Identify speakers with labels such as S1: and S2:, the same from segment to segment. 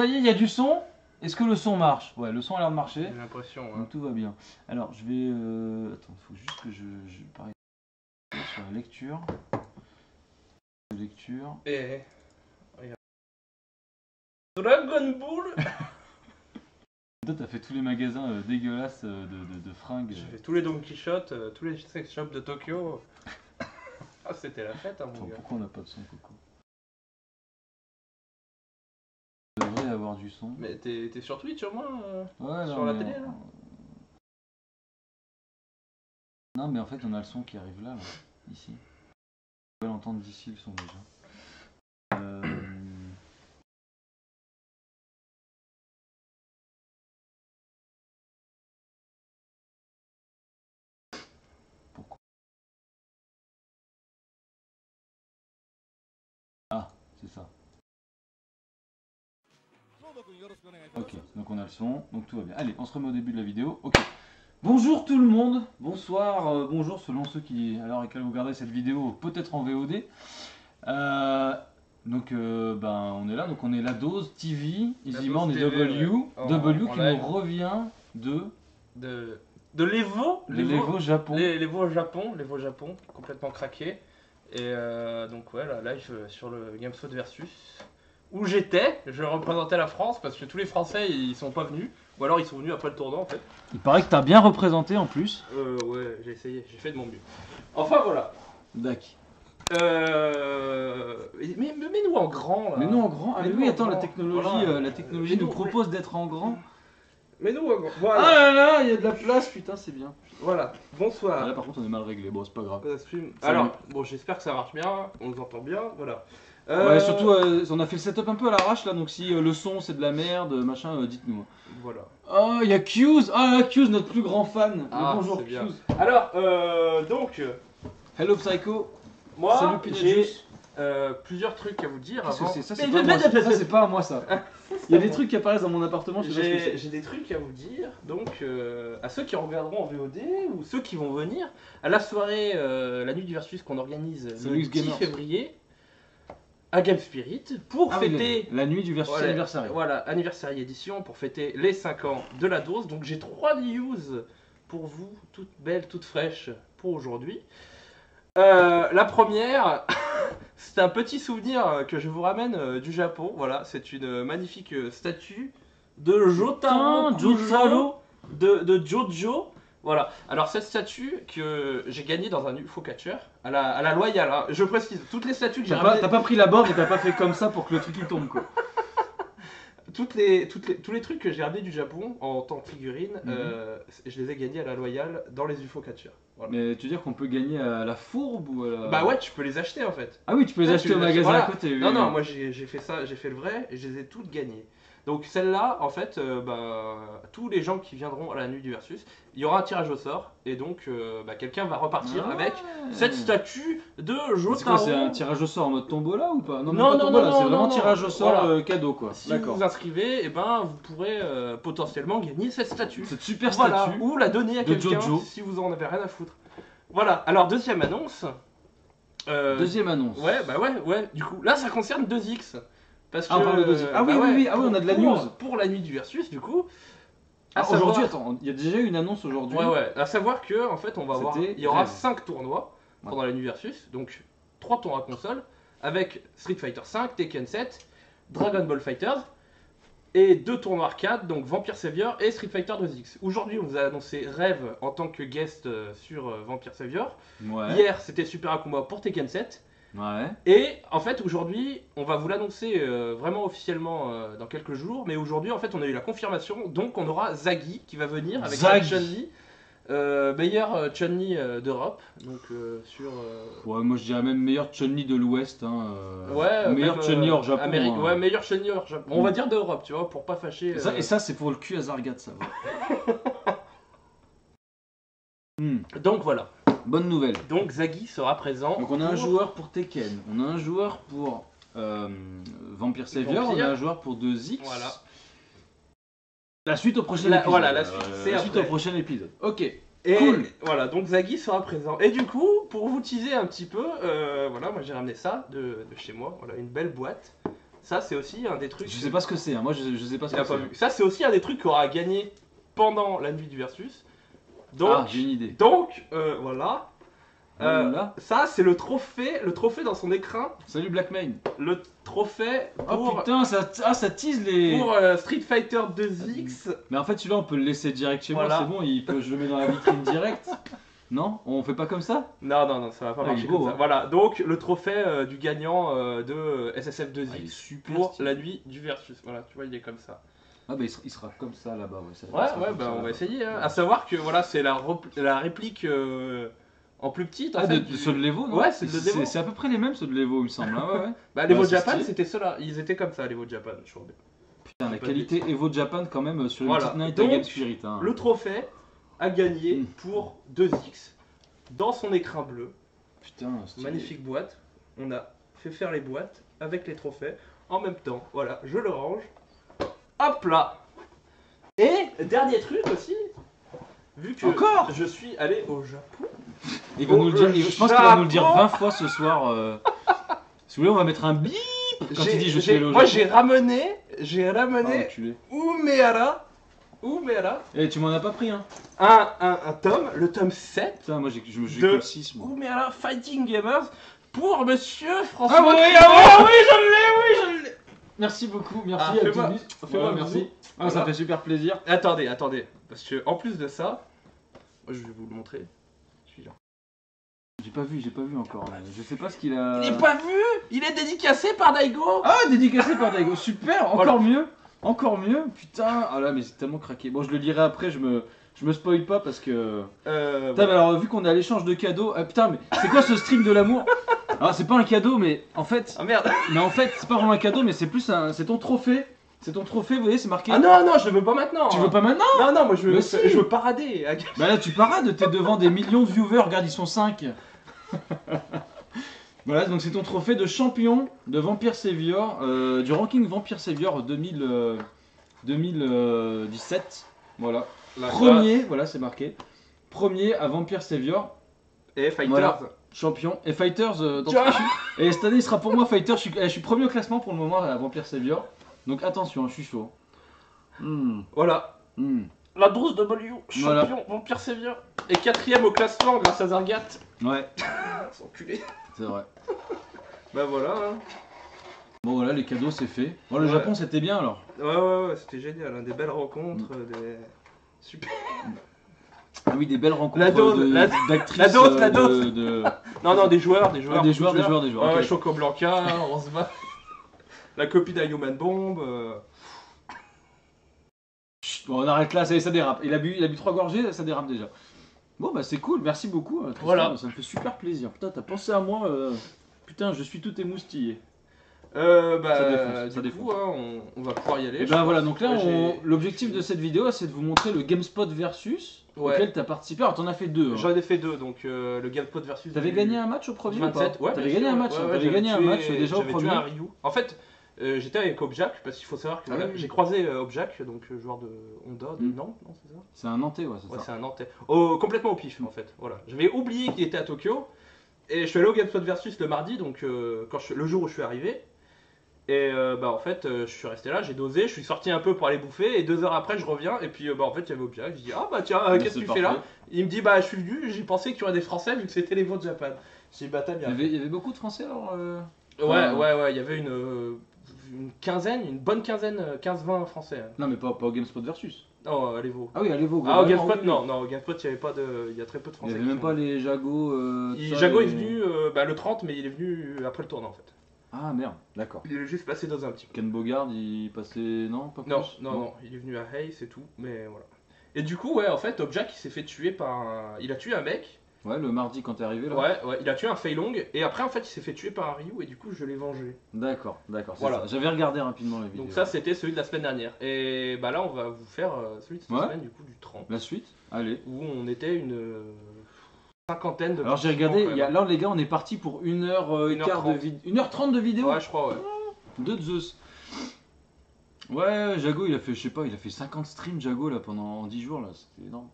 S1: Ça y est, il y a du son. Est-ce que le son marche? Ouais, le son a l'air de marcher.
S2: J'ai l'impression.
S1: Donc tout va bien. Alors je vais... Attends, il faut juste que je pareil, sur la lecture.
S2: Et... Regarde. Dragon Ball.
S1: Toi, t'as fait tous les magasins dégueulasses de fringues.
S2: J'ai fait tous les Don Quichotte, tous les sex shops de Tokyo. Ah, c'était la fête, hein, mon
S1: Attends,
S2: gars.
S1: pourquoi on n'a pas de son, Coco? On devrait avoir du son.
S2: Mais t'es sur Twitch au moins
S1: Ouais,
S2: sur la télé, là?
S1: Non, mais en fait, on a le son qui arrive là, ici. On peut l'entendre d'ici, le son déjà. Pourquoi? Ah, c'est ça. Ok, donc on a le son, donc tout va bien. Allez, on se remet au début de la vidéo. Ok. Bonjour tout le monde, bonsoir, bonjour selon ceux qui, à l'heure à laquelle vous regardez cette vidéo, peut-être en VOD. On est là, donc on est la dose TV, Easyman et W,
S2: ouais.
S1: W
S2: En
S1: qui
S2: live.
S1: nous revient de
S2: l'Evo.
S1: l'Evo Japon.
S2: l'Evo Japon, complètement craqué. Et donc ouais, là, live sur le GameSpot Versus. Où j'étais, je représentais la France parce que tous les Français ils sont pas venus. Ou alors ils sont venus après le tournoi en fait.
S1: Il paraît que t'as bien représenté en plus.
S2: Ouais, j'ai essayé, j'ai fait de mon mieux. Enfin voilà.
S1: D'accord.
S2: Mais mets-nous en grand là.
S1: Mais nous en grand, ah mais
S2: Mets-nous
S1: oui
S2: en
S1: attends,
S2: grand.
S1: la technologie,
S2: Voilà.
S1: la technologie nous propose d'être en grand.
S2: Mets-nous en grand.
S1: Ah
S2: Voilà.
S1: là là, il y a de la place, putain, c'est bien.
S2: Voilà. Bonsoir.
S1: Ah, là par contre on est mal réglé, bon c'est pas grave.
S2: Alors, bon, j'espère que ça marche bien, on nous entend bien, voilà.
S1: Ouais, surtout on a fait le setup un peu à l'arrache là, donc si le son c'est de la merde, machin, dites-nous.
S2: Voilà.
S1: Oh, il y a Q's, ah là, Q's, notre plus grand fan.
S2: Ah,
S1: Bonjour
S2: c'est bien.
S1: Q's.
S2: Alors, donc,
S1: Hello Psycho.
S2: moi,
S1: Salut Peanut
S2: j'ai
S1: Juice.
S2: plusieurs trucs à vous dire
S1: Qu'est-ce que
S2: avant.
S1: c'est ça? C'est pas moi, ça c'est pas à moi ça. Il y a des trucs qui apparaissent dans mon appartement, je sais pas ce que c'est.
S2: J'ai des trucs à vous dire, donc à ceux qui regarderont en VOD ou ceux qui vont venir à la soirée, la nuit du Versus qu'on organise le
S1: Luxe
S2: 10
S1: Gamers.
S2: février à Game Spirit pour fêter
S1: la nuit du Versus anniversaire.
S2: Voilà, anniversaire édition pour fêter les 5 ans de la dose. Donc j'ai 3 news pour vous, toutes belles, toutes fraîches pour aujourd'hui. La première, c'est un petit souvenir que je vous ramène du Japon. Voilà, c'est une magnifique statue de Jotaro Kujo de Jojo. Voilà, alors cette statue que j'ai gagnée dans un UFO Catcher à la loyale, hein. Je précise, toutes les statues que j'ai ramenées...
S1: T'as pas pris la borne et t'as pas fait comme ça pour que le truc il tombe quoi.
S2: tous les trucs que j'ai ramenés du Japon en tant que figurine, je les ai gagnés à la loyale dans les UFO Catcher. Voilà.
S1: Mais tu veux dire qu'on peut gagner à la fourbe ou à la...
S2: Bah ouais, tu peux les acheter en fait.
S1: Ah oui, tu peux les acheter au magasin
S2: voilà.
S1: à côté.
S2: Non, non, moi j'ai fait ça, j'ai fait le vrai et je les ai toutes gagnées. Donc celle-là, en fait, tous les gens qui viendront à la nuit du Versus, il y aura un tirage au sort et donc quelqu'un va repartir avec cette statue de Jotaro.
S1: C'est quoi, c'est un tirage au sort en mode tombola ou pas?
S2: Non,
S1: même pas
S2: non,
S1: tombola,
S2: non,
S1: c'est
S2: non,
S1: vraiment
S2: non,
S1: tirage au sort
S2: voilà.
S1: cadeau quoi.
S2: Si vous vous inscrivez, vous pourrez potentiellement gagner cette statue.
S1: Cette super
S2: Voilà,
S1: statue.
S2: ou la donner à
S1: de
S2: quelqu'un
S1: Jojo.
S2: si vous en avez rien à foutre. Voilà, alors deuxième annonce.
S1: Deuxième annonce.
S2: Ouais, du coup, là ça concerne 2X. Parce que,
S1: Ah, on parle de 2X. Ah oui, oui, on a de la news.
S2: Pour la nuit du Versus, du coup.
S1: Ah, aujourd'hui, attends, il y a déjà eu une annonce aujourd'hui.
S2: Ouais, à savoir que, en fait, on va avoir. Il y aura
S1: Rêve.
S2: 5 tournois pendant la nuit Versus. Donc, 3 tournois console avec Street Fighter V, Tekken 7, Dragon Ball Fighters. Et 2 tournois arcade, donc Vampire Savior et Street Fighter 2X. Aujourd'hui, on vous a annoncé Rêve en tant que guest sur Vampire Savior.
S1: Ouais.
S2: Hier, c'était Super Akuma pour Tekken 7.
S1: Ouais.
S2: Et en fait, aujourd'hui, on va vous l'annoncer vraiment officiellement dans quelques jours. Mais aujourd'hui, en fait, on a eu la confirmation. Donc, on aura Zaggy qui va venir avec sa Chun-Li. Meilleur Chun-Li d'Europe. Donc, sur.
S1: Ouais, moi je dirais même meilleur Chun-Li de l'Ouest. Hein,
S2: ouais,
S1: meilleur
S2: même,
S1: Chun-Li hors Japon.
S2: Amérique,
S1: hein.
S2: Ouais, meilleur Chun-Li hors Japon. On va dire d'Europe, tu vois, pour pas fâcher.
S1: Et ça, c'est pour le cul à Zargat, ça va.
S2: Donc, voilà.
S1: Bonne nouvelle.
S2: Donc, Zaggy sera présent.
S1: Donc, on a un joueur pour Tekken, on a un joueur pour Vampire Savior, on a un joueur pour 2X.
S2: Voilà.
S1: La suite au prochain épisode.
S2: Voilà, la suite, c'est
S1: la suite
S2: après.
S1: au prochain épisode. Ok.
S2: Et
S1: cool.
S2: Voilà, donc Zaggy sera présent. Et du coup, pour vous teaser un petit peu, voilà, moi j'ai ramené ça de chez moi. Voilà, une belle boîte Ça, c'est aussi un des trucs.
S1: Je sais pas ce que c'est, hein. Moi je sais pas ce
S2: Il
S1: que
S2: a pas
S1: c'est.
S2: vu. Ça, c'est aussi un des trucs qu'on aura gagné pendant la nuit du Versus. Donc,
S1: Ah, j'ai une idée.
S2: donc voilà.
S1: Voilà.
S2: Ça, c'est le trophée dans son écrin.
S1: Salut Blackmane.
S2: Le trophée
S1: Oh
S2: pour,
S1: putain, ça tease les.
S2: pour Street Fighter 2X.
S1: Mais en fait, celui-là, on peut le laisser direct chez
S2: Voilà.
S1: moi, c'est bon, je le mets dans la vitrine direct. Non? On fait pas comme ça?
S2: Non, ça va pas
S1: Ah,
S2: marcher
S1: il est beau,
S2: comme ça.
S1: hein.
S2: Voilà, donc le trophée du gagnant de SSF2X
S1: Ah, il est super
S2: pour
S1: stylé.
S2: la nuit du Versus. Voilà, tu vois, il est comme ça.
S1: Ah bah il sera comme ça là-bas, ouais. Il
S2: Ouais,
S1: sera
S2: ouais,
S1: comme
S2: bah
S1: ça,
S2: on va
S1: là-bas.
S2: essayer. Hein.
S1: Ouais.
S2: À savoir que voilà, c'est la réplique en plus petite. En
S1: Ah,
S2: fait,
S1: de ceux de l'Evo, non?
S2: Ouais, c'est de l'Evo.
S1: C'est à peu près les mêmes, ceux de l'Evo, il me semble. Hein, ouais, ouais.
S2: Bah, l'Evo
S1: Ouais, c'est
S2: Japan,
S1: stylé.
S2: c'était ceux-là. Ils étaient comme ça, l'Evo Japan, je crois bien.
S1: Putain, la
S2: pas
S1: qualité Evo Japan, quand même, sur une
S2: Voilà.
S1: petite night
S2: Donc,
S1: à Game Spirit. Hein.
S2: Le trophée a gagné
S1: Mm.
S2: pour 2X dans son écrin bleu.
S1: Putain, stylé.
S2: Magnifique boîte. On a fait faire les boîtes avec les trophées en même temps. Voilà, je le range. Hop là. Et dernier truc aussi. Vu que
S1: Encore
S2: je suis allé au Japon.
S1: Il va nous le dire,
S2: Au
S1: je pense qu'il va nous le dire
S2: Japon.
S1: 20 fois ce soir. Si vous voulez, on va mettre un bip quand il dit je suis allé au
S2: Moi
S1: Japon.
S2: j'ai
S1: Ah,
S2: ramené
S1: enculé.
S2: Umehara.
S1: Eh, tu m'en as pas pris, hein?
S2: Un tome, le tome 7
S1: Putain, moi j'ai que
S2: De-
S1: le 6, moi.
S2: Umehara Fighting Gamers pour monsieur François.
S1: Ah oui,
S2: Clément. Oui, je l'ai.
S1: Merci beaucoup, merci.
S2: Ah, fais-moi-
S1: Optimus. Fais-moi,
S2: voilà,
S1: merci. Ah,
S2: Voilà.
S1: ça fait super plaisir.
S2: Attendez, parce que en plus de ça, je vais vous le montrer. Celui-là.
S1: J'ai pas vu encore. Là. Je sais pas ce qu'il a.
S2: Il est pas vu. Il est dédicacé par Daigo.
S1: Ah, dédicacé par Daigo, super, encore
S2: Voilà.
S1: mieux, encore mieux, putain. Ah là, mais c'est tellement craqué. Bon, je le lirai après, je me spoil pas parce que. Putain,
S2: Voilà.
S1: mais alors, vu qu'on est à l'échange de cadeaux, putain, mais c'est quoi ce stream de l'amour? Alors, c'est pas un cadeau, mais en fait,
S2: Ah merde.
S1: c'est pas vraiment un cadeau, mais c'est plus c'est ton trophée. C'est ton trophée, vous voyez, c'est marqué.
S2: Ah non, je le veux pas maintenant.
S1: Tu veux pas maintenant?
S2: Non, moi je veux,
S1: Mais si.
S2: je veux parader.
S1: Bah là, tu parades, t'es devant des millions de viewers, regarde, ils sont 5. Voilà, donc c'est ton trophée de champion de Vampire Savior, du ranking Vampire Savior 2017. Voilà. Premier, voilà, c'est marqué. Premier à Vampire Savior,
S2: Et Fighters.
S1: Voilà. champion. Et Fighters, dans
S2: Tiens.
S1: et cette année, il sera pour moi Fighters. Je suis premier au classement pour le moment à Vampire Savior. Donc attention, je suis chaud.
S2: Voilà. La 12W, champion,
S1: Voilà.
S2: Vampire Savior. Et 4ème au classement grâce à Zargat.
S1: Ouais,
S2: C'est enculé.
S1: c'est vrai.
S2: Bah voilà. Hein.
S1: Bon, voilà, les cadeaux, c'est fait. Bon, le
S2: Ouais.
S1: Japon, c'était bien alors.
S2: Ouais, c'était génial. Hein. Des belles rencontres. Des... Super.
S1: Ah oui, des belles rencontres
S2: La dose,
S1: d'actrices.
S2: la dose.
S1: de-
S2: Non, des joueurs.
S1: Ah, des
S2: beaucoup de
S1: joueurs.
S2: Ouais,
S1: ok.
S2: Choco Blanca, on se bat. La copie d'un Human Bomb.
S1: Chut, bon, on arrête là, ça dérape. Il a bu 3 gorgées, ça dérape déjà. Bon, bah c'est cool, merci beaucoup. Tristan,
S2: Voilà.
S1: Ça me fait super plaisir. Putain, t'as pensé à moi. Putain, je suis tout émoustillé.
S2: Bah,
S1: Ça défonce, ça
S2: du
S1: défonce.
S2: coup, hein, on va pouvoir y aller.
S1: Et
S2: je
S1: ben
S2: pense.
S1: voilà, donc là,
S2: Ouais, j'ai-
S1: l'objectif de cette vidéo, c'est de vous montrer le GameSpot Versus
S2: Ouais.
S1: auquel t'as participé. Alors, t'en as fait 2.
S2: J'en ai fait 2, donc le GamePod versus.
S1: T'avais
S2: du-
S1: gagné un match au premier
S2: du
S1: ou pas
S2: 27, ouais.
S1: T'avais
S2: bien
S1: gagné
S2: sûr,
S1: un match,
S2: ouais,
S1: hein,
S2: ouais,
S1: t'avais
S2: j'avais
S1: gagné un
S2: tué-
S1: match déjà au
S2: j'avais
S1: premier.
S2: tué un Ryu. En fait, j'étais avec Objak parce qu'il faut savoir que
S1: Ah
S2: voilà,
S1: oui.
S2: j'ai croisé Objak, donc joueur de Honda, de
S1: Mm.
S2: Nantes, non, c'est ça?
S1: C'est un Nantais, ouais, c'est
S2: Ouais,
S1: ça.
S2: c'est un Nantais. Complètement au pif en fait. Voilà. J'avais oublié qu'il était à Tokyo et je suis allé au GameSpot versus le mardi, donc le jour où je suis arrivé. Et bah en fait, je suis resté là, j'ai dosé, je suis sorti un peu pour aller bouffer et 2 heures après je reviens et puis bah en fait il y avait Objak. Je dis ah bah tiens, qu'est-ce que tu fais là? Il me dit bah je suis venu, j'ai pensé qu'il y aurait des Français vu que c'était les de Japan. J'ai dit bah t'as bien.
S1: Il y avait beaucoup de Français alors
S2: Ouais, il y avait une quinzaine, une bonne quinzaine, 15-20 français. Hein.
S1: Non, mais pas au GameSpot Versus.
S2: Non, allez vous.
S1: Ah oui, allez vous.
S2: Ah, au GameSpot, non, au GameSpot, il y avait pas de. Il y a très peu de
S1: Il
S2: français.
S1: n'y avait même pas les Jago.
S2: Jago est venu le 30, mais il est venu après le tournoi en fait.
S1: Ah merde, d'accord.
S2: Il est juste passé dans un petit peu.
S1: Ken Bogard, il passait. Non, pas plus.
S2: Non, il est venu à Hay, c'est tout, mais voilà. Et du coup, ouais, en fait, Objak il s'est fait tuer par un. Il a tué un mec.
S1: Ouais, le mardi quand t'es arrivé là.
S2: Ouais, il a tué un Fei Long, et après, en fait, il s'est fait tuer par un Ryu, et du coup, je l'ai vengé.
S1: D'accord, c'est
S2: Voilà.
S1: ça. J'avais regardé rapidement la vidéo.
S2: Donc, ça, c'était celui de la semaine dernière. Et bah là, on va vous faire celui de cette
S1: Ouais.
S2: semaine, du coup, du 30.
S1: La suite. Allez.
S2: Où on était une cinquantaine de
S1: Alors j'ai
S2: participants,
S1: regardé,
S2: quand même.
S1: là les gars, on est parti pour 1h15 de vidéo. 1h30 de vidéo.
S2: 1h30 je crois, ouais.
S1: De Zeus. Ouais, Jago, il a fait, je sais pas, il a fait 50 streams, Jago, là, pendant 10 jours, là, c'était énorme.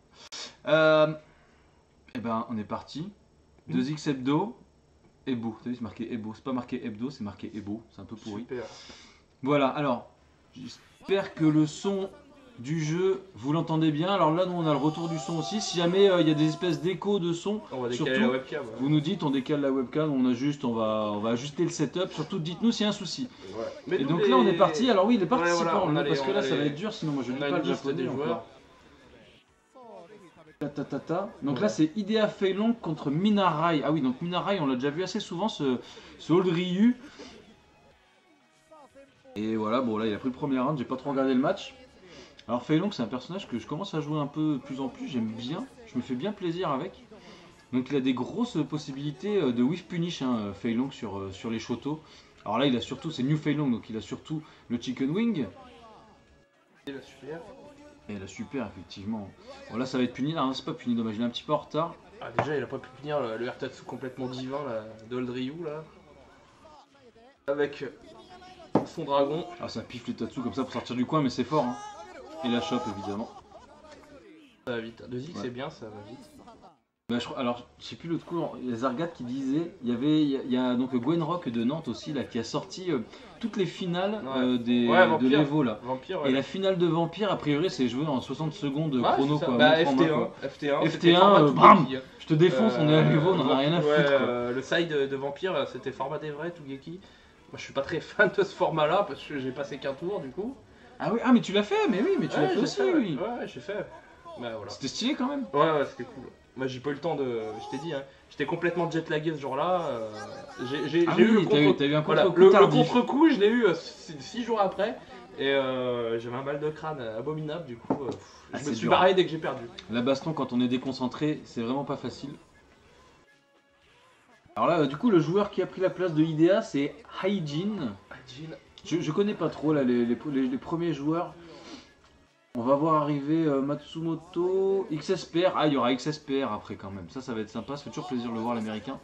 S1: Et ben, on est parti. 2X Hebdo, Ebo. T'as vu, c'est marqué Ebo. C'est pas marqué Hebdo, c'est marqué Ebo. C'est un peu pourri.
S2: Super.
S1: Voilà, alors, j'espère que le son du jeu, vous l'entendez bien. Alors là, nous, on a le retour du son aussi. Si jamais il y a des espèces d'échos de son,
S2: On va décaler
S1: surtout,
S2: la webcam. Ouais.
S1: vous nous dites, on décale la webcam, on va ajuster le setup. Surtout, dites-nous s'il y a un souci.
S2: Ouais.
S1: Et donc là, on est parti. Alors oui, les participants,
S2: voilà,
S1: parce que là, ça va être dur, sinon moi je
S2: on
S1: lis
S2: a
S1: pas
S2: une
S1: le
S2: liste
S1: japonais
S2: des
S1: encore.
S2: joueurs.
S1: Donc
S2: Ouais.
S1: là, c'est Idea Fei Long contre Minarai. Ah oui, donc Minarai, on l'a déjà vu assez souvent, ce Old Ryu. Et voilà, bon là, il a pris le premier round, j'ai pas trop regardé le match. Alors Fei Long, c'est un personnage que je commence à jouer un peu de plus en plus, j'aime bien, je me fais bien plaisir avec. Donc il a des grosses possibilités de whiff punish, hein, Fei Long sur les Shoto. Alors là, il a surtout, c'est New Fei Long, donc il a surtout le Chicken Wing.
S2: Et la super.
S1: Et la super, effectivement. Bon là, ça va être puni, non, c'est pas puni, dommage, il est un petit peu en retard.
S2: Ah, déjà, il a pas pu finir le Ertatsu complètement divin là, de Old Ryu là. Avec son dragon.
S1: Ah, ça piffe les tatsu comme ça pour sortir du coin, mais c'est fort, hein. Et la chope, évidemment.
S2: Ça va vite. 2X,
S1: Ouais.
S2: c'est bien, ça va vite.
S1: Bah, alors, je sais plus l'autre coup, il y a Zargat qui disait, il y a donc Gwen Rock de Nantes aussi, là, qui a sorti toutes les finales
S2: Ouais.
S1: de
S2: Vampire.
S1: l'Evo, là.
S2: Vampire, ouais.
S1: Et la finale de Vampire, a priori, c'est joué en 60 secondes
S2: Ouais,
S1: chrono,
S2: c'est ça.
S1: quoi.
S2: Bah,
S1: montre en main,
S2: FT1.
S1: quoi.
S2: FT1,
S1: FT1,
S2: c'était format tout
S1: bram.
S2: Geki, hein.
S1: Je te défonce, on est à l'Evo, on en a rien à foutre, quoi.
S2: Le side de Vampire, c'était format d'Evray, tout Geki. Moi, je suis pas très fan de ce format-là parce que j'ai passé qu'un tour du coup.
S1: Ah oui, ah mais tu l'as fait, mais oui, mais tu l'as fait
S2: j'ai
S1: aussi,
S2: fait,
S1: oui.
S2: Ouais, j'ai fait. Bah voilà.
S1: C'était stylé quand même.
S2: Ouais, c'était cool. Moi, j'ai pas eu le temps de. Je t'ai dit, hein, j'étais complètement jetlagué ce jour-là. J'ai
S1: Ah
S2: eu le
S1: oui, t'as eu un
S2: voilà,
S1: contre-coup
S2: le
S1: tardif.
S2: contre-coup, je l'ai eu 6 jours après. Et j'avais un mal de crâne abominable, du coup,
S1: Ah,
S2: je
S1: c'est
S2: me suis
S1: dur.
S2: barré dès que j'ai perdu.
S1: La baston, quand on est déconcentré, c'est vraiment pas facile. Alors là, du coup, le joueur qui a pris la place de Idea, c'est Hyjin.
S2: Ah, Jean.
S1: Je connais pas trop là les premiers joueurs. On va voir arriver Matsumoto, XSPR. Ah, il y aura XSPR après quand même. Ça va être sympa. Ça fait toujours plaisir de le voir l'américain.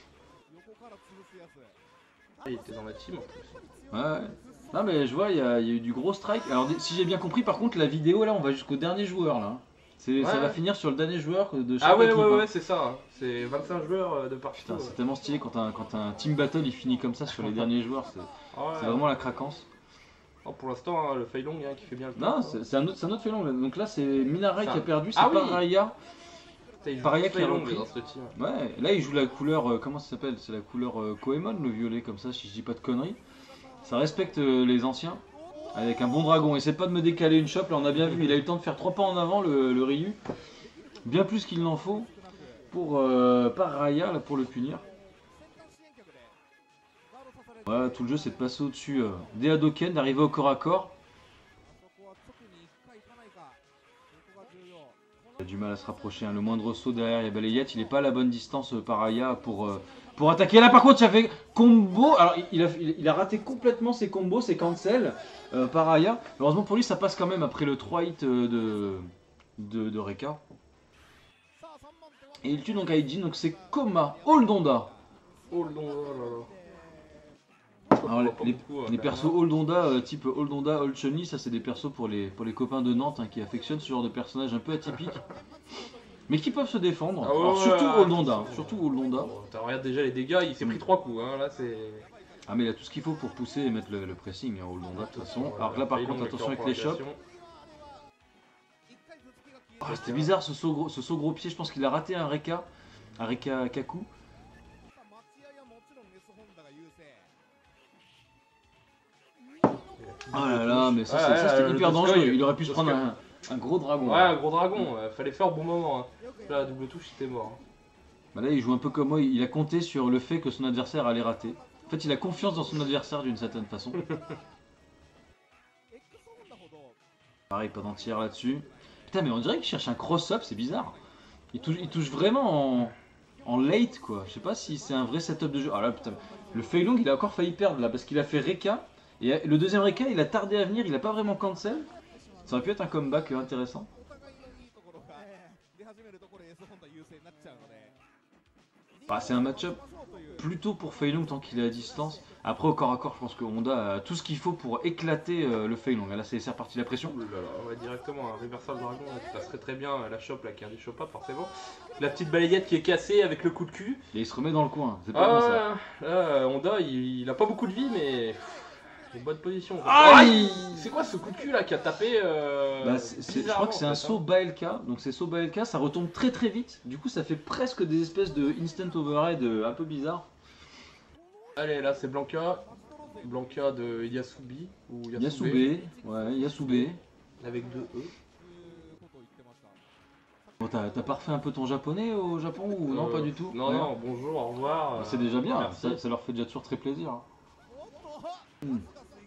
S2: Ah, il était dans ma team en plus.
S1: Ouais. Non, mais je vois, il y a eu du gros strike. Alors, si j'ai bien compris, par contre, la vidéo là, on va jusqu'au dernier joueur là. Ça
S2: Ouais.
S1: va finir sur le dernier joueur de chaque
S2: Ah ouais,
S1: équipe.
S2: ouais,
S1: hein.
S2: ouais, c'est ça. Hein. C'est 25 joueurs de partout.
S1: Putain, c'est tellement stylé quand un team battle il finit comme ça sur les derniers joueurs. C'est
S2: Ouais.
S1: vraiment la craquance.
S2: Oh, pour l'instant, hein, le Fei Long hein, qui fait bien le
S1: Non,
S2: taf, hein.
S1: c'est un autre Fei Long là. Donc là, c'est Minarai
S2: Ça-
S1: qui a perdu. C'est
S2: Ah oui.
S1: pas Raya.
S2: Putain, il joue
S1: Pareil
S2: Fei
S1: qui a
S2: Long
S1: repris.
S2: dans ce team.
S1: Ouais, là il joue la couleur, comment ça s'appelle? C'est la couleur Koemon, le violet, comme ça, si je dis pas de conneries. Ça respecte les anciens, avec un bon dragon. Essaie pas de me décaler une chope, là on a bien vu, il a eu le temps de faire 3 pas en avant, le Ryu. Bien plus qu'il n'en faut pour par Raya, là, pour le punir. Voilà, tout le jeu c'est de passer au-dessus des Hadoken, d'arriver au corps à corps. Il a du mal à se rapprocher, hein. Le moindre saut derrière, il y a balayette, il n'est pas à la bonne distance par Raya pour attaquer. Là par contre, il a fait combo. Alors il a raté complètement ses combos, ses cancels par Raya. Heureusement pour lui, ça passe quand même après le 3 hits de Reka. Et il tue donc Hyjin, donc c'est Koma Oldonda.
S2: Oh là là.
S1: Alors,
S2: Pas beaucoup,
S1: les
S2: quand
S1: persos
S2: même, hein.
S1: Oldonda, type Oldonda, Old Chun-Li, ça c'est des persos pour les copains de Nantes hein, qui affectionnent ce genre de personnages un peu atypiques. Mais qui peuvent se défendre.
S2: Ah ouais,
S1: Alors,
S2: ouais,
S1: surtout
S2: ouais,
S1: Oldonda,
S2: ouais.
S1: surtout Oldonda.
S2: Oh, regarde déjà les dégâts, il s'est pris 3 coups. Hein. Là, c'est.
S1: Ah mais il a tout ce qu'il faut pour pousser et mettre le pressing, hein, Oldonda de toute façon.
S2: Voilà,
S1: Alors que là par
S2: Fei
S1: contre
S2: Long
S1: attention
S2: avec
S1: avec les chops. Oh, c'était bizarre ce saut gros pied, je pense qu'il a raté un Reka Kaku. Oh là là, mais ça c'était hyper dangereux, il aurait pu se prendre un gros dragon.
S2: Ouais, un gros dragon, fallait faire au bon moment. Hein. Là, la double touche, c'était mort. Hein.
S1: Bah là il joue un peu comme moi, il a compté sur le fait que son adversaire allait rater. En fait il a confiance dans son adversaire d'une certaine façon. Pareil, pas d'entière là-dessus. Putain mais on dirait qu'il cherche un cross-up, c'est bizarre. Il touche vraiment en late quoi. Je sais pas si c'est un vrai setup de jeu. Ah là putain, le Fei Long il a encore failli perdre là parce qu'il a fait Reka. Et le deuxième Reka il a tardé à venir, il a pas vraiment cancel. Ça aurait pu être un comeback intéressant. Bah, c'est un match-up plutôt pour Fei Long tant qu'il est à distance. Après au corps à corps je pense que Honda a tout ce qu'il faut pour éclater le Fei Long. Là c'est reparti la pression.
S2: Ouh là là, ouais, directement un reversal dragon là, qui passerait très bien la chope là qui est un des chop up forcément. La petite balayette qui est cassée avec le coup de cul.
S1: Et il se remet dans le coin, c'est pas bon ça.
S2: Là, Honda il a pas beaucoup de vie mais Une bonne position.
S1: Aïe.
S2: C'est quoi ce coup de cul là qui a tapé
S1: Bah, je crois que c'est un saut Baelka, donc c'est saut Baelka, ça retombe très très vite, du coup ça fait presque des espèces de instant overhead un peu bizarre.
S2: Allez, là c'est Blanca. Blanca de Yasubi ou
S1: Yasube, ouais, Yasube.
S2: Avec 2 E.
S1: Bon, t'as pas refait un peu ton japonais au Japon ou non, pas du tout?
S2: Non,
S1: Ouais.
S2: non, bonjour, au revoir.
S1: C'est déjà bien,
S2: merci.
S1: ça leur fait déjà toujours très plaisir. Hmm.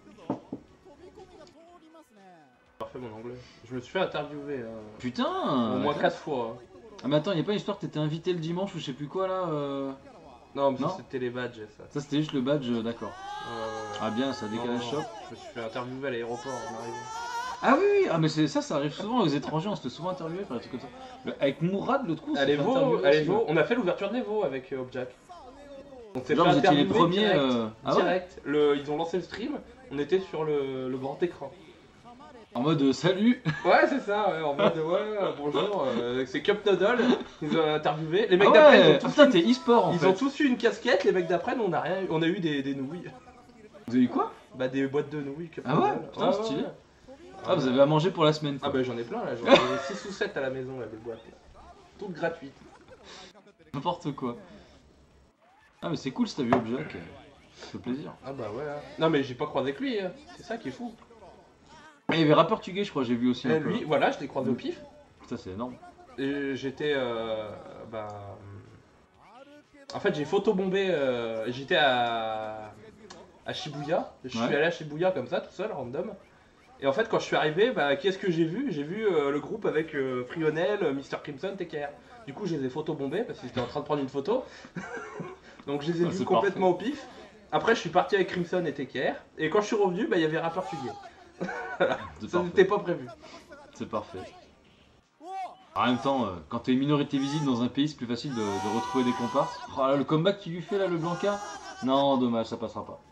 S2: Parfait mon anglais. Je me suis fait interviewer
S1: Putain!
S2: au moins 4 fois.
S1: Ah mais attends, y'a pas une histoire que t'étais invité le dimanche ou je sais plus quoi là
S2: Non, mais
S1: Non.
S2: ça c'était les badges ça.
S1: Ça c'était juste le badge, d'accord. Ah bien, ça
S2: Non,
S1: décalage
S2: non,
S1: shop.
S2: je me suis fait interviewer à l'aéroport en arrivant.
S1: Ah oui, oui, ah mais ça arrive souvent aux étrangers, on se fait souvent interviewer par des trucs comme ça. Avec Mourad l'autre coup, on s'est fait interviewer
S2: Allez,
S1: aussi, ouais.
S2: on a fait l'ouverture d'Evo avec Objak. On s'est
S1: Genre
S2: fait
S1: vous étiez les
S2: interviewer
S1: premiers...
S2: direct.
S1: Ah ouais.
S2: Direct. Ils ont lancé le stream, on était sur le grand écran.
S1: En mode salut.
S2: Ouais, c'est ça, ouais, en mode bonjour, c'est Cup Noodle, ils nous ont interviewé. Les mecs
S1: Ah
S2: d'après,
S1: ouais,
S2: ils ont tous
S1: putain t'es e-sport en
S2: ils
S1: fait.
S2: ont tous eu une casquette, les mecs d'après, nous on a rien eu, on a eu des nouilles.
S1: Vous avez eu quoi?
S2: Bah des boîtes de nouilles Cup
S1: Ah ouais.
S2: Noodle.
S1: Putain, stylé. Ah vous avez à manger pour la semaine
S2: Ah
S1: quoi.
S2: bah j'en ai plein là, j'en ai 6 ou 7 à la maison là, des boîtes. Toutes gratuites.
S1: N'importe quoi. Ah mais c'est cool si t'as vu Objak, ça fait plaisir.
S2: Ah bah ouais. Non mais j'ai pas croisé que lui, c'est ça qui est fou.
S1: Et il y avait Rappeur Tugay je crois, j'ai vu aussi un peu.
S2: Lui, voilà, je l'ai croisé au pif.
S1: Putain c'est énorme.
S2: Et j'étais en fait j'ai photobombé, j'étais à Shibuya, je suis
S1: Ouais.
S2: allé à Shibuya comme ça tout seul, random. Et en fait quand je suis arrivé, qu'est-ce que j'ai vu? J'ai vu le groupe avec Frionel, Mr Crimson, TKR. Du coup je les ai photobombés parce qu'ils étaient en train de prendre une photo. Donc je les ai
S1: Ah,
S2: vus
S1: c'est
S2: complètement au pif. Après je suis parti avec Crimson et TKR. Et quand je suis revenu, il y avait Rappeur Tugay.
S1: C'est
S2: Ça
S1: parfait.
S2: n'était pas prévu.
S1: C'est parfait. En même temps, quand t'es une minorité visible dans un pays, c'est plus facile de retrouver des comparses. Oh là, le comeback qu'il lui fait là, le Blanca. Non, dommage, ça passera pas.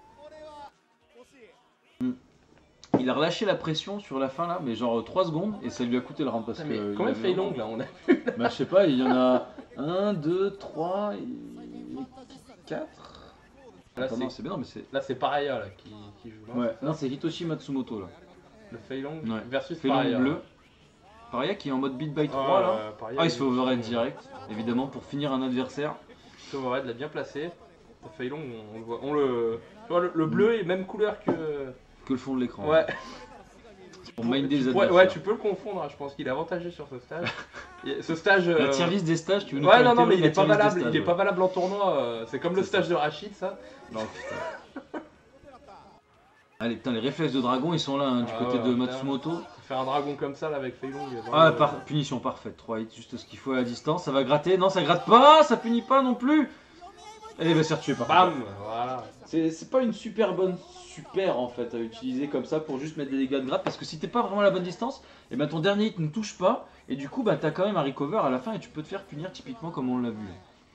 S1: Il a relâché la pression sur la fin là, mais genre 3 secondes, et ça lui a coûté le round parce
S2: Putain, mais
S1: que.
S2: combien
S1: il
S2: de
S1: avait-
S2: Feilong là on a
S1: Bah je sais pas, il y en a 1, 2, 3, 4.
S2: Là,
S1: Attends, non, c'est bien, mais c'est.
S2: Là c'est Paraya là, qui joue. Non
S1: Ouais, non, c'est Hitoshi Matsumoto là.
S2: Le Feilong
S1: Ouais.
S2: versus
S1: Feilong
S2: Paraya.
S1: bleu. Paria qui est en mode beat by 3 là.
S2: Paraya,
S1: Ah, il se fait
S2: est-
S1: overhead direct, évidemment, pour finir un adversaire.
S2: Ce overhead l'a bien placé. Le Feilong, on le voit. Tu vois, le bleu est même couleur que.
S1: Que le fond de l'écran.
S2: Ouais.
S1: Pour minder les
S2: Ouais,
S1: adversaires.
S2: tu peux le confondre, hein, je pense qu'il est avantagé sur ce stage. Ce stage.
S1: La tier list des stages, tu veux nous
S2: Ouais,
S1: faire
S2: non,
S1: une
S2: non, mais
S1: théorie
S2: il
S1: de
S2: est
S1: la
S2: pas
S1: tier list des
S2: valable.
S1: stages,
S2: Il est
S1: ouais.
S2: pas valable en tournoi. C'est comme le
S1: C'est
S2: stage de Rachid, ça.
S1: Non, putain. Allez, putain, les réflexes de dragon, ils sont là, hein, du
S2: Ah
S1: côté
S2: ouais,
S1: de
S2: putain.
S1: Matsumoto.
S2: Faire un dragon comme ça là avec Feilong.
S1: Ah, punition parfaite. 3 hits, juste ce qu'il faut à la distance. Ça va gratter. Non, ça gratte pas, ça punit pas non plus. Et il va se faire tuer par contre.
S2: Bam. Voilà.
S1: C'est pas une super bonne super en fait à utiliser comme ça pour juste mettre des dégâts de gratte parce que si t'es pas vraiment à la bonne distance, et ben ton dernier hit ne touche pas et du coup bah t'as quand même un recover à la fin et tu peux te faire punir typiquement comme on l'a vu.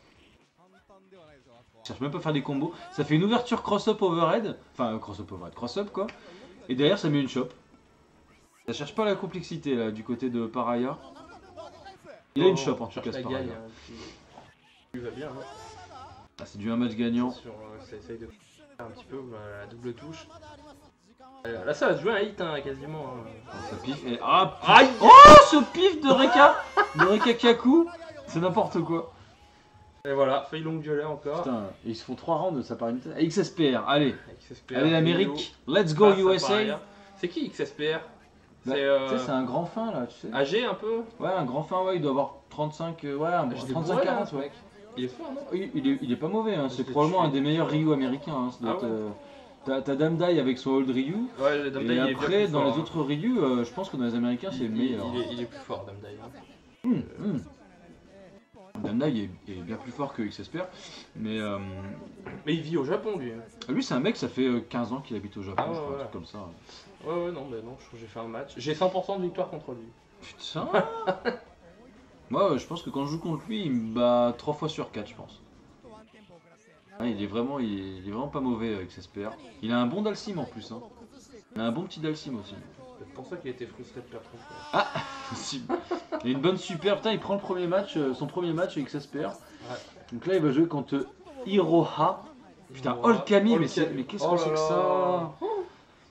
S1: Je cherche même pas à faire des combos. Ça fait une ouverture cross-up overhead, enfin cross-up overhead, cross-up quoi. Et derrière ça met une chope. Ça cherche pas la complexité là du côté de Paraya. Il a une chope en tout
S2: cherche
S1: cas ce
S2: la
S1: Paraya.
S2: gagne. Il va bien. Hein.
S1: Ah, c'est du un match gagnant.
S2: Ça essaye de faire un petit peu la double touche. Là ça va se jouer un hit hein, quasiment. Hein.
S1: Ça pif et ah
S2: Aïe.
S1: oh ce pif de Reka Kaku, c'est n'importe quoi.
S2: Et voilà, Feilong violet encore.
S1: Putain, et ils se font 3 rounds, ça part une tête. XSPR, allez,
S2: XSPR,
S1: allez l'Amérique, let's go
S2: face à
S1: USA.
S2: Paraya. C'est qui XSPR?
S1: Bah,
S2: C'est
S1: tu sais, c'est un grand fin là, tu sais.
S2: âgé un peu.
S1: Ouais, un grand fin, ouais, il doit avoir 35, ouais, un
S2: J'ai des
S1: 35-40,
S2: bourrelets, hein, ce
S1: ouais.
S2: mec. Il est fort, non?
S1: Il est pas mauvais, hein.
S2: Je
S1: C'est
S2: l'ai
S1: probablement
S2: tué.
S1: un des meilleurs Ryu américains. Hein. Ça doit
S2: Ah
S1: être, t'as Damdai avec son old Ryu,
S2: Ouais, Damdai, il
S1: et
S2: est bien
S1: après
S2: plus
S1: dans
S2: fort,
S1: les
S2: hein.
S1: autres Ryu, je pense que dans les américains c'est le meilleur.
S2: Il est plus fort, Damdai. Hein.
S1: Damdai est bien plus fort que XSPR, mais
S2: Mais il vit au Japon, lui.
S1: lui c'est un mec, ça fait 15 ans qu'il habite au Japon,
S2: Ah ouais,
S1: je crois, un
S2: ouais.
S1: truc comme ça.
S2: Ouais, non, mais non, je trouve que j'ai fait un match. J'ai 100% de victoire contre lui.
S1: Putain. Moi je pense que quand je joue contre lui, il me bat 3 fois sur 4 je pense. Ah, il est vraiment pas mauvais avec XSPR. Il a un bon Dalsim en plus. Hein. Il a un bon petit Dalsim aussi.
S2: C'est pour ça qu'il était frustré de perdre contre moi.
S1: Possible. Il a une bonne super. Putain, il prend le premier match, son premier match avec XSPR.
S2: Ouais.
S1: Donc là, il va jouer contre Hiroha. Putain,
S2: Voilà.
S1: Olkami, mais
S2: Olkami.
S1: qu'est-ce
S2: Oh
S1: que
S2: là
S1: c'est que
S2: là.
S1: ça?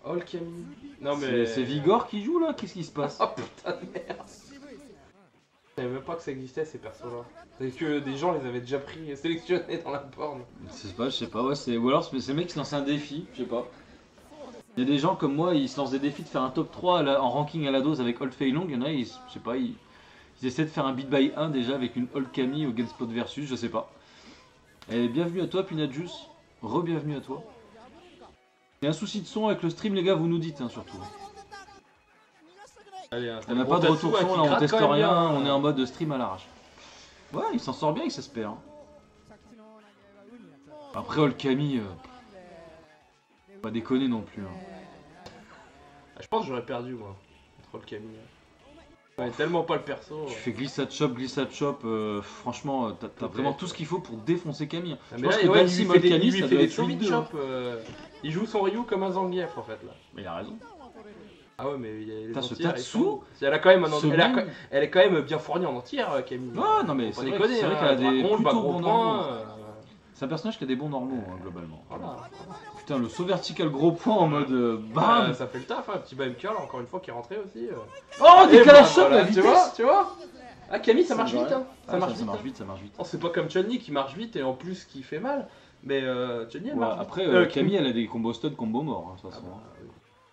S2: Oh le Camille. Non
S1: C'est Vigor qui joue là? Qu'est-ce qui se passe?
S2: Oh putain de merde. Je savais même pas que ça existait ces persos-là. C'est que des gens les avaient déjà pris, sélectionnés dans la porne.
S1: Je sais pas, ouais, ou alors c'est le mec qui se lance un défi, je sais pas. Il y a des gens comme moi, ils se lancent des défis de faire un top 3 en ranking à la dose avec Old Fei Long. Il y en a, je sais pas, ils essaient de faire un beat by 1 déjà avec une Old Camille au Gamespot Versus, je sais pas. Et bienvenue à toi, Pinajus. Re-bienvenue à toi. Il y a un souci de son avec le stream, les gars, vous nous dites hein, surtout.
S2: Allez,
S1: On n'a pas de retour son, là, on teste rien, on est en mode stream à l'arrache. Ouais, il s'en sort bien, il s'espère. Hein. Après, Old Camille, pas déconner non plus. Hein.
S2: Je pense que j'aurais perdu moi, contre le Camille. Ouais, tellement pas le perso.
S1: Tu fais glissade chop, franchement, t'as vraiment tout ce qu'il faut pour défoncer Camille.
S2: Ah,
S1: Je
S2: mais
S1: pense
S2: là,
S1: que
S2: ouais,
S1: Dalsim Old Camille, ça doit être
S2: solide
S1: 8-2.
S2: chop. Il joue son Ryu comme un Zangief en fait là.
S1: Mais il a raison.
S2: Ah ouais, mais il y a les
S1: Putain, ce
S2: entières,
S1: Tatsu,
S2: elle a quand même
S1: ce
S2: elle est quand même bien fournie en entière, Camille.
S1: Ah non mais
S2: Faut
S1: c'est
S2: pas
S1: vrai,
S2: déconner,
S1: qu'elle a des
S2: dragon,
S1: plutôt
S2: gros
S1: bons
S2: points.
S1: normaux. C'est un personnage qui a des bons normaux hein, globalement.
S2: Voilà.
S1: Putain, le saut vertical gros point en mode BAM.
S2: Ça fait le taf, hein, petit BMK là, encore une fois qui est rentré aussi.
S1: Oh,
S2: Et
S1: décalage chop,
S2: voilà,
S1: la vitesse.
S2: tu vois Ah Camille ça marche
S1: me
S2: vite
S1: va.
S2: hein.
S1: Ça marche
S2: vite.
S1: vite, ça marche vite.
S2: Oh, c'est pas comme Chun-Li qui marche vite et en plus qui fait mal. Mais Chun-Li elle
S1: Ouais,
S2: marche
S1: après,
S2: vite.
S1: Camille, elle a des combos stud, combos morts, hein, de toute façon.
S2: bah,
S1: hein.
S2: oui.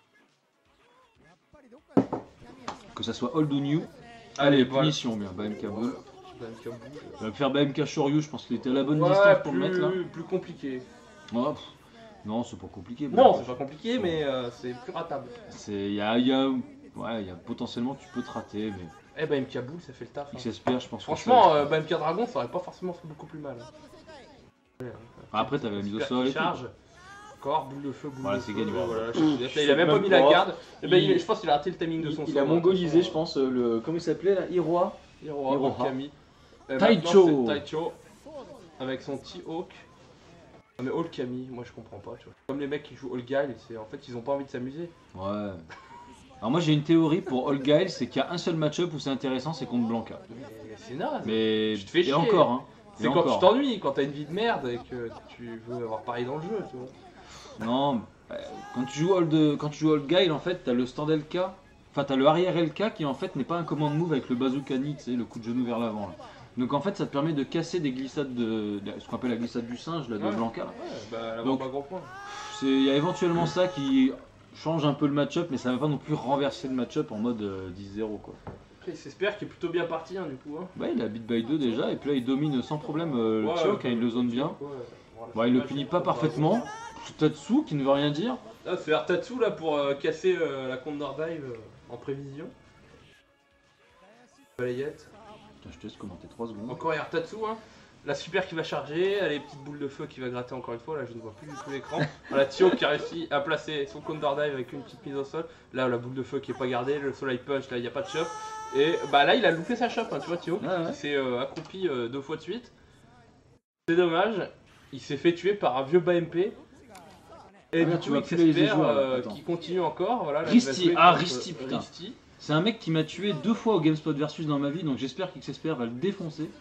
S1: Que ça soit old ou new.
S2: Allez,
S1: Allez,
S2: voilà.
S1: punition bien, BMK Bull.
S2: BMK Bull.
S1: Il va faire BMK Shoryu, je pense qu'il était à la bonne
S2: Ouais,
S1: distance pour le mettre là.
S2: plus compliqué.
S1: Ouais, non, c'est pas compliqué.
S2: Non, c'est pas compliqué, mais c'est plus ratable.
S1: Il y a potentiellement tu peux te rater, mais
S2: Eh ben MK Bull ça fait le taf. Hein.
S1: XSPR, je pense.
S2: Franchement, BMK Dragon ça aurait pas forcément fait beaucoup plus mal. Hein.
S1: Après, t'avais la mise au
S2: Super
S1: sol
S2: qui
S1: et tout.
S2: charge. Encore, boule de feu, boule
S1: Voilà,
S2: de
S1: c'est
S2: feu.
S1: gagné.
S2: Voilà,
S1: Je
S2: il a même pas
S1: sais
S2: mis
S1: même
S2: la
S1: pas.
S2: garde. Eh ben,
S1: Il-
S2: je pense qu'il a raté le timing de son
S1: Il
S2: saut,
S1: a
S2: hein,
S1: mongolisé,
S2: de
S1: je
S2: toute
S1: pense, le. Comment il s'appelait là? Iroha.
S2: façon. Hiroha,
S1: Hiroha.
S2: Okami.
S1: Taicho.
S2: Maintenant, c'est Taicho. Avec son T-Hawk. Non mais All Kami, moi je comprends pas, tu vois. Comme les mecs qui jouent All Guile, en fait ils ont pas envie de s'amuser.
S1: Ouais. Alors, moi j'ai une théorie pour All Guile, c'est qu'il y a un seul match-up où c'est intéressant, c'est contre Blanca.
S2: Mais c'est naze.
S1: Mais.
S2: Tu te fais
S1: et
S2: chier.
S1: encore, hein.
S2: C'est
S1: Et
S2: quand
S1: encore.
S2: tu t'ennuies, quand t'as une vie de merde et que tu veux avoir pareil dans le jeu, tu vois.
S1: Non, quand tu joues Old Guile, en fait, t'as le stand LK, enfin t'as le arrière LK qui en fait n'est pas un command move avec le bazooka ni, tu sais, le coup de genou vers l'avant. Là. Donc en fait, ça te permet de casser des glissades ce qu'on appelle la glissade du singe, là, de
S2: Ouais.
S1: Blanca. Là.
S2: Ouais, bah là
S1: Donc-
S2: pas gros point.
S1: Il y a éventuellement ça qui change un peu le match-up, mais ça va pas non plus renverser le match-up en mode 10-0 quoi.
S2: Après, c'est Sper qui est plutôt bien parti, hein, du coup. Hein.
S1: Ouais, il a beat by 2 déjà, et puis là il domine sans problème le
S2: Ouais,
S1: Tio, il le zone bien.
S2: Ouais, voilà,
S1: Bon, il le punit pas parfaitement. Tatsu qui ne veut rien dire.
S2: Là, c'est Tatsu là pour casser la Condor Dive en prévision. Balayette.
S1: Putain, je te laisse commenter 3 secondes.
S2: Encore Tatsu, hein. La super qui va charger, elle les petites boules de feu qui va gratter encore une fois, là je ne vois plus du tout l'écran. Voilà Tio qui a réussi à placer son Condor Dive avec une petite mise au sol. Là la boule de feu qui est pas gardée, le soleil punch, là il n'y a pas de chop. Et bah là il a loupé sa chop, hein, tu vois Tio,
S1: Ouais.
S2: qui s'est accroupi 2 fois de suite. C'est dommage, il s'est fait tuer par un vieux BMP. Et
S1: Ah,
S2: du
S1: merde,
S2: coup,
S1: tu vas
S2: il
S1: plus les
S2: s'espère
S1: joueurs, là. Attends.
S2: qui continue encore. Voilà, là,
S1: Risti,
S2: il va jouer
S1: ah,
S2: contre
S1: Risti, putain.
S2: Risti.
S1: C'est un mec qui m'a tué 2 fois au GameSpot Versus dans ma vie, donc j'espère qu'XSPR va le défoncer.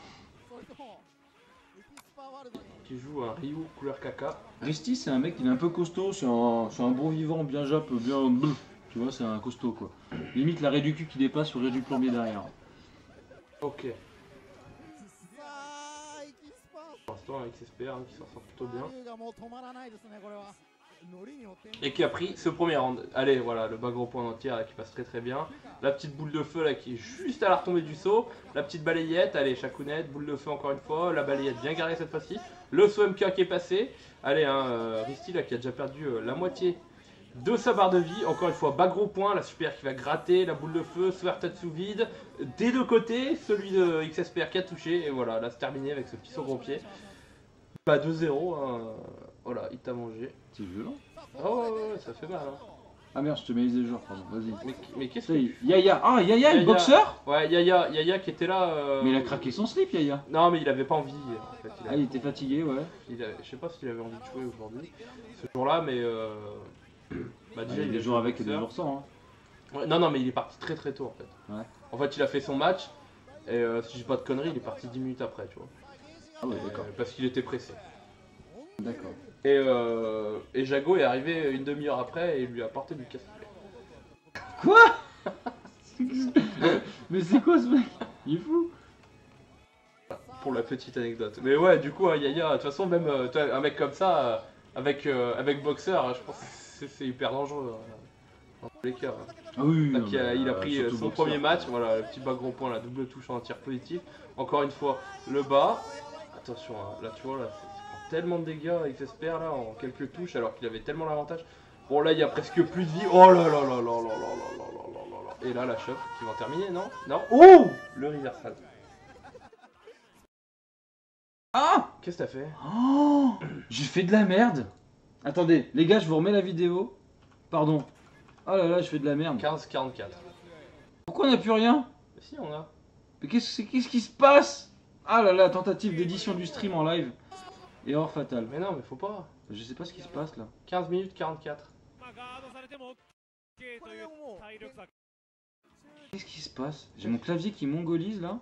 S2: Qui joue un Ryu couleur caca.
S1: Risti, c'est un mec qui est un peu costaud, c'est un bon vivant, bien jap, bien. Tu vois, c'est un costaud quoi. Limite la raie du cul qui dépasse ou raie du plombier derrière.
S2: Ok. Pour l'instant, avec XSPR qui s'en sort plutôt bien. Et qui a pris ce premier round. Allez, voilà, le bas gros point entier là, qui passe très très bien. La petite boule de feu là qui est juste à la retombée du saut. La petite balayette, allez, chacounette, boule de feu encore une fois. La balayette bien garée cette fois-ci. Le saut MK qui est passé. Allez, hein, Risti là qui a déjà perdu la moitié de sa barre de vie. Encore une fois, bas gros point, la super qui va gratter, la boule de feu, Swear Tatsu vide. Des deux côtés, celui de XSPR qui a touché. Et voilà, là c'est terminé avec ce petit saut gros pied. Pas 2-0, hein. Voilà, il t'a mangé.
S1: C'est violent.
S2: Oh ouais, ça fait mal. Hein.
S1: Ah merde, je te mets les joueurs, pardon, vas-y.
S2: Mais qu'est-ce
S1: Ça
S2: que.
S1: y est, Yaya, ah Yaya, le
S2: Yaya.
S1: boxeur.
S2: Ouais, Yaya qui était là.
S1: Mais il a craqué son slip, Yaya.
S2: Non, mais il avait pas envie. En fait.
S1: Ah, il était fatigué, ouais.
S2: Je sais pas s'il avait envie de jouer aujourd'hui, ce jour-là, mais. Bah,
S1: Ah,
S2: déjà,
S1: il y a des
S2: a
S1: jours
S2: joué
S1: avec et des
S2: boxeur.
S1: jours sans. Hein.
S2: Ouais, non, mais il est parti très très tôt en fait.
S1: Ouais.
S2: En fait, il a fait son match, et si j'ai pas de conneries, il est parti 10 minutes après, tu vois.
S1: Ah ouais, d'accord.
S2: Parce qu'il était pressé.
S1: D'accord.
S2: Et Jago est arrivé une demi-heure après et il lui a apporté du café.
S1: Quoi? Mais c'est quoi ce mec? Il est fou.
S2: Pour la petite anecdote. Mais ouais, du coup, Yaya, de toute façon, même toi, un mec comme ça, avec boxeur, je pense que c'est hyper dangereux. Dans tous les cas.
S1: Ah oui,
S2: Là,
S1: non,
S2: il a pris
S1: surtout
S2: son
S1: boxeur.
S2: premier match, voilà, le petit bas gros point, la double touche en tir positif. Encore une fois, le bas. Attention, hein, là tu vois, là, c'est tellement de dégâts avec Vesper là en quelques touches alors qu'il avait tellement l'avantage. Bon, là il y a presque plus de vie. Oh là là là là là là là là là là là là. Et là, la shop qui va en terminer, non? Non. Oh! Le reversal.
S1: Ah!
S2: Qu'est-ce que t'as fait?
S1: Oh! J'ai fait de la merde. Attendez, les gars, je vous remets la vidéo. Pardon. Oh là là, je fais de la merde.
S2: 15-44.
S1: Pourquoi on n'a plus rien?
S2: Mais si, on a.
S1: Mais qu'est-ce qui se passe? Ah là là, tentative d'édition du stream en live. Erreur fatale.
S2: Mais non, mais faut pas.
S1: Je sais pas ce qui se passe là.
S2: 15 minutes 44.
S1: Qu'est-ce qui se passe? J'ai mon clavier qui mongolise là.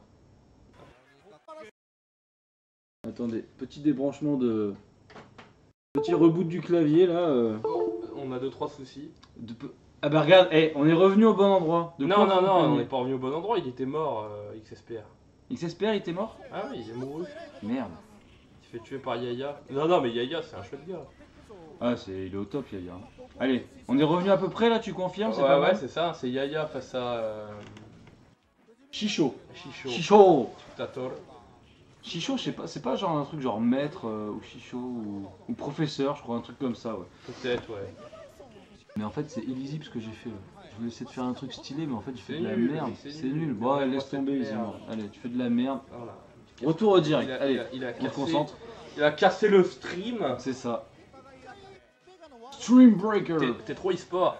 S1: Attendez, petit débranchement de... Petit reboot du clavier là.
S2: On a 2-3 soucis.
S1: Ah bah regarde, on est revenu au bon endroit. De
S2: Non,
S1: quoi
S2: non,
S1: vous
S2: non, on
S1: plaignez?
S2: n'est pas revenu au bon endroit, il était mort, XSPR.
S1: XSPR il était mort?
S2: Ah oui, il est mouru.
S1: Merde.
S2: Il s'est fait tuer par Yaya. Non, non, mais Yaya, c'est un chouette gars.
S1: Ah il est au top Yaya. Allez, on est revenu à peu près là, tu confirmes? C'est
S2: Ouais,
S1: pas
S2: ouais,
S1: mal
S2: c'est ça, c'est Yaya face à
S1: Chicho.
S2: Chicho.
S1: Chicho.
S2: Tator.
S1: Chicho, je sais pas, c'est pas genre un truc genre maître ou chicho ou professeur, je crois, un truc comme ça, ouais.
S2: Peut-être, ouais.
S1: Mais en fait, c'est illisible ce que j'ai fait. Ouais. Je voulais essayer de faire un truc stylé, mais en fait, je fais
S2: C'est
S1: de la
S2: nul,
S1: merde.
S2: c'est
S1: C'est
S2: nul.
S1: nul. Bon,
S2: Mais
S1: laisse
S2: c'est
S1: tomber,
S2: de
S1: Izzy.
S2: merde.
S1: Allez, tu fais de la merde.
S2: Voilà.
S1: Retour au direct. Allez,
S2: il a
S1: on se
S2: cassé,
S1: concentre.
S2: il a cassé le stream.
S1: C'est ça. Stream Breaker.
S2: T'es trop e-sport.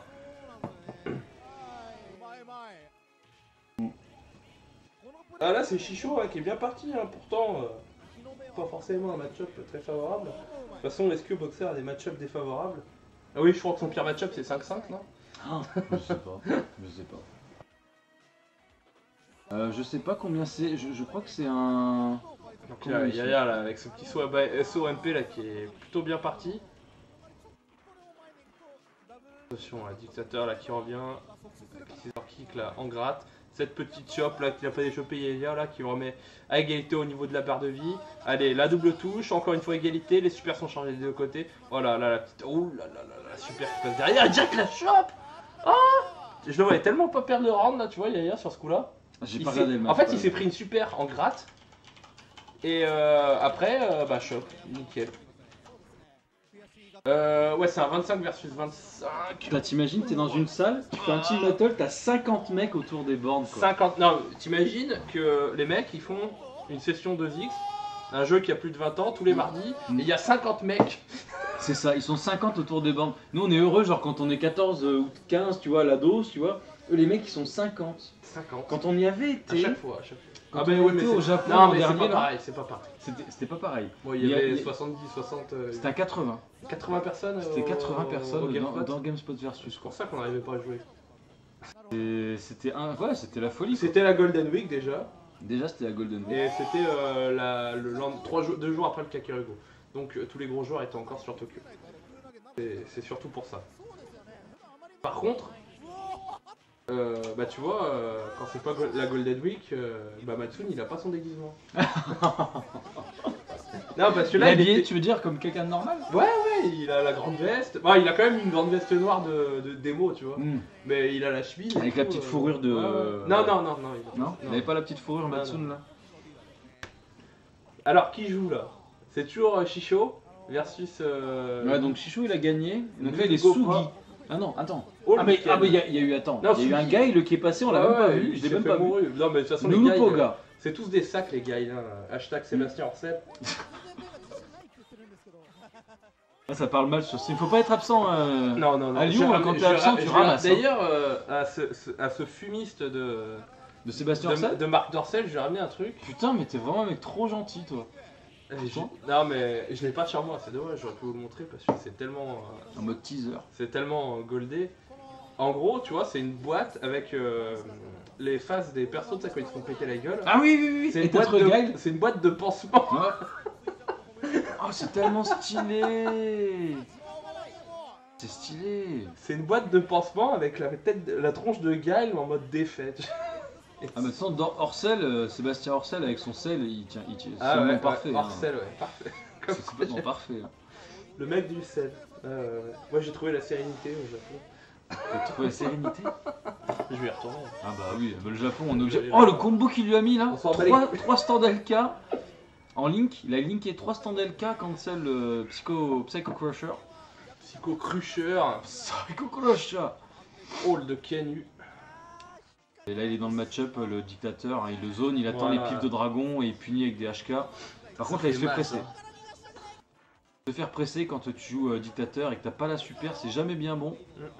S2: Ah là c'est Chicho qui est bien parti, hein. Pourtant pas forcément un match-up très favorable. De toute façon, est-ce que Boxer a des match-up défavorables? Ah oui, je crois que son pire match-up c'est 5-5, non?
S1: Ah, je sais pas. Je sais pas. Je sais pas combien c'est. Je crois que c'est un.
S2: Donc là, Yaya là, avec ce petit SOMP là qui est plutôt bien parti. Attention, un dictateur là qui revient. Avec ses kick là en gratte. Cette petite chop là qu'il a pas déchopé Yaya là qui remet à égalité au niveau de la barre de vie. Allez, la double touche, encore une fois égalité. Les supers sont changés des deux côtés. Voilà, là la petite. Ouh là là là, la super qui passe derrière. Jack la chope. Oh, je le voyais tellement pas perdre le round là, tu vois, Yaya sur ce coup là.
S1: J'ai pas regardé le match.
S2: En fait, il s'est pris une super en gratte. Et après, bah, chope, nickel. Ouais, c'est un 25 versus 25.
S1: Putain, t'imagines, t'es dans une salle, tu fais un team battle, t'as 50 mecs autour des bornes quoi.
S2: 50. Non, t'imagines que les mecs ils font une session 2x, un jeu qui a plus de 20 ans, tous les mardis, et il y a 50 mecs.
S1: C'est ça, ils sont 50 autour des bornes. Nous on est heureux, genre quand on est 14 ou 15, tu vois, à la dose, tu vois. Eux les mecs ils sont 50.
S2: 50.
S1: Quand on y avait
S2: À
S1: été,
S2: chaque fois, à chaque fois.
S1: quand on était au Japon
S2: non,
S1: l'an
S2: mais c'est
S1: dernier,
S2: pas
S1: là,
S2: pareil, c'est pas pareil.
S1: c'était pas pareil.
S2: Bon, il y avait
S1: il y a-
S2: 70, 60.
S1: C'était à 80.
S2: 80 personnes.
S1: C'était 80
S2: au
S1: personnes
S2: GameSpot.
S1: dans GameSpot Versus
S2: C'est
S1: quoi.
S2: pour ça qu'on n'arrivait pas à jouer.
S1: Ouais, c'était la folie. Quoi.
S2: C'était la Golden Week déjà.
S1: Déjà c'était la Golden Week.
S2: Et c'était 2 jours après le Kakariko. Donc tous les gros joueurs étaient encore sur Tokyo. C'est surtout pour ça. Par contre, bah tu vois, quand c'est pas la Golden Week, bah Matsun il a pas son déguisement. Non parce que là il
S1: L'habillé,
S2: était...
S1: tu veux dire comme quelqu'un de normal?
S2: Ouais, il a la grande veste. Bah, il a quand même une grande veste noire de démo, tu vois. Mais il a la chemise. et
S1: Avec la
S2: tout,
S1: petite fourrure de.
S2: ouais, ouais. Non, non, non, non.
S1: Non, il avait pas la petite fourrure
S2: Non,
S1: Matsun
S2: non.
S1: là.
S2: Alors qui joue là? C'est toujours Chicho versus.
S1: Ouais, donc Chicho il a gagné. Donc là il est
S2: Go
S1: Sugi.
S2: quoi.
S1: Ah non, attends.
S2: Oh,
S1: Ah mais
S2: nickel.
S1: il y a eu attends.
S2: Non,
S1: Il y a eu un
S2: Sugi.
S1: guy qui est passé, on l'a même pas vu.
S2: il
S1: Je l'ai
S2: s'est
S1: même
S2: fait
S1: pas vu.
S2: mourir. Non, mais de toute façon, les
S1: Noulou
S2: gars,
S1: Poga.
S2: c'est tous des sacs, les gars. Là. Hashtag Sébastien Orset.
S1: Ah, ça parle mal sur ce. Il faut pas être absent.
S2: Non, non, non.
S1: À Lyon, quand t'es absent, tu ramasses.
S2: D'ailleurs, à ce fumiste de
S1: Sébastien Orset.
S2: de Marc Dorcel, je lui ai ramené un truc.
S1: Putain, mais t'es vraiment un mec trop gentil toi.
S2: Non, mais je l'ai pas sur moi, c'est dommage, j'aurais pu vous le montrer parce que c'est tellement.
S1: En mode teaser.
S2: C'est tellement goldé. En gros, tu vois, c'est une boîte avec les faces des persos de ça quand ils se font péter la gueule.
S1: Ah oui, oui, oui.
S2: C'est
S1: Et
S2: une,
S1: t'as
S2: boîte
S1: trop
S2: de...
S1: guy.
S2: c'est une boîte de pansement.
S1: Ouais. Oh, c'est tellement stylé. C'est stylé.
S2: C'est une boîte de pansement avec la tronche de Guile en mode défaite.
S1: Ah, mais attends, dans Orcel, Sébastien Orcel avec son sel, il tient. C'est
S2: Ah
S1: vraiment
S2: ouais,
S1: parfait.
S2: ouais,
S1: hein.
S2: Orcel, ouais, parfait. Comme
S1: C'est
S2: ça,
S1: complètement parfait. hein.
S2: le mec du sel. Moi j'ai trouvé la sérénité au Japon.
S1: T'as trouvé la sérénité?
S2: Je vais y retourner.
S1: Ah bah oui, le Japon, on est obligé. Oh, le combo qu'il lui a mis là
S2: On s'en bat
S1: 3 stands LK en link. Il a linké 3 stands LK cancel Psycho Crusher.
S2: Psycho Crusher,
S1: Psycho Crusher.
S2: Hall de Kenu.
S1: Et là il est dans le match-up, le dictateur, hein, il le zone, il attend
S2: Voilà.
S1: les pifs de dragon et il punit avec des HK. Par contre là il se fait presser. Se faire presser quand tu joues dictateur et que t'as pas la super, c'est jamais bien bon.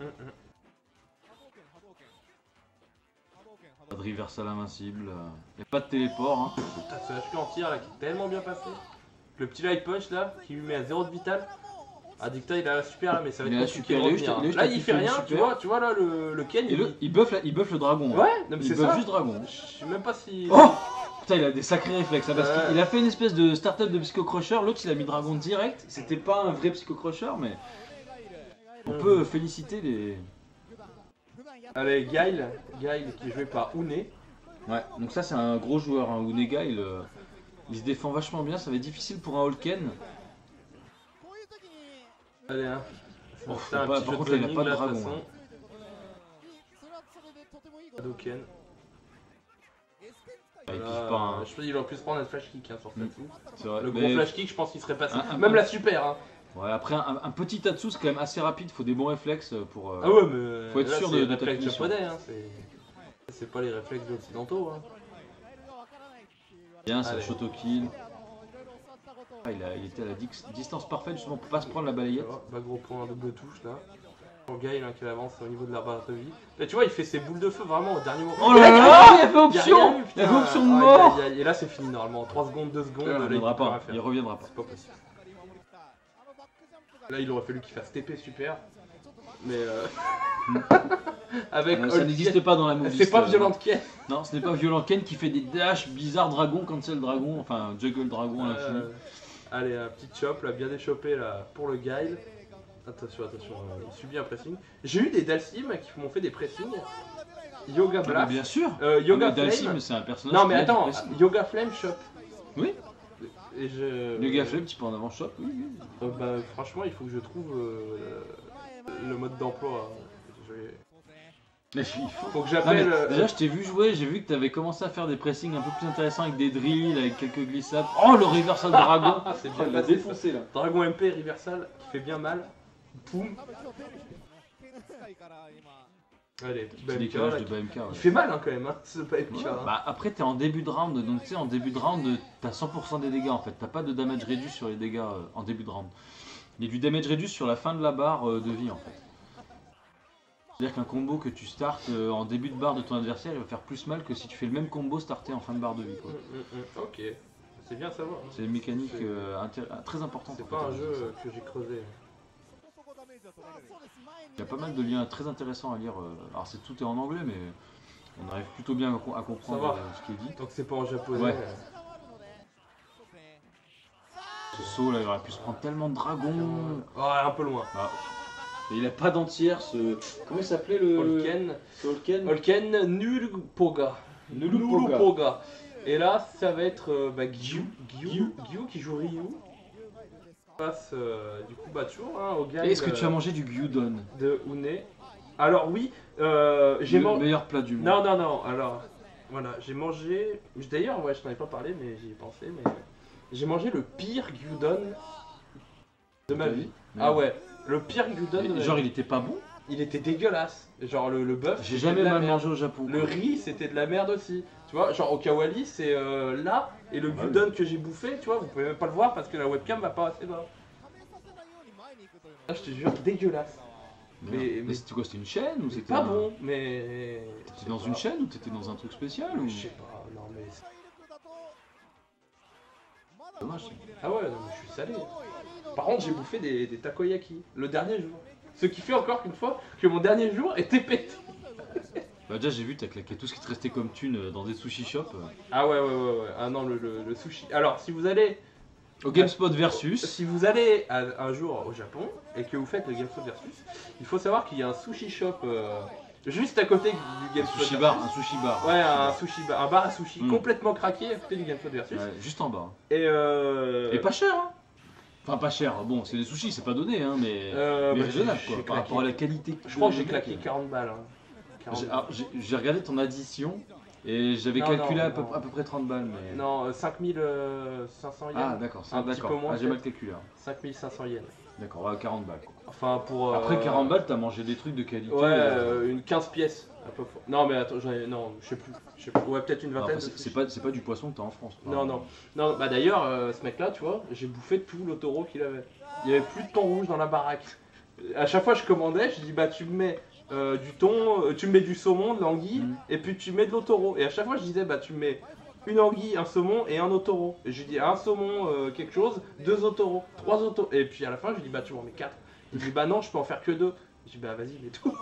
S1: Pas de reversal invincible, y a pas de téléport. Hein.
S2: Putain, ce HQ en tir là qui est tellement bien passé. Le petit light punch là qui lui met à 0 de vital. Ah, Dicta il a la super là, mais ça va
S1: Il a
S2: être
S1: la
S2: compliqué de
S1: super,
S2: revenir, hein.
S1: Léo, je
S2: Là
S1: t'ai
S2: il fait
S1: kiffé le
S2: rien,
S1: super.
S2: tu vois là le Ken
S1: Et il buff le dragon. hein.
S2: Ouais, non, mais
S1: Il
S2: c'est
S1: buff
S2: ça.
S1: juste dragon.
S2: Je sais même pas si.
S1: Oh putain, il a des sacrés réflexes hein, parce
S2: Ouais.
S1: qu'il a fait une espèce de start-up de Psycho Crusher. L'autre il a mis dragon direct. C'était pas un vrai Psycho Crusher, mais on peut féliciter les.
S2: Allez, Guile qui est joué par Une.
S1: Ouais, donc ça c'est un gros joueur. Hein. Unega il se défend vachement bien. Ça va être difficile pour un Holken.
S2: Allez, hein.
S1: Bon,
S2: C'est un
S1: par
S2: petit jeu
S1: contre,
S2: de
S1: il a
S2: zoning,
S1: pas de
S2: là,
S1: dragon,
S2: toute façon. Hadouken.
S1: Il
S2: Voilà,
S1: kiffe pas. Hein.
S2: Je pense qu'il aurait pu se prendre un flash kick hein, sur
S1: Mm.
S2: Tatsu.
S1: C'est vrai.
S2: Le gros
S1: Mais-
S2: flash kick, je pense qu'il serait passé.
S1: Un-
S2: Même la super. Hein.
S1: Ouais, après un petit Tatsu c'est quand même assez rapide. Faut des bons réflexes pour.
S2: Ah ouais, mais.
S1: faut être
S2: là,
S1: sûr
S2: c'est
S1: de
S2: les
S1: ta
S2: réflexes
S1: punition.
S2: japonais. Hein. C'est pas les réflexes occidentaux. Hein.
S1: Bien, c'est un
S2: Allez.
S1: Shotokill. Ah, il était à la distance parfaite justement pour pas se prendre la balayette.
S2: Voilà, bah, gros point, double touche là. Pour Guile hein, qui avance au niveau de la barre de vie. Là, tu vois, il fait ses boules de feu vraiment au dernier moment.
S1: Oh là là, il a fait
S2: Il y a
S1: option.
S2: rien eu,
S1: Il a fait
S2: putain.
S1: option de
S2: Ah,
S1: mort.
S2: Et là, c'est fini normalement. 3 secondes, 2 secondes.
S1: Il
S2: là, il
S1: reviendra
S2: peut rien
S1: pas.
S2: faire.
S1: Il reviendra pas.
S2: C'est pas possible. Là, il aurait fallu qu'il fasse TP super. Mais avec
S1: Ça
S2: Holken,
S1: n'existe pas dans la movie.
S2: c'est pas violent Ken.
S1: Non, ce n'est pas Violent Ken qui fait des dashs bizarres dragon, cancel dragon, enfin juggle dragon à l'infini.
S2: Allez, un petit chop là, bien déchopé là pour le Guile. Attention, il subit un pressing. J'ai eu des Dalsim qui m'ont fait des pressings. Yoga
S1: Ah, mais
S2: Blast.
S1: bien sûr.
S2: Yoga
S1: Mais Dalsim,
S2: Flame.
S1: c'est un personnage.
S2: Non mais
S1: qui a du
S2: attends,
S1: pressing.
S2: Yoga Flame shop.
S1: Oui.
S2: Et je.
S1: Yoga Flame, tu peux en avant shop. Oui, oui.
S2: Bah franchement, il faut que je trouve le mode d'emploi.
S1: Mais il faut.
S2: Faut que
S1: Non,
S2: j'appelle.
S1: mais déjà, je t'ai vu jouer, j'ai vu que tu avais commencé à faire des pressings un peu plus intéressants avec des drills, avec quelques glissades. Oh, le reversal dragon.
S2: C'est
S1: Oh,
S2: bien
S1: il l'a
S2: passé,
S1: défoncé là.
S2: Dragon MP Reversal qui fait bien mal. Poum. Allez,
S1: Petit
S2: BMK,
S1: décalage
S2: là,
S1: de BMK. ouais.
S2: il fait mal hein, quand même, hein, ce BMK.
S1: Ouais,
S2: hein.
S1: bah après t'es en début de round, donc tu sais en début de round t'as 100% des dégâts en fait, t'as pas de damage réduit sur les dégâts en début de round. Il y a du damage réduit sur la fin de la barre de vie en fait. C'est-à-dire qu'un combo que tu startes en début de barre de ton adversaire il va faire plus mal que si tu fais le même combo starté en fin de barre de vie quoi.
S2: Ok, c'est bien à savoir. hein.
S1: C'est une mécanique très importante.
S2: C'est
S1: en
S2: pas
S1: fait,
S2: un jeu que j'ai creusé.
S1: Il y a pas mal de liens très intéressants à lire. Alors tout est en anglais mais on arrive plutôt bien à comprendre
S2: Ça va.
S1: ce qui est dit.
S2: Donc c'est pas en japonais.
S1: Ouais. Ce saut là il aurait pu se prendre tellement de dragons.
S2: Ouais, un peu loin.
S1: Ah, et il a pas d'entière ce. Comment il s'appelait le.
S2: Holken.
S1: ce Holken
S2: Holken Nulupoga. Nulupoga. Et là, ça va être Gyu qui joue Ryu. Passe du coup toujours hein, au gars
S1: Est-ce que tu as mangé du gyudon?
S2: de Une. Alors oui, j'ai
S1: Le
S2: mangé.
S1: meilleur plat du monde.
S2: Non. Alors voilà, j'ai mangé. D'ailleurs, ouais, je t'en ai pas parlé, mais j'y ai pensé. Mais j'ai mangé le pire gyudon de ma vie. Ah ouais, le pire gyudon. de ma
S1: Genre
S2: vie.
S1: il était pas bon?
S2: Il était dégueulasse. Genre le bœuf.
S1: J'ai
S2: c'était
S1: jamais
S2: de la
S1: mal
S2: merde.
S1: mangé au Japon.
S2: Le riz, c'était de la merde aussi. Tu vois, genre au Kawali, c'est là. Et le
S1: Ah
S2: gyudon que j'ai bouffé, tu vois, vous pouvez même pas le voir parce que la webcam va pas assez bas. Ah, je te jure, dégueulasse.
S1: Mais
S2: mais-
S1: c'était quoi? C'était une chaîne ou
S2: C'est
S1: c'était
S2: pas
S1: un-
S2: bon, mais.
S1: T'étais dans une chaîne ou t'étais dans un truc spécial ou...
S2: Je sais pas, non mais.
S1: Dommage.
S2: Ah ouais, non, mais je suis salé. Par contre, j'ai bouffé des takoyaki le dernier jour. Ce qui fait encore qu'une fois que mon dernier jour était pété.
S1: Bah déjà j'ai vu t'as claqué tout ce qui te restait comme thune dans des sushi shops.
S2: Ah ouais. Ah non, le sushi. Alors, si vous allez
S1: Au GameSpot versus.
S2: Si vous allez un jour au Japon et que vous faites le GameSpot versus, il faut savoir qu'il y a un sushi shop juste à côté du GameSpot
S1: Sushi
S2: versus.
S1: bar, un sushi bar.
S2: Ouais, un sushi bar, un bar à sushi
S1: Mm.
S2: complètement craqué à côté du GameSpot versus.
S1: Ouais, juste en bas.
S2: Et
S1: pas cher, hein. Enfin, pas cher. Bon, c'est des sushis, c'est pas donné, hein, mais
S2: bah,
S1: raisonnable,
S2: j'ai
S1: quoi. Par
S2: claqué.
S1: rapport à la qualité.
S2: Je crois que j'ai claqué 40 balles. Hein. 40 balles.
S1: J'ai regardé ton addition et j'avais
S2: Non,
S1: calculé
S2: non,
S1: à peu
S2: non.
S1: près 30 balles. Mais...
S2: Non, 5500 yens.
S1: Ah, d'accord,
S2: Un petit
S1: d'accord.
S2: peu moins,
S1: Ah, j'ai mal
S2: peut-être.
S1: calculé. Hein.
S2: 5500 yens.
S1: D'accord, ouais, 40 balles. Quoi.
S2: Enfin, pour.
S1: Après 40 balles, t'as mangé des trucs de qualité.
S2: Ouais, une 15 pièces. À peu près. Non, mais attends, non, je sais plus. Ouais, peut-être une
S1: Enfin,
S2: vingtaine.
S1: c'est pas du poisson que t'as en France.
S2: Non, non. Non, bah d'ailleurs, ce mec-là, tu vois, j'ai bouffé tout le taureau qu'il avait. Il y avait plus de thon rouge dans la baraque. À chaque fois, je commandais, je dis, bah, tu me mets du thon, tu me mets du saumon, de l'anguille, et puis tu mets de l'otoro. Et à chaque fois, je disais, bah, tu me mets une anguille, un saumon et un otoro. Et je dis, un saumon, quelque chose, 2 otoros, 3 otoros. Et puis à la fin, je dis, bah, tu m'en mets 4. Il dit, bah, non, je peux en faire que 2. Je dis, bah, vas-y, mets tout.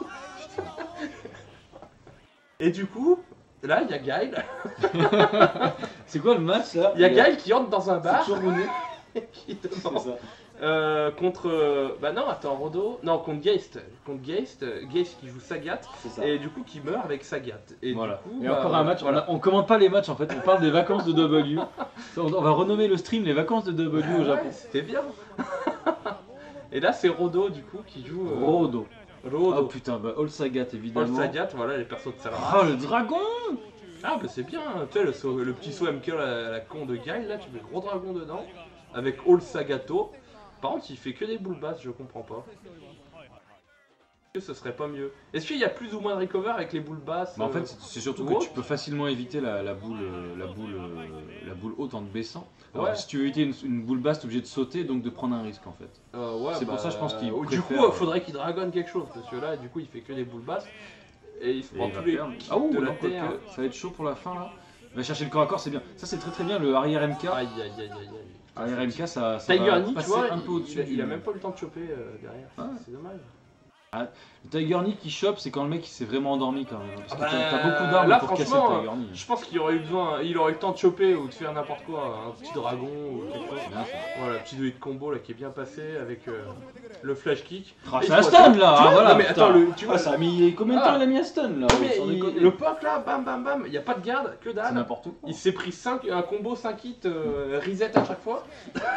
S2: Et du coup, là, il y a Gaël.
S1: C'est quoi le match là?
S2: Il y a Gaël qui entre dans un bar.
S1: C'est toujours Monet.
S2: Qui
S1: C'est
S2: demande.
S1: ça.
S2: Contre. Bah non, attends, Rodo. Non, contre Geist. Contre Geist. Geist qui joue Sagat.
S1: C'est ça.
S2: Et du coup, qui meurt avec Sagat. Et
S1: Voilà.
S2: du coup,
S1: Et
S2: bah,
S1: encore un match.
S2: voilà.
S1: On commente pas les matchs en fait. On parle des vacances de W. On va renommer le stream les vacances de W au Japon.
S2: Ouais, c'était bien. Et là, c'est Rodo du coup qui joue.
S1: Rodo.
S2: Rodo.
S1: Oh putain, bah All Sagat évidemment.
S2: Paul Sagat, voilà les persos de Sagat.
S1: Oh le dragon.
S2: Ah, bah c'est bien. Tu sais, le petit saut MK, la con de Guy, là, tu mets gros dragon dedans. Avec All Sagato. Par contre, il fait que des boules basses, je comprends pas. Est-ce que ce serait pas mieux? Est-ce qu'il y a plus ou moins de recover avec les boules basses?
S1: Bah en fait, c'est surtout que
S2: hautes
S1: tu peux facilement éviter la boule haute en te baissant. Alors,
S2: Ouais.
S1: si tu veux éviter une boule basse, t'es obligé de sauter, donc de prendre un risque en fait.
S2: Ouais,
S1: C'est pour ça, je pense qu'il
S2: Du coup,
S1: préfère,
S2: faudrait qu'il dragonne quelque chose, parce que là, du coup, il fait que des boules basses. Et il se
S1: Et
S2: prend
S1: il va
S2: tous les
S1: perdre.
S2: kits
S1: Ah ouh,
S2: de la
S1: non, quoique,
S2: terre.
S1: ça va être chaud pour la fin là. Il va chercher le corps à corps, c'est bien. Ça c'est très bien, le arrière MK.
S2: Aïe, aïe, aïe, aïe, aïe.
S1: Arrière MK, ça
S2: Tiger
S1: va
S2: Knee, tu
S1: passer
S2: vois,
S1: un peu au-dessus.
S2: il a même pas eu le temps de choper derrière.
S1: Ouais.
S2: C'est dommage.
S1: Le Tiger Knee qui chope, c'est quand le mec il s'est vraiment endormi quand même. Parce que
S2: Ah bah,
S1: t'as beaucoup d'armes
S2: là,
S1: pour casser
S2: franchement,
S1: le Tiger Knee.
S2: Je pense qu'il aurait eu besoin, il aurait eu le temps de choper ou de faire n'importe quoi, un petit dragon ou quelque chose.
S1: C'est bien ça.
S2: Voilà, petit douille de combo là qui est bien passé avec le flash kick.
S1: Ah,
S2: Et
S1: c'est
S2: tu
S1: un
S2: vois,
S1: stun là.
S2: tu vois,
S1: Ah, voilà,
S2: non, mais attends,
S1: putain.
S2: tu vois,
S1: Ça a mis combien de temps
S2: Ah.
S1: il a mis un stun là?
S2: mais
S1: Sans déconner.
S2: le poke là, bam bam bam, il n'y a pas de garde, que
S1: C'est
S2: dalle.
S1: n'importe où.
S2: Il s'est pris un combo 5 hits reset à chaque fois.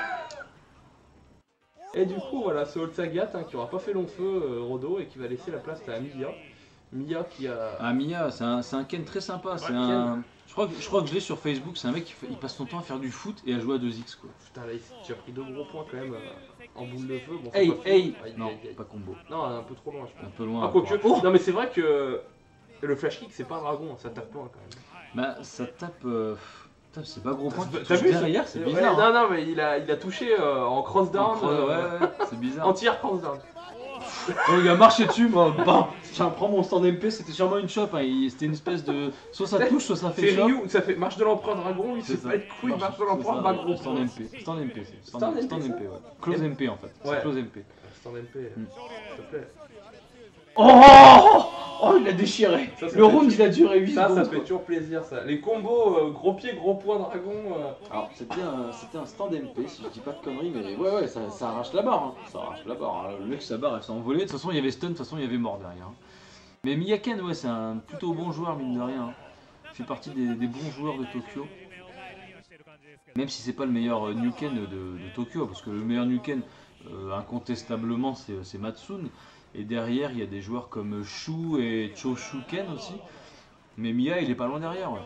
S2: Et du coup, voilà, ce Old Sagat qui aura pas fait long feu, Rodo, et qui va laisser la place à Mia. Mia qui a.
S1: Ah Mia, c'est un Ken très sympa. C'est
S2: Ouais,
S1: un. Je crois que je l'ai sur Facebook. C'est un mec il passe son temps à faire du foot et à jouer à 2x quoi.
S2: Putain, là, tu as pris 2 gros points quand même en boule de feu. Bon, c'est
S1: Hey,
S2: pas fini.
S1: hey.
S2: Aïe,
S1: Non,
S2: aïe, aïe.
S1: pas combo.
S2: Non, un peu trop loin, je
S1: Un
S2: pense.
S1: peu loin.
S2: Ah, quoique. Non, mais c'est vrai que le flash kick, c'est pas un dragon, ça tape loin quand même.
S1: Bah ça tape. Putain, c'est pas gros point.
S2: T'as vu
S1: derrière, c'est
S2: Ouais,
S1: bizarre. hein.
S2: Non, non, mais il a touché en cross down,
S1: Ouais, c'est bizarre.
S2: entière cross down.
S1: Oh, il a marché dessus, moi, bam. J'en prends mon stand MP, c'était sûrement une chope. Hein. C'était une espèce de. Soit ça touche, soit ça fait
S2: C'est
S1: chope.
S2: Ryu, ça fait marche de l'empereur dragon, il
S1: C'est
S2: sait
S1: ça.
S2: pas être couille, marche de l'empereur, bah gros
S1: Stand
S2: point.
S1: MP. Stand MP, c'est.
S2: Stand
S1: Stand
S2: MP,
S1: stand
S2: ça
S1: MP, ouais. Close MP en fait.
S2: Ouais.
S1: C'est close MP.
S2: Stand MP,
S1: Mm.
S2: s'il te plaît.
S1: Oh, il a déchiré.
S2: Ça, ça
S1: Le
S2: fait-
S1: round il a duré 8
S2: Ça
S1: secondes.
S2: fait toujours plaisir ça. Les combos gros pied, gros point dragon.
S1: Alors c'était un stand MP si je dis pas de conneries, mais ouais, ça arrache la barre. Hein. Ça arrache la barre. Le mec, sa barre elle s'est envolée. De toute façon, il y avait stun, de toute façon, il y avait mort derrière. hein. Mais Miyaken, ouais, c'est un plutôt bon joueur, mine de rien. hein. Il fait partie des bons joueurs de Tokyo. Même si c'est pas le meilleur Nuken de Tokyo, parce que le meilleur Nuken, incontestablement, c'est Matsun. Et derrière, il y a des joueurs comme Shu et Choshuken aussi. Mais Mia, il est pas loin derrière. Ouais.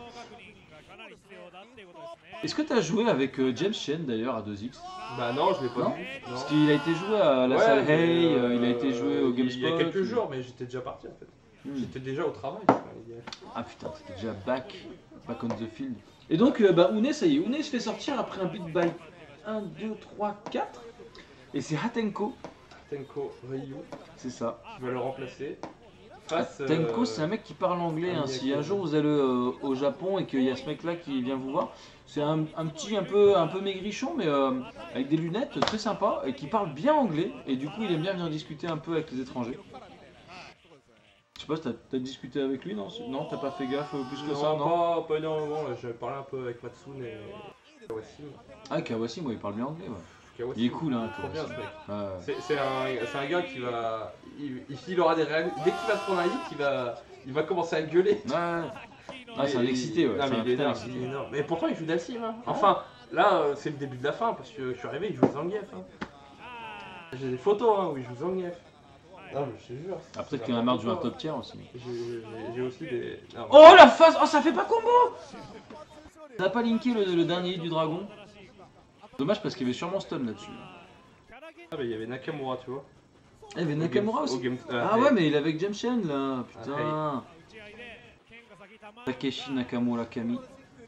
S1: Est-ce que tu as joué avec James Chen d'ailleurs à 2x?
S2: Bah non, je l'ai pas
S1: Non.
S2: vu. Non.
S1: Parce qu'il a été joué à la
S2: Ouais,
S1: salle
S2: mais,
S1: Hey, il a été joué au GameSpot.
S2: Il y a quelques jours, mais j'étais déjà parti en fait.
S1: Hmm.
S2: J'étais déjà au travail. je crois, il y a-
S1: Ah putain, c'était déjà back on the field. Et donc, Une, ça y est, Une se fait sortir après un beat by 1, 2, 3, 4. Et c'est Hatenko,
S2: Tenko Ryu
S1: c'est ça.
S2: qui va le remplacer. Face,
S1: Hatenko, c'est un mec qui parle anglais. hein. Si un jour vous allez au Japon et qu'il y a ce mec là qui vient vous voir, c'est un petit un peu maigrichon, mais avec des lunettes, très sympa, et qui parle bien anglais. Et du coup, il aime bien venir discuter un peu avec les étrangers. Je sais pas si t'as discuté avec lui, non? Non, t'as pas fait gaffe plus que ça, non?
S2: Pas énormément. Là, j'avais parlé un peu avec Matsun et Kawassim.
S1: Ah, Kawassim, moi il parle bien anglais. Ouais.
S2: Kawassim.
S1: Il est cool, hein.
S2: Trop bien ce
S1: Kawassim.
S2: mec.
S1: Ouais.
S2: C'est un gars qui va. Il aura des réactions. Dès qu'il va se prendre un hit, il va commencer à gueuler.
S1: Ouais. Ah, c'est un excité, ouais.
S2: Non,
S1: C'est
S2: mais
S1: un
S2: il est
S1: putain
S2: énorme,
S1: excité.
S2: il est énorme. Mais pourtant, il joue Dalsim. Hein. Enfin, là, c'est le début de la fin parce que je suis arrivé, il joue Zangief. Hein. J'ai des photos hein, où il joue Zangief. Non, mais je te jure.
S1: Ah, peut-être qu'il en a marre de jouer un top tier aussi.
S2: J'ai aussi des. Non,
S1: Oh la phase! Oh, ça fait pas combo! Ça n'a pas linké le dernier hit du dragon. Dommage parce qu'il y avait sûrement stun là-dessus.
S2: Ah, bah il y avait Nakamura, tu vois.
S1: Il y avait Nakamura aussi. Ah
S2: Hey.
S1: ouais, mais il est avec James Chen là. Putain. Takeshi Nakamura Kami.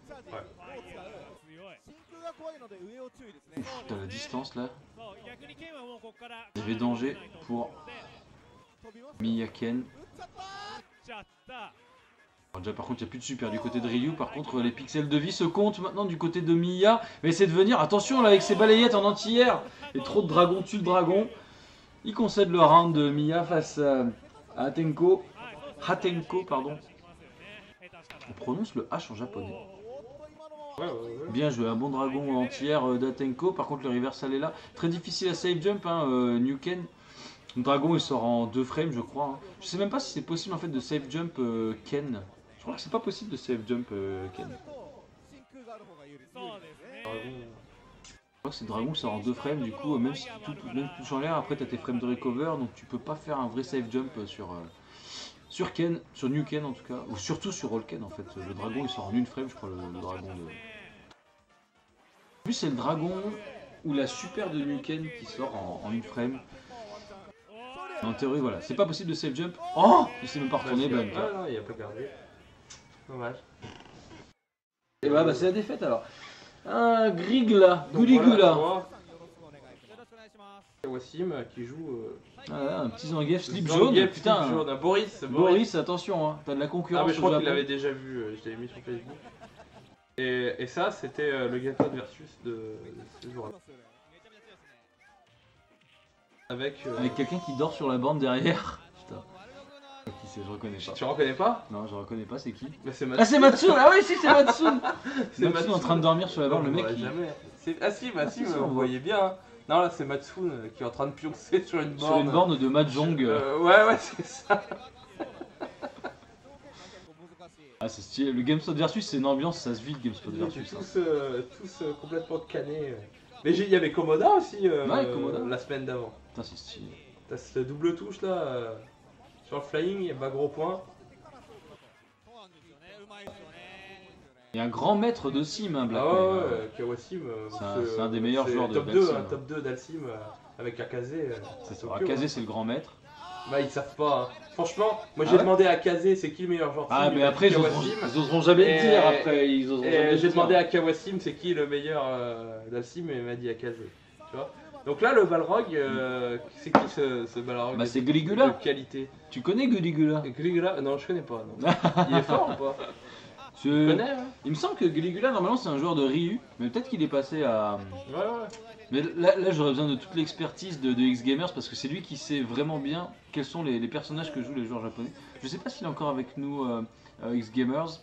S1: Ouf, t'as la distance là. Il y avait danger pour Miyaken. Alors déjà par contre il n'y a plus de super du côté de Ryu. Par contre les pixels de vie se comptent maintenant du côté de Miya. Mais c'est de venir, attention là avec ses balayettes en anti-air. Et trop de dragons tue le dragon. Il concède le round de Miya face à Hatenko. Hatenko pardon. On prononce le H en japonais.
S2: Ouais.
S1: Bien joué, un bon dragon entière d'Atenko. Par contre, le reversal est là. Très difficile à save jump, hein, Nuken. Le dragon il sort en 2 frames, je crois. Hein. Je sais même pas si c'est possible en fait de save jump Ken. Je crois que c'est pas possible de save jump Ken. Je crois que c'est le dragon qui sort en 2 frames, du coup, même si tu touches en l'air, après tu as tes frames de recover, donc tu peux pas faire un vrai save jump sur Ken, sur Nuken en tout cas, ou surtout sur All Ken en fait. Le dragon il sort en 1 frame, je crois, le dragon de. En plus, c'est le dragon ou la super de Nuken qui sort en 1 frame. En théorie, voilà, c'est pas possible de save jump. Oh, il s'est même pas retourné, bah,
S2: Ah non, il a pas gardé. Dommage.
S1: Et bah, c'est la défaite alors. Un Grigla,
S2: Donc
S1: Guligula.
S2: voilà, Kawassim qui joue.
S1: Ah, un petit Zangief slip
S2: Zangief,
S1: jaune, putain.
S2: slip jaune. Boris.
S1: Boris, attention, hein, t'as de la
S2: Ah,
S1: concurrence
S2: mais je
S1: au
S2: crois qu'il
S1: Japon.
S2: l'avait déjà vu, je l'avais mis sur Facebook. Et ça, c'était le gameplay versus de ce jour-là. Avec.
S1: Avec quelqu'un qui dort sur la bande derrière. Putain. Qui c'est, je reconnais pas.
S2: Tu reconnais pas?
S1: Non, je reconnais pas, c'est qui?
S2: Mais c'est
S1: Ah, c'est Matsun. Ah oui, si, c'est Matsun.
S2: C'est
S1: Matsun
S2: Matsun
S1: en train de dormir sur la bande, le mec qui...
S2: Jamais. Ah si, bah si,
S1: si,
S2: vous
S1: on
S2: voyez bien. Hein. Non, là c'est Matsun qui est en train de pioncer sur une borne.
S1: Sur une borne de Mahjong.
S2: Ouais, c'est ça.
S1: Ah, c'est stylé. Le GameSpot Versus, c'est une ambiance, ça se vit le GameSpot
S2: Ils étaient
S1: Versus. Hein.
S2: tous complètement canés. Mais il y avait Komoda aussi
S1: Komoda.
S2: la semaine d'avant.
S1: Putain, c'est stylé.
S2: T'as cette double touche là sur le flying, il y a pas gros point.
S1: Il y a un grand maître de sim, hein, Black.
S2: Ah ouais, Kawassim.
S1: C'est un des meilleurs joueurs de
S2: top
S1: d'Alcim,
S2: 2,
S1: hein.
S2: top 2 d'Alcim avec Akaze.
S1: C'est ça. Akaze, c'est le grand maître.
S2: Bah ils savent pas. Hein. Franchement, moi
S1: Ah
S2: j'ai
S1: ouais
S2: demandé à Akaze c'est qui le meilleur joueur de
S1: Ah,
S2: sim,
S1: mais
S2: il m'a
S1: après,
S2: dit
S1: ils
S2: Kawassim.
S1: oseront jamais le
S2: Et-
S1: dire. Après, ils oseront jamais
S2: Et
S1: le
S2: j'ai
S1: dire.
S2: demandé à Kawassim c'est qui le meilleur d'Alcim et il m'a dit Akaze. Tu vois. Donc là le Balrog, c'est qui ce Balrog
S1: Bah, c'est Guligula.
S2: de qualité.
S1: Tu connais Guligula?
S2: Guligula Non, je connais pas. Non. Il est fort ou pas Tu
S1: Je-
S2: connais hein
S1: Il me semble que Guligula, normalement, c'est un joueur de Ryu. Mais peut-être qu'il est passé à.
S2: Ouais.
S1: Mais là j'aurais besoin de toute l'expertise de X-Gamers parce que c'est lui qui sait vraiment bien quels sont les personnages que jouent les joueurs japonais. Je sais pas s'il est encore avec nous, X-Gamers.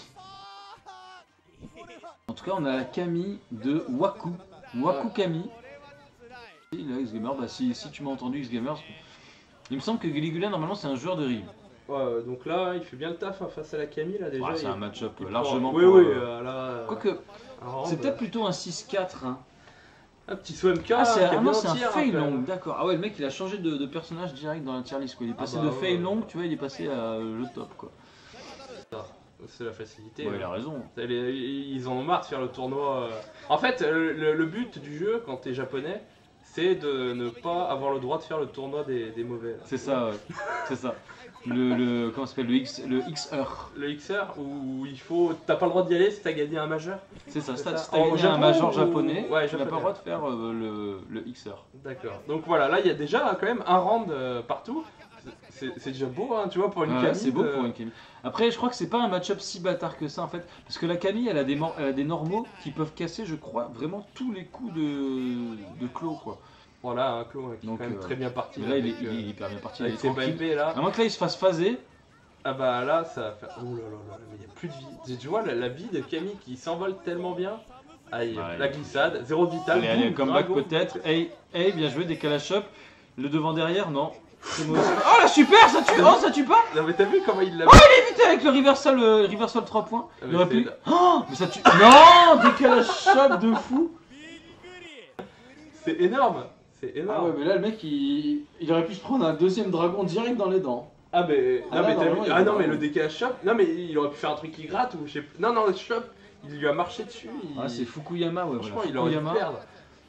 S1: En tout cas, on a la Camille de Waku. Waku Camille. Et là, X-Gamer, bah, si tu m'as entendu, X-Gamers. Il me semble que Guligula, normalement, c'est un joueur de Ryu.
S2: Ouais, donc là il fait bien le taf hein, face à la Camille là déjà.
S1: Ouais, c'est
S2: il-
S1: un match-up
S2: il
S1: largement
S2: prend-
S1: pour,
S2: Oui, là.
S1: Quoique,
S2: un round,
S1: c'est peut-être plutôt un 6-4. Hein.
S2: un petit SOMK.
S1: Ah, c'est
S2: qui est bien
S1: non, c'est un
S2: entier, hein,
S1: Fei
S2: quand
S1: Long,
S2: même.
S1: d'accord. Ah ouais, le mec il a changé de personnage direct dans la tier list quoi. Il est passé
S2: bah
S1: de
S2: ouais,
S1: Fei
S2: ouais.
S1: Long, tu vois, il est passé à le top quoi.
S2: C'est la facilité.
S1: Ouais,
S2: hein.
S1: il a raison.
S2: Ils en ont marre de faire le tournoi. En fait, le but du jeu, quand t'es japonais, c'est de ne pas avoir le droit de faire le tournoi des mauvais. là.
S1: C'est ça, ouais. C'est ça. Comment ça s'appelle le XR.
S2: Le XR, où il faut. T'as pas le droit d'y aller si t'as gagné un majeur.
S1: C'est ça,
S2: C'est
S1: si
S2: ça.
S1: t'as
S2: En
S1: gagné un
S2: Japon
S1: major
S2: ou-
S1: japonais,
S2: Ouais,
S1: tu n'as pas
S2: japonais.
S1: le droit de faire le XR.
S2: D'accord. Donc voilà, là il y a déjà quand même un round partout. C'est déjà beau, hein, tu vois, pour une
S1: Ouais,
S2: Camille.
S1: c'est beau pour une Camille. Après, je crois que c'est pas un match-up si bâtard que ça en fait. Parce que la Camille, elle a des normaux qui peuvent casser, je crois, vraiment tous les coups de Clos quoi.
S2: Voilà, un clone qui est
S1: Donc,
S2: quand même très bien parti.
S1: Mais là, il
S2: avec,
S1: est hyper bien parti. Il
S2: avec
S1: est
S2: ses
S1: tranquille.
S2: BMP là.
S1: À moins que là, il se fasse phaser.
S2: Ah bah là, ça va faire. Oh là là là, mais il n'y a plus de vie. Tu vois la vie de Camille qui s'envole tellement bien Aïe,
S1: Ouais.
S2: la glissade, 0 vital.
S1: Allez, allez,
S2: boum,
S1: comeback
S2: dragon.
S1: peut-être. Hey, bien joué, décalage shop. Le devant derrière, non. Très mauvais. Oh la super, ça tue. Oh, ça tue pas.
S2: Non mais t'as vu comment il l'a
S1: Évitez avec le reversal 3 points.
S2: Ah,
S1: Il
S2: mais
S1: aurait
S2: c'est-
S1: pu. Oh, mais ça tue. Non, décalage shop de fou.
S2: C'est énorme. C'est
S1: Ah
S2: énorme.
S1: ouais, mais là, le mec, il aurait pu se prendre un deuxième dragon direct dans les dents.
S2: Ah mais,
S1: Ah
S2: non,
S1: là,
S2: mais, t'as
S1: normalement,
S2: vu-
S1: il y a
S2: ah non
S1: pas
S2: mais
S1: de-
S2: le décalage shop, non mais il aurait pu faire un truc qui gratte ou je sais pas. Non non le shop, il lui a marché dessus.
S1: Ah, c'est Fukuyama, ouais.
S2: Franchement
S1: Voilà.
S2: il aurait dû
S1: Fukuyama.
S2: perdre.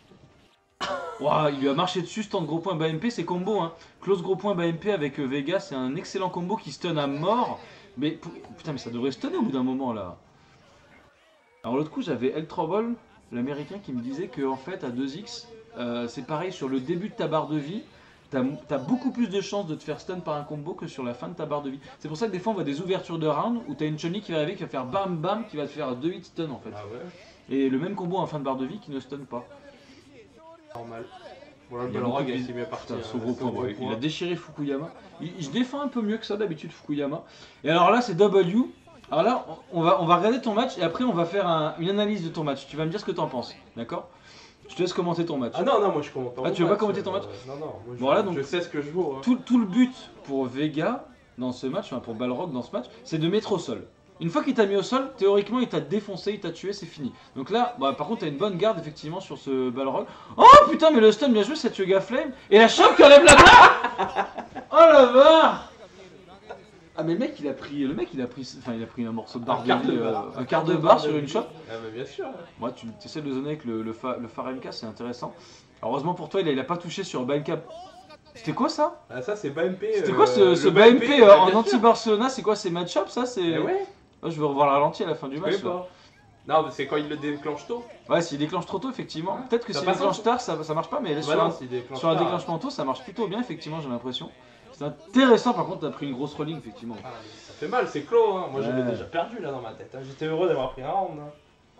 S1: Ouah, il lui a marché dessus, stand gros point bas MP, c'est combo. Hein. Close gros point bas MP avec Vega, c'est un excellent combo qui stun à mort. Mais putain, mais ça devrait stunner au bout d'un moment là. Alors l'autre coup, j'avais El Trouble, l'américain, qui me disait que en fait à 2x, c'est pareil sur le début de ta barre de vie. T'as beaucoup plus de chances de te faire stun par un combo que sur la fin de ta barre de vie. C'est pour ça que des fois on voit des ouvertures de round où t'as une Chun-Li qui va arriver, qui va faire bam bam, qui va te faire 2 hits stun en fait.
S2: Ah ouais,
S1: Et le même combo en fin de barre de vie qui ne stun pas.
S2: normal. Voilà le
S1: Il y a
S2: Balrog
S1: beaucoup de-
S2: il s'est bien parti.
S1: Putain,
S2: hein,
S1: ce gros
S2: ce
S1: point,
S2: gros
S1: ouais.
S2: point.
S1: Il a déchiré Fukuyama. Il se défend un peu mieux que ça d'habitude Fukuyama. Et alors là c'est W. Alors là on va regarder ton match et après on va faire une analyse de ton match. Tu vas me dire ce que t'en penses, d'accord? Je te laisse commenter ton match.
S2: Ah non non moi je commente pas.
S1: Ah,
S2: mon
S1: tu veux pas
S2: match,
S1: commenter ton match
S2: Non non, moi,
S1: Bon, voilà, donc-
S2: je sais ce que je vaux. Hein.
S1: Tout le but pour Vega dans ce match, enfin pour Balrog dans ce match, c'est de mettre au sol. Une fois qu'il t'a mis au sol, théoriquement il t'a défoncé, il t'a tué, c'est fini. Donc là, bah, par contre t'as une bonne garde effectivement sur ce Balrog. Oh putain mais le stun bien joué cette Yoga Flame. Et la chope qui enlève la barre. Oh la barre. Ah mais le mec il a pris un morceau de barre
S2: Un quart de
S1: de vie,
S2: barre.
S1: un quart de barre sur une chope.
S2: Ah mais bien sûr.
S1: Moi tu essaies de zoner avec le Phare MK, c'est intéressant. Heureusement pour toi il a pas touché sur BMK. C'était quoi ça?
S2: Ah ça c'est BMP.
S1: C'était quoi ce
S2: le
S1: BMP
S2: bah,
S1: en
S2: bien sûr.
S1: anti-Barcelona? C'est quoi? C'est match-up ça? C'est...
S2: Eh ouais.
S1: Oh, je veux revoir la ralenti à la fin du
S2: Je
S1: match.
S2: savais
S1: là.
S2: pas. Non mais c'est quand il le déclenche tôt.
S1: Ouais, s'il déclenche trop tôt, effectivement. Peut-être que
S2: Ça
S1: s'il
S2: passe
S1: déclenche
S2: en-
S1: tard, ça marche pas, mais là,
S2: Bah non, s'il déclenche
S1: sur un
S2: pas,
S1: déclenchement tôt, ça marche plutôt bien, effectivement, j'ai l'impression. C'est intéressant, par contre, t'as pris une grosse rolling, effectivement.
S2: Ah, ça fait mal, c'est clos. Hein. Moi j'avais
S1: Ouais.
S2: déjà perdu là dans ma tête. Hein. J'étais heureux d'avoir pris un round. Hein.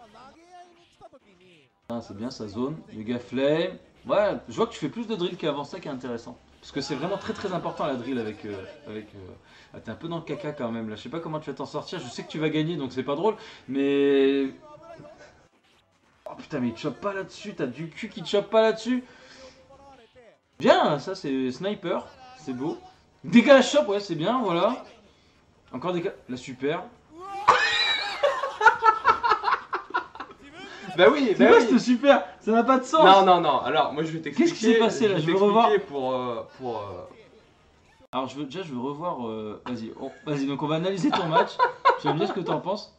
S1: Ah, c'est bien, ça zone. Yoga Flame. Ouais, je vois que tu fais plus de drill qu'avant, ça qui est intéressant. Parce que c'est vraiment très important la drill avec. Ah, t'es un peu dans le caca quand même là. Je sais pas comment tu vas t'en sortir. Je sais que tu vas gagner donc c'est pas drôle. Mais. Oh putain, mais il te chope pas là-dessus. T'as du cul qui te chope pas là-dessus. Bien, ça c'est sniper. C'est beau. Dégage shop, ouais, c'est bien, voilà. Encore des la super.
S2: Bah oui,
S1: C'est
S2: bah
S1: quoi
S2: oui.
S1: cette super? Ça n'a pas de sens.
S2: Non, non, non. Alors, moi je vais t'expliquer.
S1: Qu'est-ce qui s'est passé, là?
S2: vais
S1: Je veux revoir.
S2: t'expliquer pour
S1: Alors je veux revoir. Vas-y, vas-y. Donc on va analyser ton match. Tu vas me dire ce que t'en penses.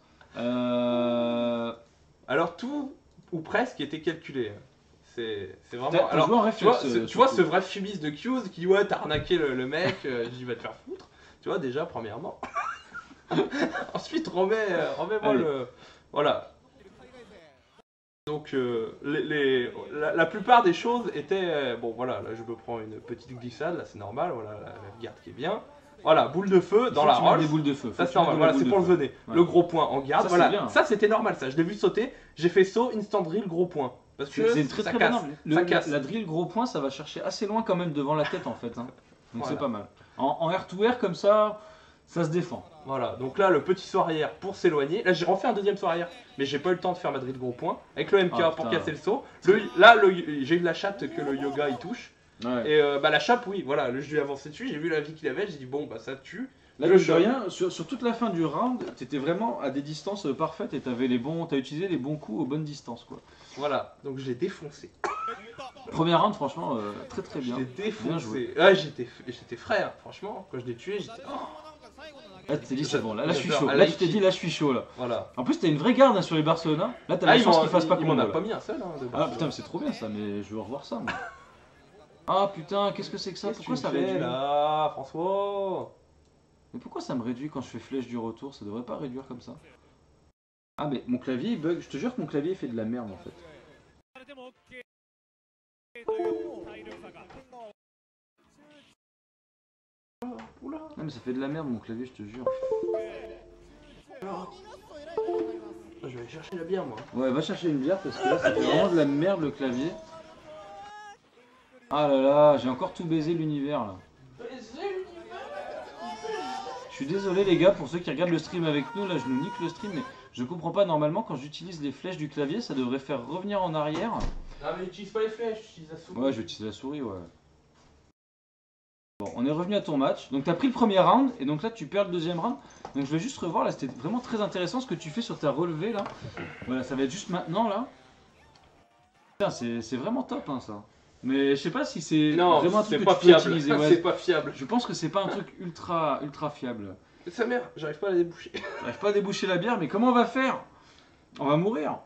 S2: Alors, tout ou presque était calculé. C'est
S1: T'as
S2: vraiment.
S1: t'as
S2: Alors,
S1: joué en
S2: tu vois,
S1: réflexe.
S2: tu vois ce vrai fumiste de Q's qui dit ouais, t'as arnaqué le mec, je dis va te faire foutre. Tu vois, déjà, premièrement. Ensuite, remets-moi
S1: Allez.
S2: le. Voilà. Donc, la plupart des choses étaient. Bon, voilà, là je me prends une petite glissade, là c'est normal, voilà, la garde qui est bien. Voilà, boule de feu dans la roche.
S1: des boules de feu.
S2: Ça c'est normal, voilà, c'est pour le zoner.
S1: Ouais.
S2: Le gros point en garde,
S1: Ça, c'est
S2: voilà.
S1: bien.
S2: Ça c'était normal, ça. Je l'ai vu sauter, j'ai fait saut, instant drill, gros point. Parce que
S1: C'est très
S2: ça
S1: très
S2: casse.
S1: bien.
S2: Ça casse.
S1: La drill gros point, ça va chercher assez loin quand même devant la tête en fait. Hein. Donc
S2: Voilà.
S1: c'est pas mal. En R2R comme ça se défend.
S2: Voilà, donc là le petit saut arrière pour s'éloigner. Là j'ai refait un deuxième saut arrière, mais j'ai pas eu le temps de faire ma drill gros point. Avec le MK
S1: Ah,
S2: pour
S1: putain.
S2: casser le saut. J'ai eu de la chatte que le yoga il touche.
S1: Ouais.
S2: Et bah la chape, oui, voilà, je lui ai avancé dessus, j'ai vu la vie qu'il avait, j'ai dit bon bah ça tue.
S1: Là,
S2: Je
S1: je
S2: chope.
S1: rien, sur toute la fin du round, t'étais vraiment à des distances parfaites et t'as utilisé les bons coups aux bonnes distances quoi.
S2: Voilà, donc je l'ai défoncé.
S1: Premier round, franchement, très très
S2: Je
S1: bien.
S2: l'ai
S1: Bien
S2: défoncé.
S1: joué.
S2: Ouais, j'étais frère, franchement, quand je l'ai tué, j'étais. Oh,
S1: Là, tu t'es dit, c'est bon, là je suis
S2: J'adore.
S1: chaud.
S2: Ah,
S1: Là,
S2: là,
S1: tu t'es
S2: il-
S1: dit, là, je suis chaud là.
S2: voilà.
S1: En plus, t'as une vraie garde hein, sur les Barcelona. Là, t'as la
S2: il
S1: chance
S2: m'en-
S1: qu'il fasse pas
S2: il m'en
S1: combo.
S2: a
S1: là.
S2: pas mis un seul. Hein, de
S1: Ah
S2: Barcelone.
S1: putain, mais c'est trop bien ça, mais je veux revoir ça. Moi. Ah putain, qu'est-ce que c'est que ça?
S2: Qu'est-ce que
S1: Pourquoi
S2: tu
S1: ça
S2: me fais,
S1: réduit
S2: là, François?
S1: Mais pourquoi ça me réduit quand je fais flèche du retour? Ça devrait pas réduire comme ça. Ah, mais mon clavier il bug. Je te jure que mon clavier fait de la merde en fait.
S2: Oula.
S1: Non, mais ça fait de la merde mon clavier, je te jure.
S2: Je vais aller chercher la bière, moi.
S1: Ouais, va chercher une bière parce que là, ça fait vraiment de la merde le clavier. Ah là là, j'ai encore tout baisé l'univers là. Je suis désolé les gars pour ceux qui regardent le stream avec nous, là je nous nique le stream mais je comprends pas, normalement quand j'utilise les flèches du clavier ça devrait faire revenir en arrière.
S2: Ah mais utilise pas les flèches, utilise la souris.
S1: Ouais je vais utiliser la souris ouais. Bon on est revenu à ton match, donc t'as pris le premier round et donc là tu perds le deuxième round. Donc je vais juste revoir là, c'était vraiment très intéressant ce que tu fais sur ta relevée là. Voilà ça va être juste maintenant là. Putain c'est vraiment top hein ça. Mais je sais pas si c'est vraiment un truc que tu peux utiliser. Ouais.
S2: C'est pas fiable.
S1: Je pense que c'est pas un truc ultra fiable.
S2: Et sa mère, j'arrive pas à la déboucher.
S1: J'arrive pas à déboucher la bière, mais comment on va faire? On va mourir.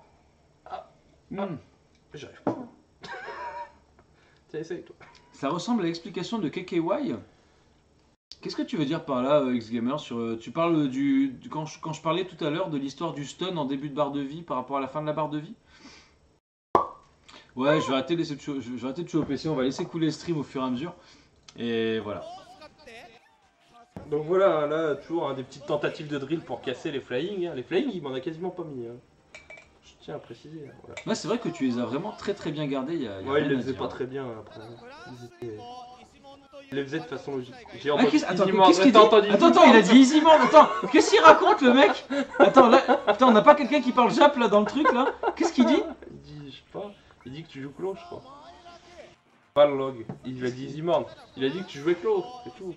S2: J'arrive pas. Tiens, essaye toi.
S1: Ça ressemble à l'explication de KKY. Qu'est-ce que tu veux dire par là, X-Gamer tu parles quand je parlais tout à l'heure de l'histoire du stun en début de barre de vie par rapport à la fin de la barre de vie? Ouais, je vais arrêter de jouer au PC, on va laisser couler le stream au fur et à mesure. Et voilà.
S2: Donc voilà, là, toujours des petites tentatives de drill pour casser les flying. Hein. Les flying, il m'en a quasiment pas mis. Hein. Je tiens à préciser. Hein, voilà.
S1: Ouais, c'est vrai que tu les as vraiment très bien gardés.
S2: Ouais, il les faisait pas très bien après. Il les faisait de façon logique. J'ai
S1: entendu
S2: Attends,
S1: qu'est-ce qu'il dit? Attends, il a dit Easy Mord. Attends, qu'est-ce qu'il raconte le mec? Attends, on n'a pas quelqu'un qui parle Jap là dans le truc là? Qu'est-ce qu'il dit?
S2: Il dit, je sais pas, il dit que tu joues Claw, je crois. Pas le log, il a dit Easy Mord. Il a dit que tu jouais Claw, c'est tout.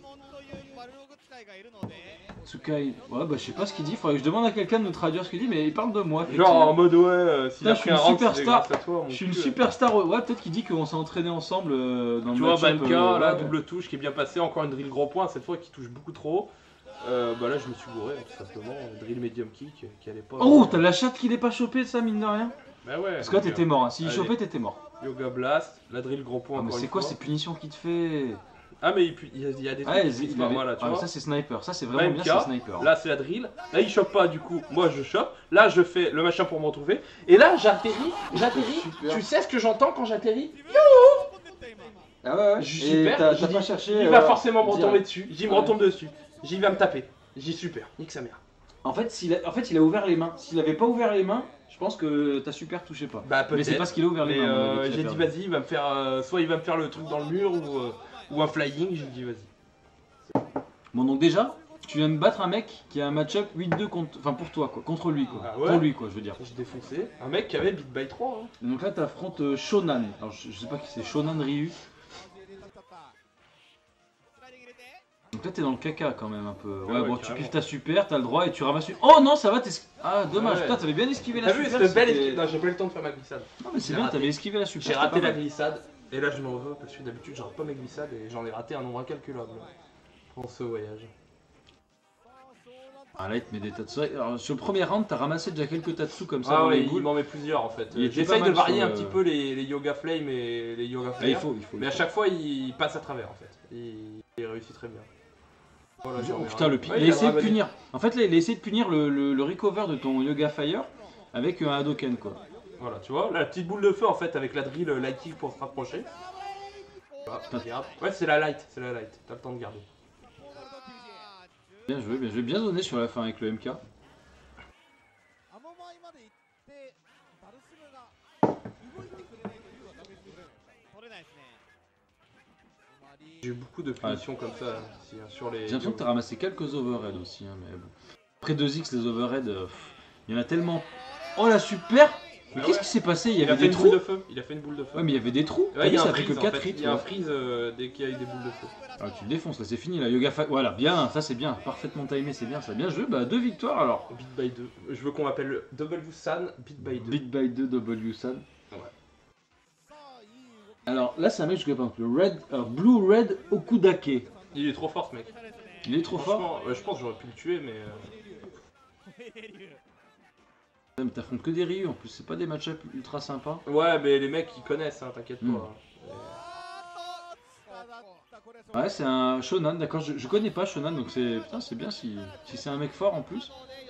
S1: Tsukai, ouais bah je sais pas ce qu'il dit, faudrait que je demande à quelqu'un de nous traduire ce qu'il dit, mais il parle de moi.
S2: Genre en mode ouais, si
S1: je suis une superstar,
S2: je
S1: suis une superstar, ouais peut-être qu'il dit qu'on s'est entraîné ensemble dans le
S2: tu vois Banka, là
S1: ouais.
S2: double touche qui est bien passé, encore une drill gros point, cette fois qui touche beaucoup trop. Bah là je me suis bourré tout simplement, drill medium kick qui allait pas...
S1: Oh t'as la chatte qui n'est pas chopée ça mine de rien?
S2: Bah ouais.
S1: Parce que là t'étais mort, hein. Si il chopait t'étais mort.
S2: Yoga Blast, la drill gros point.
S1: Ah, mais c'est quoi ces punitions qu'il te fait?
S2: Ah mais il y a des trucs qui voilà, tu vois.
S1: Ça c'est sniper, ça c'est vraiment bien, c'est sniper.
S2: Là c'est la drill, là il chope pas du coup, moi je chope, là je fais le machin pour me retrouver, et là j'atterris, tu sais ce que j'entends quand j'atterris?
S1: Ah ouais, ouais.
S2: Super,
S1: t'as pas cherché.
S2: Il va forcément me retomber dessus, j'y me retombe dessus, j'y va me taper, j'y super, nique sa mère.
S1: En fait, il a ouvert les mains, s'il avait pas ouvert les mains, je pense que ta super touchait pas.
S2: Bah peut-être.
S1: Mais c'est parce qu'il a ouvert les mains.
S2: J'ai dit vas-y, il va me faire, soit il va me faire le truc dans le mur ou un flying, j'ai dit vas-y.
S1: Bon donc déjà, tu viens de battre un mec qui a un match-up 8-2 contre... Enfin pour toi quoi, contre lui quoi.
S2: Ah ouais.
S1: Pour lui quoi je veux dire.
S2: J'ai défoncé un mec qui avait beat by 3 hein.
S1: Et donc là t'affrontes Shonan. Alors je sais pas qui c'est, Shonan Ryu. Donc là t'es dans le caca quand même un peu. Ouais, bon tu piles ta super, t'as le droit et tu ramasses une... Oh non ça va, Ah dommage, putain t'avais bien esquivé la super.
S2: T'as vu cette belle esquive? Non j'ai pas eu le temps de faire ma glissade.
S1: Non mais c'est bien, t'avais esquivé la super.
S2: J'ai raté la glissade. Et là je m'en veux parce que d'habitude j'arrête pas mes glissades et j'en ai raté un nombre incalculable pour ce voyage.
S1: Ah là il te met des tatsu. Alors sur le premier round t'as ramassé déjà quelques tatsu comme ça
S2: dans
S1: les
S2: boules. Il m'en met plusieurs en fait. J'essaye de varier un petit peu les yoga flame et les yoga flare.
S1: Il faut.
S2: Mais à chaque fois il passe à travers en fait. Il réussit très bien.
S1: Voilà, oh putain le il a essayé de punir. En fait là il a essayé de punir le recover de ton yoga fire avec un Hadoken quoi.
S2: Voilà, tu vois, la petite boule de feu en fait avec la drill light kick pour se rapprocher. Voilà, ouais, c'est la light, t'as le temps de garder.
S1: Bien joué, bien donné sur la fin avec le MK.
S2: J'ai eu beaucoup de punitions comme ça sur les...
S1: J'ai l'impression que t'as ramassé quelques overhead aussi, hein, mais bon. Après 2x les overhead, il y en a tellement... Oh la super! Mais qu'est-ce qui s'est passé? Il y avait des trous.
S2: Il a fait une boule de feu.
S1: Ouais mais il y avait des trous.
S2: Ouais,
S1: ça fait que 4 hits.
S2: Il y a un freeze dès qu'il y a eu des boules de feu.
S1: Ah tu le défonces là, c'est fini la yoga voilà, bien, ça c'est bien, parfaitement timé, c'est bien, ça bien joué, bah 2 victoires alors.
S2: Beat by 2. Je veux qu'on m'appelle W-San Beat by 2.
S1: Beat by 2 W-San.
S2: Ouais.
S1: Alors là c'est un mec que je connais pas, le Blue Red Okudake.
S2: Il est trop fort ce mec.
S1: Il est trop fort.
S2: Je pense que j'aurais pu le tuer mais...
S1: Mais t'affrontes que des Ryu en plus, c'est pas des match-up ultra sympas.
S2: Ouais mais les mecs ils connaissent, hein, t'inquiète pas.
S1: Ouais c'est un Shonan, d'accord, je connais pas Shonan donc c'est bien si c'est un mec fort en plus.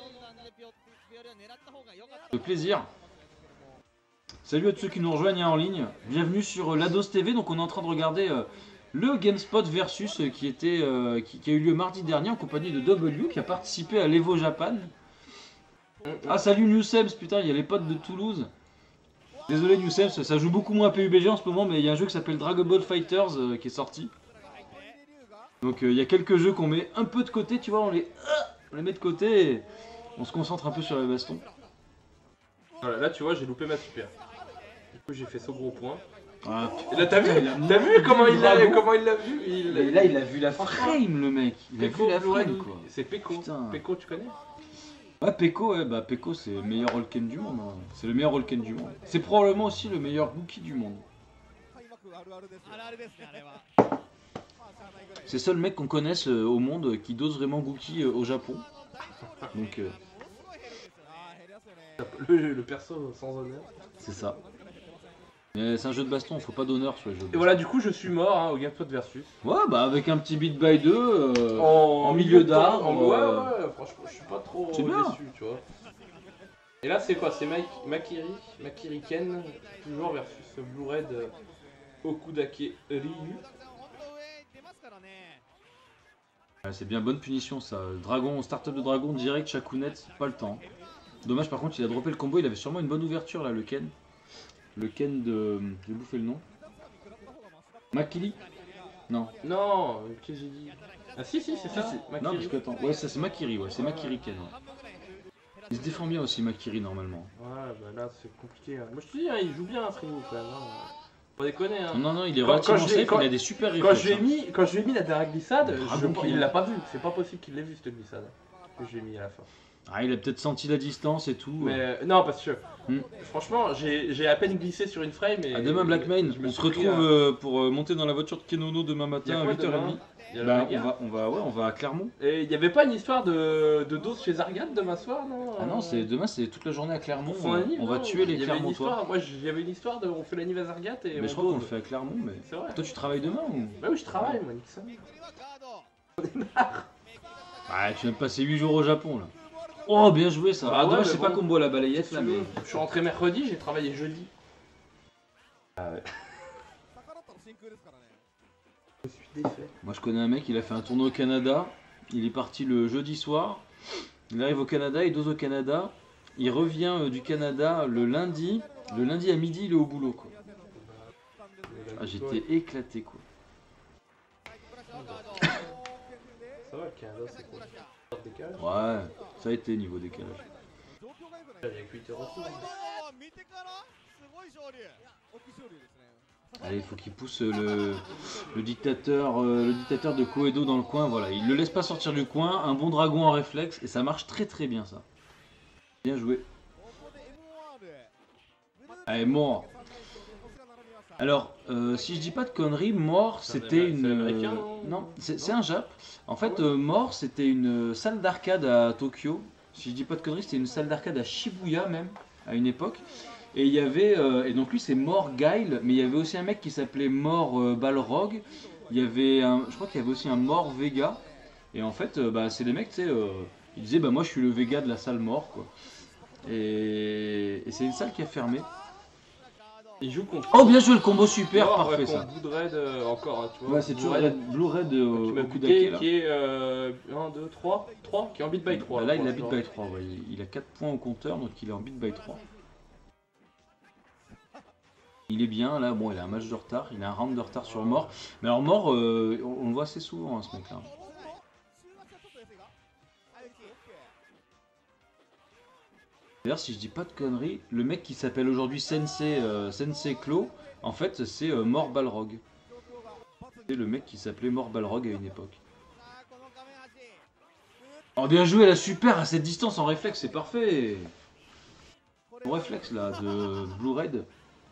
S1: De plaisir. Salut à tous ceux qui nous rejoignent en ligne, bienvenue sur Lados TV, donc on est en train de regarder le GameSpot Versus qui a eu lieu mardi dernier en compagnie de W qui a participé à l'Evo Japan. Ah salut Newsems, putain il y a les potes de Toulouse. Désolé Newsems, ça joue beaucoup moins à PUBG en ce moment mais il y a un jeu qui s'appelle Dragon Ball Fighters qui est sorti. Donc il y a quelques jeux qu'on met un peu de côté, tu vois, on les met de côté et on se concentre un peu sur la baston.
S2: Voilà, là tu vois, j'ai loupé ma super. Du coup, j'ai fait ce gros point.
S1: Ah,
S2: Et là, t'as vu comment il l'a vu
S1: Et là il a vu la frame le mec, il a vu la frame quoi.
S2: C'est Peko.
S1: Putain.
S2: Peko, tu connais?
S1: Ouais, Peko, ouais, bah Peko c'est le meilleur Holken du monde. Hein. C'est le meilleur Holken du monde. C'est probablement aussi le meilleur Gookie du monde. C'est le seul mec qu'on connaisse au monde qui dose vraiment Gookie au Japon. Donc
S2: Le perso sans honneur.
S1: c'est ça. Mais c'est un jeu de baston, faut pas d'honneur sur les jeux de
S2: Et
S1: baston.
S2: voilà, du coup, je suis mort hein, au Gamepod Versus.
S1: Ouais, bah avec un petit beat by 2 en milieu d'arbre.
S2: Ouais, franchement, je suis pas trop
S1: C'est bien.
S2: déçu, tu vois. Et là, c'est quoi? C'est Makiri Ken, toujours versus Blue Red Okudake Ryu.
S1: Ouais, c'est bien, bonne punition ça. Dragon, start-up de dragon direct, Shakunet, pas le temps. Dommage par contre, il a droppé le combo, il avait sûrement une bonne ouverture là, le Ken. Le Ken de. J'ai bouffé le nom. Makili? Non.
S2: Non, qu'est-ce que j'ai dit? Ah si, c'est ça,
S1: Si,
S2: Makiri.
S1: non, parce que attends, ouais, ça c'est Makiri, ouais, c'est Makiri Ken. Ouais. Il se défend bien aussi, Makiri normalement.
S2: Ouais, bah là, c'est compliqué. Hein. Moi, je te dis, hein, il joue bien, Ryu, quand même. Hein. Pas déconner, hein.
S1: Non, il est
S2: Quand
S1: relativement
S2: je l'ai-
S1: safe,
S2: quand-
S1: il a des super
S2: Quand
S1: réflexes.
S2: je lui ai mis la dernière glissade,
S1: Dragon qui
S2: il
S1: l'a.
S2: l'a pas vu. C'est pas possible qu'il l'ait vu, cette glissade. Que je lui ai mis à la fin.
S1: Ah, il a peut-être senti la distance et tout.
S2: Mais non, parce que
S1: Hmm.
S2: franchement, j'ai à peine glissé sur une frame. Et,
S1: À demain, Blackmane,
S2: je me
S1: on
S2: suis
S1: se
S2: pris
S1: retrouve
S2: à-
S1: pour monter dans la voiture de Kenono demain
S2: Il y
S1: matin
S2: a
S1: à
S2: quoi
S1: 8h30.
S2: demain? Il y a la
S1: Bah,
S2: bagarre.
S1: on va à Clermont.
S2: Et il y avait pas une histoire de dose chez Zargat demain soir, non?
S1: Ah non, demain, c'est toute la journée à Clermont.
S2: Pour son anniv,
S1: On va
S2: non
S1: tuer les
S2: Il y avait une
S1: Clermontois.
S2: histoire, moi il y avait une histoire de on fait l'anniv à Zargat et
S1: Mais
S2: on
S1: je crois qu'on le
S2: dose.
S1: fait à Clermont. Mais
S2: C'est vrai.
S1: toi, tu travailles demain ou?
S2: Bah oui, je travaille, moi, nique ça.
S1: Ah, tu viens de passer 8 jours au Japon là. Oh, bien joué ça.
S2: Bah
S1: Ah,
S2: ouais,
S1: dommage,
S2: mais
S1: c'est pas
S2: bon.
S1: combo à la balayette là, mais.
S2: Je suis rentré mercredi, j'ai travaillé jeudi. Je suis défait.
S1: Moi, je connais un mec, il a fait un tournoi au Canada. Il est parti le jeudi soir. Il arrive au Canada, il dose au Canada. Il revient du Canada le lundi. Le lundi à midi, il est au boulot quoi. Ah, j'étais éclaté quoi.
S2: Ça va, le Canada, c'est quoi? Pas de décalage?
S1: Ouais, ça a été niveau décalage.
S2: Il y a que 8 heures aussi.
S1: Allez, il faut qu'il pousse le dictateur de Koedo dans le coin. Voilà, il le laisse pas sortir du coin. Un bon dragon en réflexe et ça marche très très bien ça. Bien joué. Allez, mort. Alors, si je dis pas de conneries, mort c'était
S2: C'est
S1: une.
S2: américain,
S1: Non, c'est un Jap. En fait, mort c'était une salle d'arcade à Tokyo. Si je dis pas de conneries, c'était une salle d'arcade à Shibuya même, à une époque. Et il y avait. Et donc lui c'est Mort Guile, mais il y avait aussi un mec qui s'appelait Mort Balrog. Il y avait je crois qu'il y avait aussi un Mort Vega. Et en fait, bah, c'est des mecs, tu sais, ils disaient, bah moi je suis le Vega de la salle Mort quoi. Et c'est une salle qui a fermé.
S2: Il joue contre.
S1: Oh, bien joué le combo super,
S2: Non,
S1: parfait
S2: ouais,
S1: ça.
S2: contre Blue Red encore, hein, tu vois.
S1: Ouais, c'est toujours Blue Red
S2: qui m'a
S1: au
S2: buté,
S1: Kudake là.
S2: qui est 1, 2, 3, qui est en beat by 3.
S1: Bah, là, il a beat by 3, ouais. Il a 4 points au compteur, donc il est en beat by 3. Il est bien, là, bon, il a un match de retard, il a un round de retard sur Mort. Mais alors, Mort, on le voit assez souvent, hein, ce mec-là. D'ailleurs, si je dis pas de conneries, le mec qui s'appelle aujourd'hui Sensei Klo, en fait, c'est Mort Balrog. C'est le mec qui s'appelait Mort Balrog à une époque. Oh, bien joué, la super à cette distance en réflexe, c'est parfait. Bon réflexe là de Blue Red.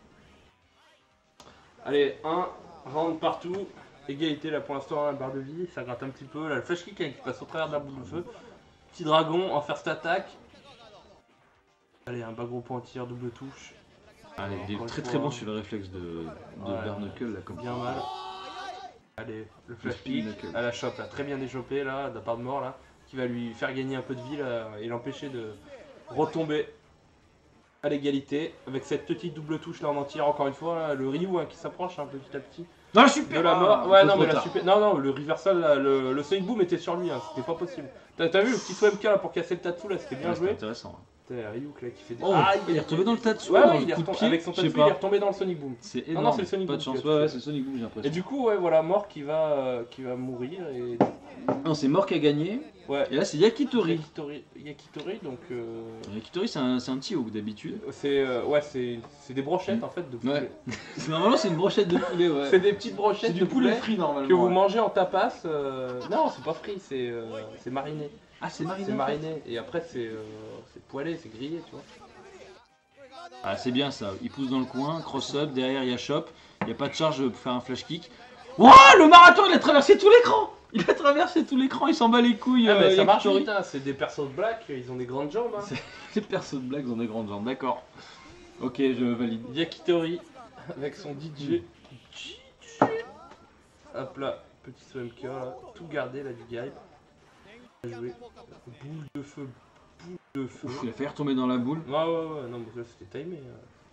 S2: Allez, un round partout. Égalité là pour l'instant, la barre de vie, ça gratte un petit peu. Là, le flash kick hein, qui passe au travers de la boule de feu. Petit dragon en first attack. Allez, un bas gros point en tir, double touche.
S1: Allez, il est
S2: Encore
S1: très
S2: une
S1: très
S2: fois.
S1: bon sur le réflexe de
S2: Ouais.
S1: Bernacle là comme
S2: Bien mal. Allez, le flash
S1: spin
S2: kick
S1: knuckle.
S2: à la chope là, très bien déchopé là, de la part de Mort là, qui va lui faire gagner un peu de vie là, et l'empêcher de retomber à l'égalité avec cette petite double touche là en entier. Encore une fois, là, le Ryu hein, qui s'approche un petit à petit
S1: Non,
S2: de
S1: super
S2: la mort.
S1: un
S2: Ouais,
S1: peu
S2: non,
S1: trop
S2: mais la
S1: tard.
S2: super. Non, non, le reversal là, le Sonic Boom était sur lui, hein, c'était pas possible. T'as vu le petit Swamka là pour casser le tatou là, c'était bien
S1: Ouais, c'était
S2: joué.
S1: intéressant. Hein.
S2: T'as Ryuk là qui fait des.
S1: Oh,
S2: Ah,
S1: il est retombé dans le tas de
S2: Ouais,
S1: dans
S2: ouais,
S1: le
S2: il est
S1: coup de
S2: retombé
S1: pied,
S2: avec son
S1: je sais
S2: tatouage, il est
S1: pas.
S2: retombé dans le Sonic Boom.
S1: C'est
S2: non,
S1: énorme.
S2: c'est le Sonic
S1: Pas de
S2: Boom
S1: chance.
S2: qui a
S1: Ouais,
S2: touché.
S1: c'est Sonic Boom, j'ai
S2: Et
S1: l'impression.
S2: du coup, ouais, voilà, mort qui va mourir. Et
S1: Non, c'est Mort qui a gagné.
S2: ouais.
S1: Et là, c'est Yakitori.
S2: Yakitori, donc
S1: Yakitori, c'est un T-Hawk d'habitude.
S2: c'est des brochettes en fait de poulet.
S1: Ouais. Normalement, c'est une brochette de poulet, ouais.
S2: C'est des petites brochettes
S1: C'est
S2: de
S1: du poulet
S2: poulet
S1: frit normalement.
S2: que vous
S1: ouais.
S2: mangez en tapas. Non, c'est pas frit, c'est mariné.
S1: Ah, c'est mariné.
S2: C'est
S1: en fait.
S2: mariné et après c'est poêlé, c'est grillé, tu vois.
S1: Ah, c'est bien ça. Il pousse dans le coin, cross-up, derrière il y a Chop. Il n'y a pas de charge pour faire un flash kick. Wouah, le marathon, il a traversé tout l'écran. Il a traversé tout l'écran, il s'en bat les couilles.
S2: Ah, mais ça marche
S1: Yakitori.
S2: vite, hein. C'est des persos de black, ils ont des grandes jambes. Hein.
S1: Les persos de blagues ont des grandes jambes, d'accord. Ok, je valide.
S2: Yakitori avec son DJ. Hop là, petit swamker là, tout gardé là du gars. Bien joué. Boule de feu, boule de feu.
S1: Ouf, il a fait retomber dans la boule.
S2: Ouais, non, mais là c'était timé.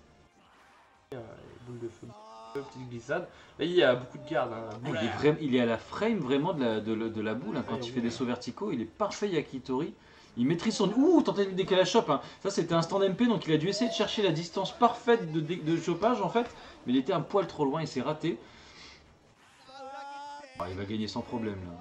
S2: Boule de feu, petite glissade. Là il y a beaucoup de gardes. Hein.
S1: Ah, il est à la frame vraiment de la boule. Hein. Quand il fait des sauts verticaux, il est parfait Yakitori. Il maîtrise son... Ouh, tentative de décalage chop. Hein. Ça c'était un stand MP, donc il a dû essayer de chercher la distance parfaite de chopage en fait. Mais il était un poil trop loin, il s'est raté. Ah, il va gagner sans problème là.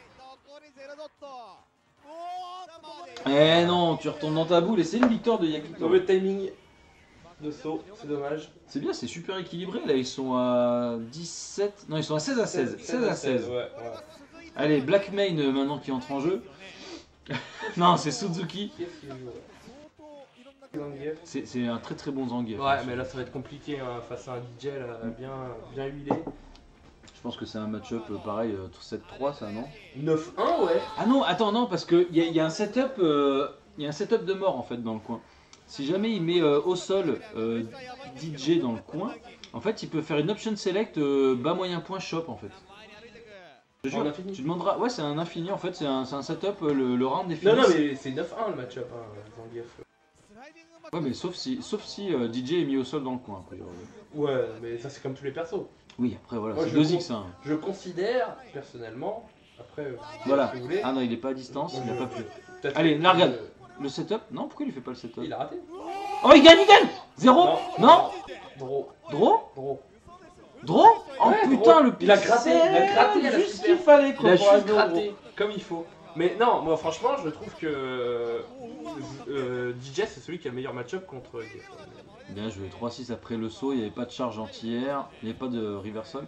S1: Eh non, tu retombes dans ta boule et c'est une victoire de Yakitori.
S2: Mauvais timing de saut, c'est dommage.
S1: C'est bien, c'est super équilibré. Là, ils sont à 17. Non, ils sont à 16 à 16. 16 à 16.
S2: Ouais.
S1: Allez, Black Main maintenant qui entre en jeu. Non, c'est Suzuki.
S2: Qui est-ce qui joue Zangief.
S1: C'est un très très bon Zangief.
S2: Ouais, mais là ça va être compliqué hein, face à un DJ là, bien huilé.
S1: Je pense que c'est un match-up pareil, 7-3 ça, non?
S2: 9-1, ouais.
S1: Ah non, attends, non, parce qu'il y a un setup de mort en fait dans le coin. Si jamais il met au sol DJ dans le coin, en fait il peut faire une option select bas moyen point shop en fait. Je te
S2: En
S1: jure,
S2: infini.
S1: tu demanderas, ouais c'est un infini en fait, c'est un setup, le round est fini.
S2: Non, mais c'est 9-1 le match-up, hein, Zangief.
S1: Ouais mais sauf si DJ est mis au sol dans le coin. Après,
S2: Ouais, mais ça c'est comme tous les persos.
S1: oui après voilà,
S2: Moi,
S1: c'est
S2: je
S1: 2x hein.
S2: Je considère, personnellement, après,
S1: Voilà.
S2: si vous voulez,
S1: Ah non il est pas à distance, il n'a pas pu.
S2: peut-être
S1: Allez,
S2: que-
S1: là, regarde. Le setup? Non, pourquoi il fait pas le setup?
S2: Il a raté.
S1: Oh il gagne 0. Non.
S2: Draw.
S1: Draw? Draw? Oh
S2: Ouais,
S1: putain
S2: draw.
S1: le
S2: Il a gratté, à la
S1: juste ce
S2: super.
S1: qu'il fallait
S2: Il
S1: quoi.
S2: a
S1: pour un
S2: juste
S1: draw.
S2: gratté, comme il faut. Mais non, moi franchement, je trouve que DJ c'est celui qui a le meilleur match-up contre Geff.
S1: Bien joué, 3-6 après le saut, il n'y avait pas de charge anti-air, il n'y avait pas de reversal.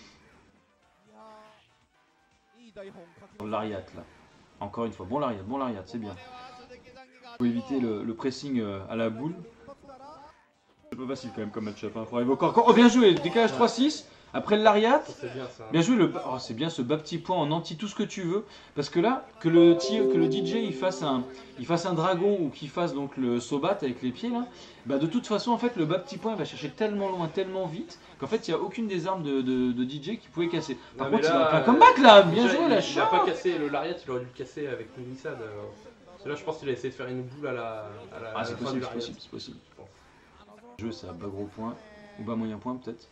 S1: Lariat là. Encore une fois, bon Lariat, c'est bien. Faut éviter le pressing à la boule. C'est pas facile quand même comme match-up. Hein. Faut arriver encore. Oh bien joué, décalage 3-6. Après le Lariat.
S2: Ça, c'est bien ça.
S1: Bien joué, c'est bien ce bas petit point en anti tout ce que tu veux. Parce que là, que le DJ il fasse un dragon ou qu'il fasse donc le sobat avec les pieds là, bah de toute façon en fait le bas petit point il va chercher tellement loin, tellement vite qu'en fait il n'y a aucune des armes de DJ qui pouvait casser. Par
S2: Non, mais
S1: contre
S2: là,
S1: il a un comeback là, bien
S2: déjà,
S1: joué la
S2: Il a pas
S1: chance.
S2: cassé le Lariat, il aurait dû le casser avec une glissade. Parce que là, je pense qu'il a essayé de faire une boule à la
S1: Ah c'est
S2: fin du
S1: possible, c'est
S2: Lariat.
S1: possible, c'est possible. Le jeu c'est à bas gros point, ou bas moyen point peut-être.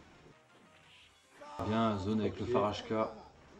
S1: Bien, zone avec le Farashka.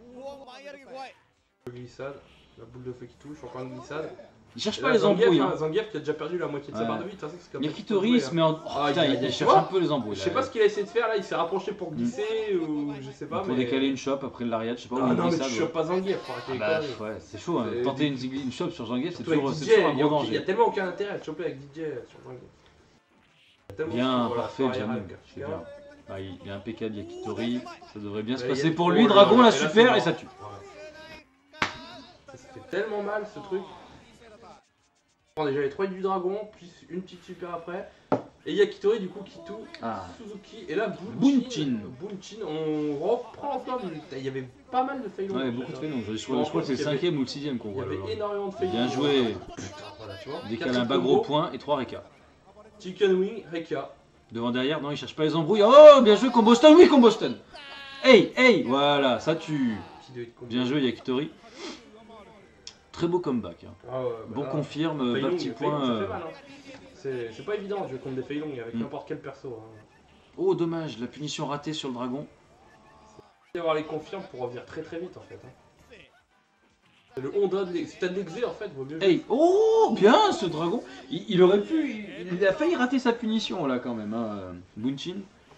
S2: Glissade, la boule de feu qui touche, encore une glissade.
S1: Il cherche
S2: Et
S1: pas
S2: là,
S1: les embrouilles.
S2: Zangief,
S1: hein.
S2: Zangief qui a déjà perdu la moitié de sa
S1: Ouais.
S2: barre de vie. De toute façon, c'est comme ça qu'il
S1: Yakitori
S2: faut
S1: il
S2: jouer,
S1: se met en. Oh,
S2: Ah,
S1: putain,
S2: il
S1: il
S2: tu
S1: cherche
S2: vois,
S1: un peu les embrouilles.
S2: Je sais
S1: là.
S2: pas ce qu'il a essayé de faire là, il s'est rapproché pour glisser ou je sais pas.
S1: Pour
S2: mais...
S1: décaler une shop après le Lariat, je sais pas où
S2: Ah
S1: il
S2: non, mais
S1: dit
S2: tu
S1: ça.
S2: chopes pas Zangief, faut arrêter les
S1: Bah
S2: conneries.
S1: ouais, c'est chaud. Hein.
S2: C'est-
S1: Tenter une shop sur Zangief, c'est
S2: Surtout
S1: toujours,
S2: avec
S1: c'est
S2: DJ,
S1: toujours un
S2: il y a-
S1: gros
S2: il y a
S1: danger.
S2: tellement aucun intérêt à te choper avec DJ sur Zangief. Il y a tellement
S1: Bien,
S2: de-
S1: parfait,
S2: voilà,
S1: Jamil.
S2: arrière,
S1: C'est bien. Ah, il est impeccable, Yakitori. Ça devrait bien se
S2: Là,
S1: passer
S2: il y a-
S1: pour
S2: oh
S1: lui.
S2: là
S1: Dragon,
S2: là,
S1: la
S2: et là, c'est
S1: super,
S2: mort.
S1: et ça tue.
S2: Ouais. Ça fait tellement mal ce truc. On prend déjà les 3 du dragon, puis une petite super après. Et Yakitori du coup qui tout,
S1: Ah.
S2: Suzuki, et là
S1: Bunchin.
S2: Bunchin, on reprend encore du... Il y avait pas mal de failons.
S1: Ouais, beaucoup de faits, je
S2: Je
S1: crois que c'est le
S2: qu'il y avait-
S1: 5ème ou le 6ème qu'on
S2: Il y
S1: voit là.
S2: avait énormément de failons.
S1: Bien joué.
S2: Putain, voilà, tu vois.
S1: Décale
S2: 4
S1: un bas
S2: combos,
S1: gros point et 3 Reka.
S2: Chicken Wing, Reka.
S1: Devant derrière, non, il cherche pas les embrouilles. Oh, bien joué, combo stun, oui, combo stun. Hey, hey, voilà, ça tue.
S2: Petit deux de combo.
S1: Bien joué, Yakitori. Très beau comeback. Hein.
S2: Ah ouais, bah
S1: Bon
S2: là,
S1: confirme, bas
S2: Feilong,
S1: petit
S2: Feilong,
S1: point.
S2: ça fait mal, hein. C'est pas évident de jouer contre des Feilong avec n'importe quel perso. Hein.
S1: Oh, dommage, la punition ratée sur le dragon.
S2: Il faut avoir les confirmes pour revenir très très vite en fait. Hein. C'est le Honda de l'exé. Si t'as de l'exé en fait, vaut mieux.
S1: Hey, oh, bien ce dragon. Il aurait pu. Il a failli rater sa punition là quand même, hein, Bunshin.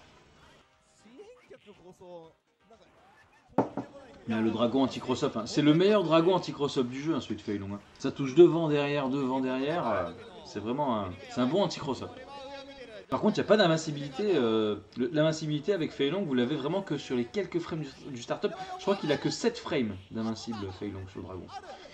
S1: Mais le dragon anti-cross-up, hein, c'est le meilleur dragon anti-cross-up du jeu, hein, celui de Fei Long. Hein. Ça touche devant, derrière, c'est vraiment c'est un bon anti-cross-up. Par contre, il n'y a pas d'invincibilité. L'invincibilité avec Fei Long, vous l'avez vraiment que sur les quelques frames du start-up. Je crois qu'il a que 7 frames d'invincible Fei Long sur le dragon.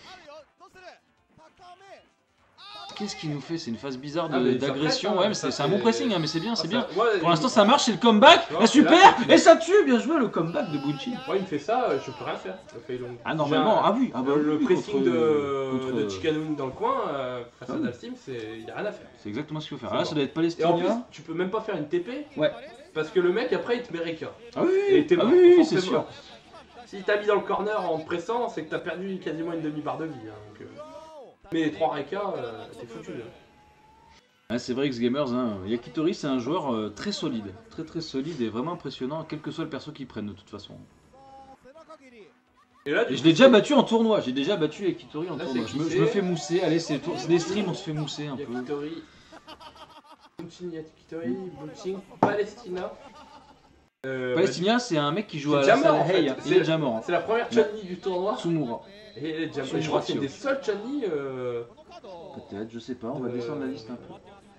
S1: Qu'est-ce qu'il nous fait? C'est une phase bizarre d'agression. Ouais, mais c'est un bon pressing, hein, mais c'est bien, c'est bien.
S2: Ouais,
S1: pour l'instant, ça marche, c'est le comeback. Ah, super! Et ça tue, bien joué le comeback de Bunshin.
S2: Ouais, il me fait ça, je peux rien faire. Le Fei Long.
S1: Ah, normalement, ah oui.
S2: Le pressing
S1: contre...
S2: de Chikanun dans le coin, face à Dalsim, il n'y a rien à faire.
S1: C'est exactement ce qu'il faut faire.
S2: Ah,
S1: là, ça doit être
S2: Et
S1: Palestinien.
S2: en plus, tu peux même pas faire une TP.
S1: Ouais.
S2: Parce que le mec, après, il te met Reka.
S1: Ah oui,
S2: et t'es mort,
S1: oui, c'est
S2: forcément.
S1: sûr.
S2: Si t'as mis dans le corner en te pressant, c'est que t'as perdu quasiment une demi-barre de vie. Hein, donc, mais les 3 Reka, t'es foutu. Hein.
S1: Ah, c'est vrai, X-Gamers, hein. Yakitori, c'est un joueur très solide. Très solide et vraiment impressionnant, quel que soit le perso qu'il prenne de toute façon.
S2: Et là,
S1: Et je l'ai déjà battu en tournoi, j'ai déjà battu Yakitori en
S2: là,
S1: tournoi.
S2: c'est
S1: Je me fais mousser, allez, c'est des streams, on se fait mousser un peu.
S2: Yakitori. Bunshin, Yakitori, Bunshin, Palestina.
S1: Palestinien, c'est un mec qui joue
S2: c'est
S1: à
S2: déjà
S1: la salle
S2: mort, en fait.
S1: Hey, il est déjà mort.
S2: C'est la première Chun-Li du tournoi.
S1: Tsumura.
S2: Et elle est déjà morte. Je crois que c'est une des seules Chun-Li.
S1: Peut-être, je sais pas, on va descendre la liste un peu.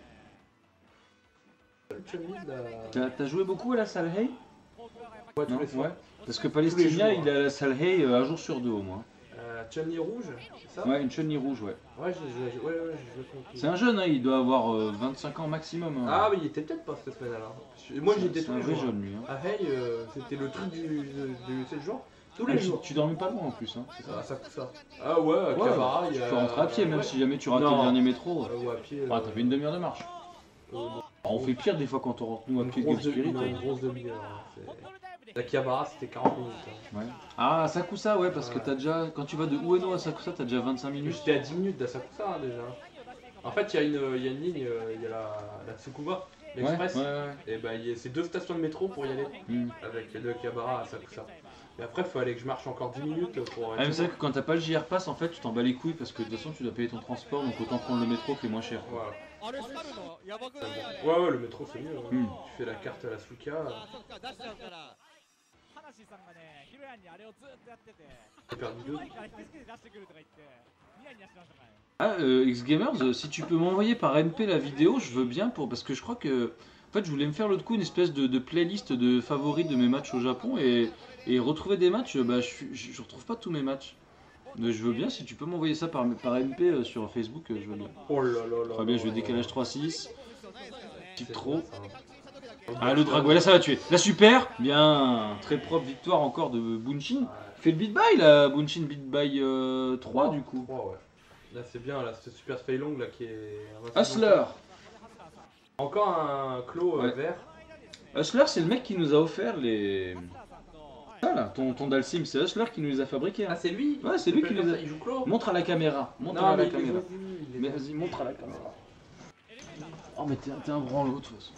S1: T'as joué beaucoup à la salle Hey?
S2: Ouais, tous
S1: Non,
S2: les soirs.
S1: ouais. Parce que Palestinien,
S2: jours,
S1: il est à la salle Hey un jour sur deux au moins.
S2: Chun-Li rouge, c'est ça?
S1: Ouais, une Chun-Li rouge, ouais.
S2: Ouais, je compris.
S1: C'est un jeune, hein, il doit avoir 25 ans maximum. Hein.
S2: Ah, mais il était peut-être pas cette semaine alors. Moi j'étais tous
S1: un
S2: les
S1: vrai
S2: jours.
S1: jeune lui. Hein.
S2: Ah, hey, c'était le truc du 7 jours. Tous les
S1: Ah,
S2: jours.
S1: tu dormais pas loin en plus. Hein, c'est ça.
S2: Ah, ça coûte ça. Ah, ouais, à Kabara, il y
S1: tu
S2: a.
S1: peux rentrer à pied, même
S2: ouais.
S1: si jamais tu rates
S2: Non.
S1: le dernier métro.
S2: Ouais, à pied.
S1: Ah, t'as fait une demi-heure de marche.
S2: Non.
S1: On fait pire des fois quand on rentre nous à
S2: Une
S1: pied de
S2: grosse
S1: Game Spirit.
S2: une grosse demi-heure. Hein, la Kiabara c'était 40 minutes. Hein.
S1: Ouais. Ah, Sakusa, ouais, parce que t'as déjà. Quand tu vas de Ueno à Sakusa, t'as déjà 25 minutes.
S2: J'étais à 10 minutes d'Asakusa hein, déjà. En fait, il y a une ligne, il y a la Tsukuba, l'Express.
S1: Ouais.
S2: Et bah, c'est 2 stations de métro pour y aller. Avec de Kiabara à Sakusa. Et après, il fallait que je marche encore 10 minutes pour.
S1: Ah, mais c'est vrai que quand t'as pas le JR Pass, en fait, tu t'en bats les couilles parce que de toute façon, tu dois payer ton transport, donc autant prendre le métro qui est moins cher.
S2: Voilà. Ouais, le métro c'est mieux. Hein. Tu fais la carte à la Suika. J'ai perdu 2.
S1: Ah, X-Gamers, si tu peux m'envoyer par MP la vidéo, je veux bien parce que je crois que. En fait, je voulais me faire l'autre coup une espèce de playlist de favoris de mes matchs au Japon et retrouver des matchs, bah je retrouve pas tous mes matchs. Mais je veux bien, si tu peux m'envoyer ça par MP sur Facebook, je veux bien.
S2: Oh là là là.
S1: Très bien, je vais décalage 3-6. Type trop.
S2: Ça.
S1: Ah, le dragon, là ça va tuer. La super, bien, très propre victoire encore de Bunshin. Il fait le beat by là, Bunshin beat by 3 du coup.
S2: 3, ouais. Là c'est bien, là c'est super Fei Long là qui est.
S1: Hustler.
S2: Encore un clos vert.
S1: Hustler, c'est le mec qui nous a offert les. Ah là, ton Dalsim, c'est Hustler qui nous les a fabriqués. Hein.
S2: Ah, c'est lui?
S1: Ouais, c'est lui qui nous a.
S2: Il joue clos?
S1: Montre à la caméra. Montre à la caméra. Mais vas-y, montre à la caméra. Oh, mais t'es un branlot de toute façon.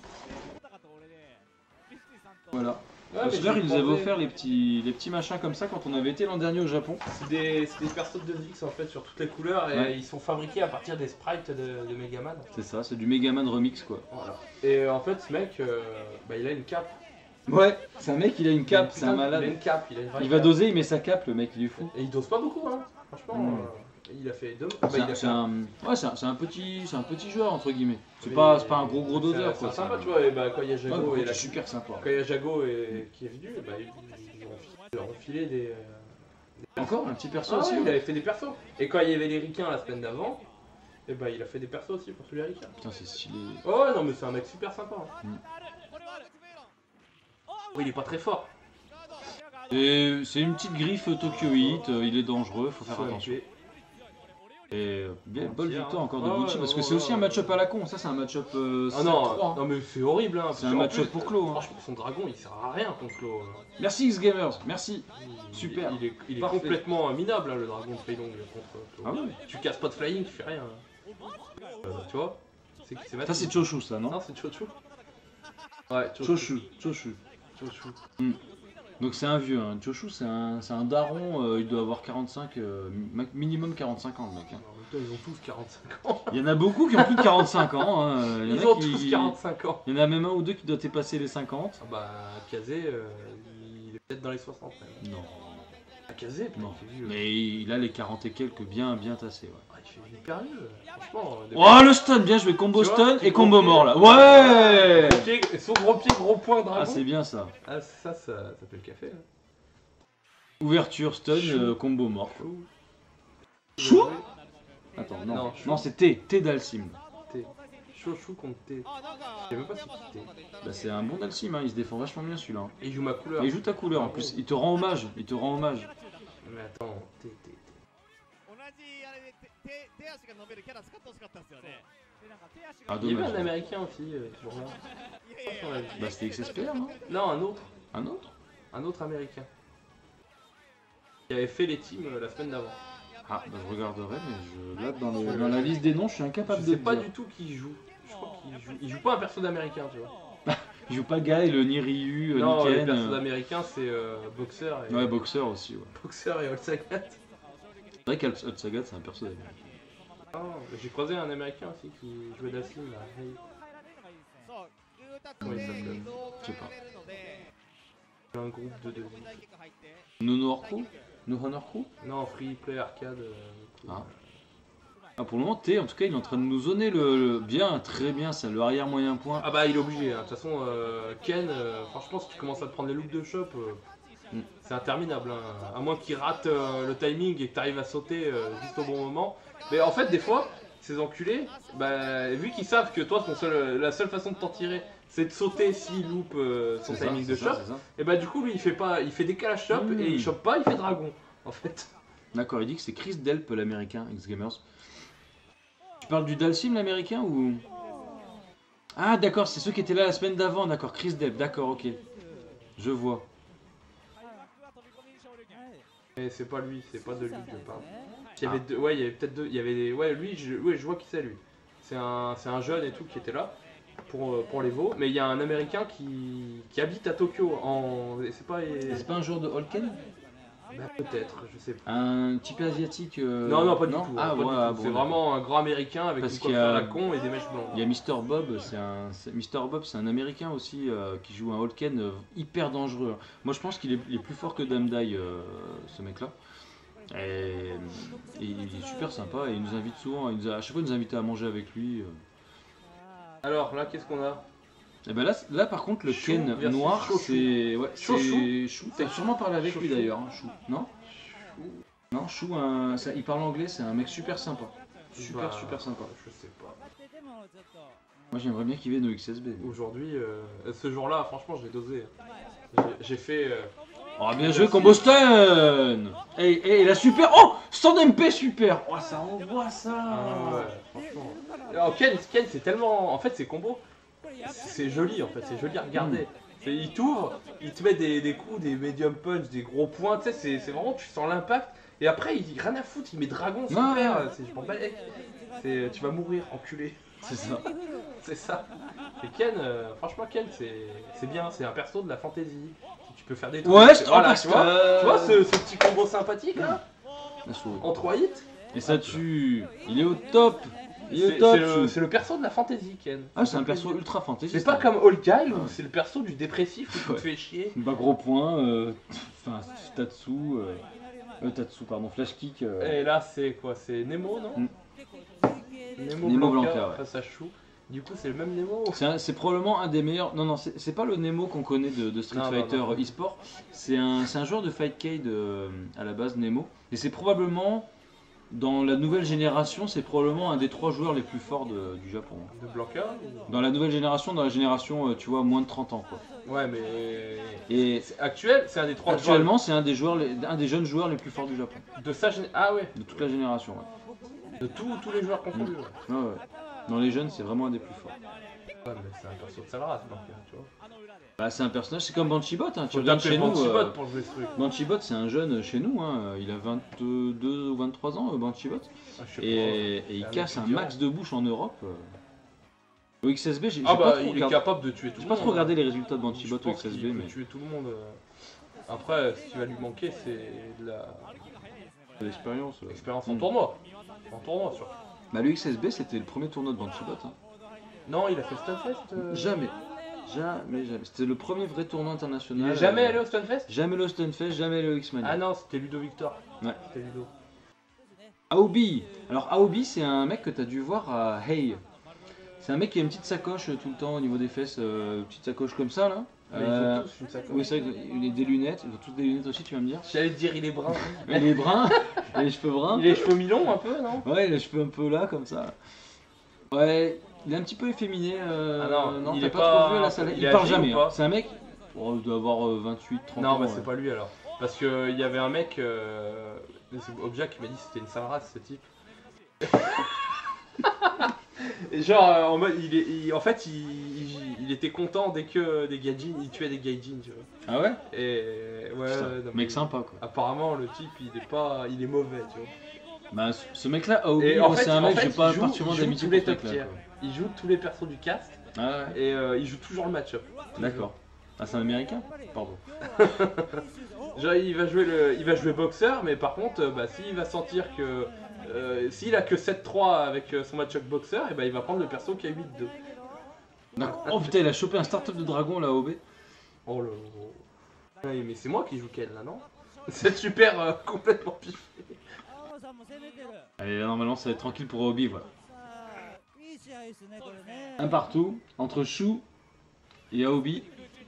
S1: Voilà.
S2: Ouais,
S1: Hustler, il nous avait offert les petits machins comme ça quand on avait été l'an dernier au Japon.
S2: C'est des persos de 2X en fait sur toutes les couleurs et ils sont fabriqués à partir des sprites de Megaman.
S1: C'est ça, c'est du Megaman remix quoi.
S2: Voilà. Et en fait, ce mec, bah, il a une cape.
S1: Ouais, c'est un mec, il a une cape, c'est un malade.
S2: Il a une cape, il a une vraie
S1: Il va
S2: cape.
S1: doser, il met sa cape, le mec, il est fou.
S2: Et il dose pas beaucoup, hein. Franchement, il a fait 2.
S1: C'est un petit joueur entre guillemets. C'est pas un gros doseur quoi.
S2: C'est sympa, tu vois. Et bah, quand il y a Jago
S1: et super sympa.
S2: Quand il y a Jago qui est venu, bah, ils ont enfilé des.
S1: Encore un petit perso
S2: Ah
S1: aussi.
S2: ouais, il avait fait des persos. Et quand il y avait les ricains la semaine d'avant, et bah il a fait des persos aussi pour tous les ricains.
S1: Putain, c'est stylé.
S2: Oh non, mais c'est un mec super sympa. Oui, il est pas très fort.
S1: Et c'est une petite griffe Tokyo Heat, il est dangereux, faut faire attention. Et bien, bonne victoire encore de Bunshin parce que c'est aussi un match-up à la con. Ça, c'est un match-up 7-3.
S2: Non, mais c'est horrible. Hein,
S1: c'est un match-up pour Clos. Hein.
S2: Franchement, son dragon il sert à rien contre Clos.
S1: Merci X-Gamers, merci. Super.
S2: Il est complètement minable hein, le dragon de Fei Long contre Clos.
S1: Ah ouais.
S2: Tu casses pas de flying, tu fais rien. Tu vois?
S1: Ça, c'est Choshu, ça, non?
S2: Non, c'est Chochu. Ouais,
S1: Choshu. Donc c'est un vieux, hein. Choshu c'est un daron, il doit avoir 45, minimum 45 ans le mec. Hein.
S2: En même temps, ils ont tous 45 ans.
S1: Il y en a beaucoup qui ont plus de 45 ans. Hein. Il y en
S2: Ils
S1: a
S2: ont
S1: qui-
S2: tous 45 ans.
S1: Il y en a même un ou deux qui doivent dépasser les 50.
S2: Ah bah, Kazé, il est peut-être dans les 60 même.
S1: Non,
S2: Ah, Kazé, putain,
S1: non.
S2: il fait vieux.
S1: Mais il a les 40 et quelques bien tassés. Ouais.
S2: Ah, il fait hyper vieux, franchement.
S1: Oh le stun, bien joué, combo
S2: Tu vois,
S1: stun
S2: petit
S1: et combo
S2: gros
S1: mort là.
S2: pied.
S1: Ouais.
S2: Gros pied, son gros pied, gros point dragon.
S1: Ah c'est bien ça.
S2: Ah, ça fait le café. Hein.
S1: Ouverture, stun,
S2: Chou.
S1: combo mort.
S2: Chou.
S1: Chou. Attends, non,
S2: Non,
S1: non c'est T d'Alcim.
S2: T. Chou contre T. Je sais même pas si c'est T.
S1: Bah, c'est un bon Dalsim, hein. Il se défend vachement bien celui-là. Hein.
S2: Et il joue ma couleur.
S1: Et il joue ta couleur en plus, il te rend hommage, il te rend hommage.
S2: Mais attends, T.
S3: 同じあれで手足が伸びるキャラ使ってほしかったですよね。でなんか手足
S1: Ah
S3: が
S2: Il y avait
S1: dommage.
S2: un américain aussi, ce jour-là.
S3: いやいやいや
S1: Bah c'était XSPR non
S2: Non, un autre.
S1: Un autre
S2: Un autre américain. Qui avait fait les teams la semaine d'avant.
S1: Ah bah je regarderai mais là dans la liste des noms je suis incapable
S2: Je
S1: de
S2: sais
S1: te
S2: pas
S1: dire.
S2: du tout qui il joue. Je crois qu'il joue. Il joue pas un perso d'américain, tu vois.
S1: Il joue pas Gaël, ni Ryu,
S2: Non,
S1: ni
S2: les
S1: Ken.
S2: persos d'américain, c'est Boxer et.
S1: Ouais, boxeur aussi, ouais.
S2: Boxer et Old Sagat.
S1: C'est vrai qu'Alt Sagat c'est un perso d'américain.
S2: Ah, j'ai croisé un américain aussi qui jouait d'Assim là. Hey.
S3: そうグータッチ
S2: Ouais,
S3: で
S2: ça peut.
S3: 移動を
S1: Je sais pas.
S3: 変えるので
S2: Un groupe de deux.
S3: 大キック入って
S1: Nonorku Nohonorku
S2: Non, free play arcade.
S1: Ah. Ah pour le moment T en tout cas il est en train de nous zoner bien, très bien, c'est le arrière moyen point.
S2: Ah bah il est obligé, hein. De toute façon Ken, franchement si tu commences à te prendre les loops de shop, c'est interminable, hein. À moins qu'il rate le timing et que tu arrives à sauter juste au bon moment. Mais en fait des fois, ces enculés, bah, vu qu'ils savent que toi la seule façon de t'en tirer c'est de sauter s'il loupe son
S1: C'est ça,
S2: timing de
S1: c'est ça,
S2: shop,
S1: c'est ça.
S2: et bah du coup lui il fait décalage shop et il chope pas, il fait dragon en fait.
S1: D'accord, il dit que c'est Chris Delp l'américain, X-Gamers. Tu parles du Dalsim l'américain ou... Ah d'accord, c'est ceux qui étaient là la semaine d'avant, d'accord, Chris Delp, d'accord, ok. Je vois.
S2: Mais c'est pas lui, c'est pas de lui que je parle. Il y avait deux, ouais, il y avait peut-être deux, il y avait, ouais, lui, je vois qui c'est lui. C'est un jeune et tout qui était là pour les veaux, mais il y a un américain qui habite à Tokyo. C'est pas,
S1: C'est pas un joueur de Holken?
S2: bah, peut-être, je sais pas.
S1: Un type asiatique
S2: Non, pas du tout.
S1: Ah
S2: pas du
S1: ouais,
S2: tout.
S1: bon,
S2: C'est
S1: d'accord.
S2: vraiment un grand américain avec
S1: Parce
S2: une
S1: qu'il y
S2: coiffure
S1: a-
S2: à la con et des mèches blondes.
S1: Il y a Mr. Bob, Mr. Bob, c'est un américain aussi qui joue un Holken hyper dangereux. Moi je pense qu'il est plus fort que Damdai, ce mec-là. Et il est super sympa et il nous invite souvent, à chaque fois il nous invite à manger avec lui.
S2: Alors là, qu'est-ce qu'on a?
S1: Et ben là par contre le
S2: Chou
S1: Ken
S2: versus
S1: noir
S2: Chouchou.
S1: c'est
S2: Chouchou.
S1: Chou. T'as sûrement parlé avec lui
S2: Chouchou.
S1: d'ailleurs, hein, Chou. Non? Non, Chou, il parle anglais, c'est un mec super sympa. Super
S2: Bah,
S1: super sympa.
S2: Je sais pas.
S1: Moi j'aimerais bien qu'il vienne au XSB.
S2: Aujourd'hui, ce jour-là, franchement, j'ai dosé. J'ai fait.
S1: Oh bien joué combo stun. Et la super. Oh stun MP super. Oh ça envoie ça.
S2: Ah ouais, franchement. Alors, Ken c'est tellement. En fait, c'est combo. C'est joli en fait, c'est joli à regarder. Il t'ouvre, il te met des coups, des medium punch, des gros points, tu sais, c'est vraiment, tu sens l'impact. Et après, il rien à foutre, il met dragon, super.
S1: Ouais.
S2: Je m'en bats les couilles. Tu vas mourir, enculé.
S1: C'est ça.
S2: C'est ça. Et Ken, franchement, Ken, c'est bien, c'est un perso de la fantasy. Tu peux faire des trucs.
S1: Ouais, je te
S2: voilà,
S1: repasse,
S2: tu vois ce petit combo sympathique là,
S1: La souris.
S2: en 3 hits.
S1: Et ça tue. Il est au top. Il est au
S2: C'est
S1: top.
S2: c'est le perso de la fantasy, Ken.
S1: Ah c'est un perso ultra fantasy.
S2: C'est pas comme Old Guy où c'est le perso du dépressif où tu te fais chier.
S1: Bah gros point. Enfin Tatsu. Tatsu pardon. Flash kick.
S2: Et là, c'est quoi? C'est Nemo, non?
S1: Mm.
S2: Nemo,
S1: Nemo
S2: Blanca,
S1: Blanca, ouais.
S2: face à Chou. Du coup, c'est le même Nemo.
S1: C'est probablement un des meilleurs. Non, c'est pas le Nemo qu'on connaît de Street
S2: Non,
S1: Fighter
S2: non.
S1: e-sport. C'est un joueur de Fightcade à la base, Nemo. Et c'est probablement, dans la nouvelle génération, c'est probablement un des 3 joueurs les plus forts du Japon.
S2: De Blanca
S1: Dans la nouvelle génération, dans la génération, tu vois, moins de 30 ans. Quoi.
S2: Ouais, mais.
S1: Et
S2: Actuel, c'est un des 3
S1: actuellement, c'est un des jeunes joueurs les plus forts du Japon.
S2: de sa génération. Ah ouais,
S1: De toute la génération. Ouais.
S2: de tous les joueurs confondus. Ouais,
S1: Ouais, ouais. Dans les jeunes, c'est vraiment un des plus forts.
S2: mais c'est un perso de sale race, Blanca, tu vois.
S1: Bah, c'est un personnage, c'est comme Banshibot. Hein. Tu
S2: Faut
S1: regardes
S2: taper
S1: chez nous.
S2: Banshibot pour jouer ce truc.
S1: Banshibot, c'est un jeune chez nous, hein. Il a 22 ou 23 ans, Banshibot,
S2: Ah, je sais
S1: et il
S2: un
S1: casse un
S2: étudiant.
S1: max de bouche en Europe. Au XSB, j'ai
S2: Ah
S1: pas
S2: bah,
S1: trop
S2: il est
S1: regardé,
S2: capable de tuer tout
S1: j'ai
S2: le
S1: pas
S2: monde.
S1: trop regardé les résultats de
S2: Je
S1: Banshibot au
S2: pense qu'il
S1: XSB,
S2: peut
S1: mais
S2: tuer tout le monde. Après, ce qui va lui manquer, c'est de
S1: L'expérience.
S2: l'expérience en tournoi. En tournoi, surtout.
S1: Bah, le XSB, c'était le premier tournoi de Banshibot. Hein.
S2: Non, il a fait Stunfest
S1: Jamais. Jamais. C'était le premier vrai tournoi international.
S2: Il est jamais allé au Stunfest?
S1: Jamais le Stunfest, jamais le X-Mania.
S2: Ah non, c'était Ludo Victor.
S1: Ouais.
S2: C'était Ludo.
S1: Aobi. Alors Aobi, c'est un mec que tu as dû voir à Hey. C'est un mec qui a une petite sacoche tout le temps au niveau des fesses, petite sacoche comme ça là.
S2: Mais ils ont tous une sacoche.
S1: Oui, c'est vrai qu'il a des lunettes, ils ont tous des lunettes aussi, tu vas me dire.
S2: J'allais te dire, il est brun.
S1: Il est brun, il a les cheveux bruns.
S2: Il a les cheveux mi-longs un peu, non?
S1: Ouais, il a les cheveux un peu là, comme ça. Ouais, il est un petit peu efféminé.
S2: Ah non, il
S1: t'as
S2: est
S1: pas
S2: pas-
S1: trop vu à la salle.
S2: il
S1: Il
S2: est
S1: parle
S2: âgé
S1: jamais.
S2: ou pas
S1: Hein. C'est un mec, oh, il doit avoir 28, 30
S2: Non,
S1: ans.
S2: bah
S1: ouais.
S2: c'est pas lui alors. Parce qu'il y avait un mec, c'est Obja qui m'a dit que c'était une sale race ce type. Et genre, en mode, en fait, il était content dès que des gaijins, il tuait des gaijins, tu vois.
S1: Ah ouais.
S2: Et ouais,
S1: Putain,
S2: non, mais
S1: mec sympa quoi.
S2: apparemment le type il est mauvais, tu vois.
S1: Bah, ce mec-là, Aobi,
S2: Et en
S1: moi,
S2: fait,
S1: c'est un mec,
S2: il
S1: j'ai pas
S2: joue-
S1: particulièrement
S2: il joue
S1: d'amitié
S2: tous les
S1: pour ce
S2: top
S1: mec-là.
S2: tiers. Il joue tous les persos du cast
S1: Ah ouais.
S2: et il joue toujours le match-up.
S1: D'accord. Ah, c'est un américain. Pardon.
S2: Genre il va jouer boxeur, mais par contre, bah, s'il va sentir que s'il a que 7-3 avec son match-up boxeur, et bah, il va prendre le perso qui a 8-2.
S1: D'accord. Oh putain, il a chopé un start-up de dragon là, Aobi.
S2: Oh là là. Ouais, mais c'est moi qui joue Ken là, non? C'est super complètement piffé.
S1: Allez, là, normalement, ça va être tranquille pour Aobi, voilà. Un partout, entre Chou et Aobi.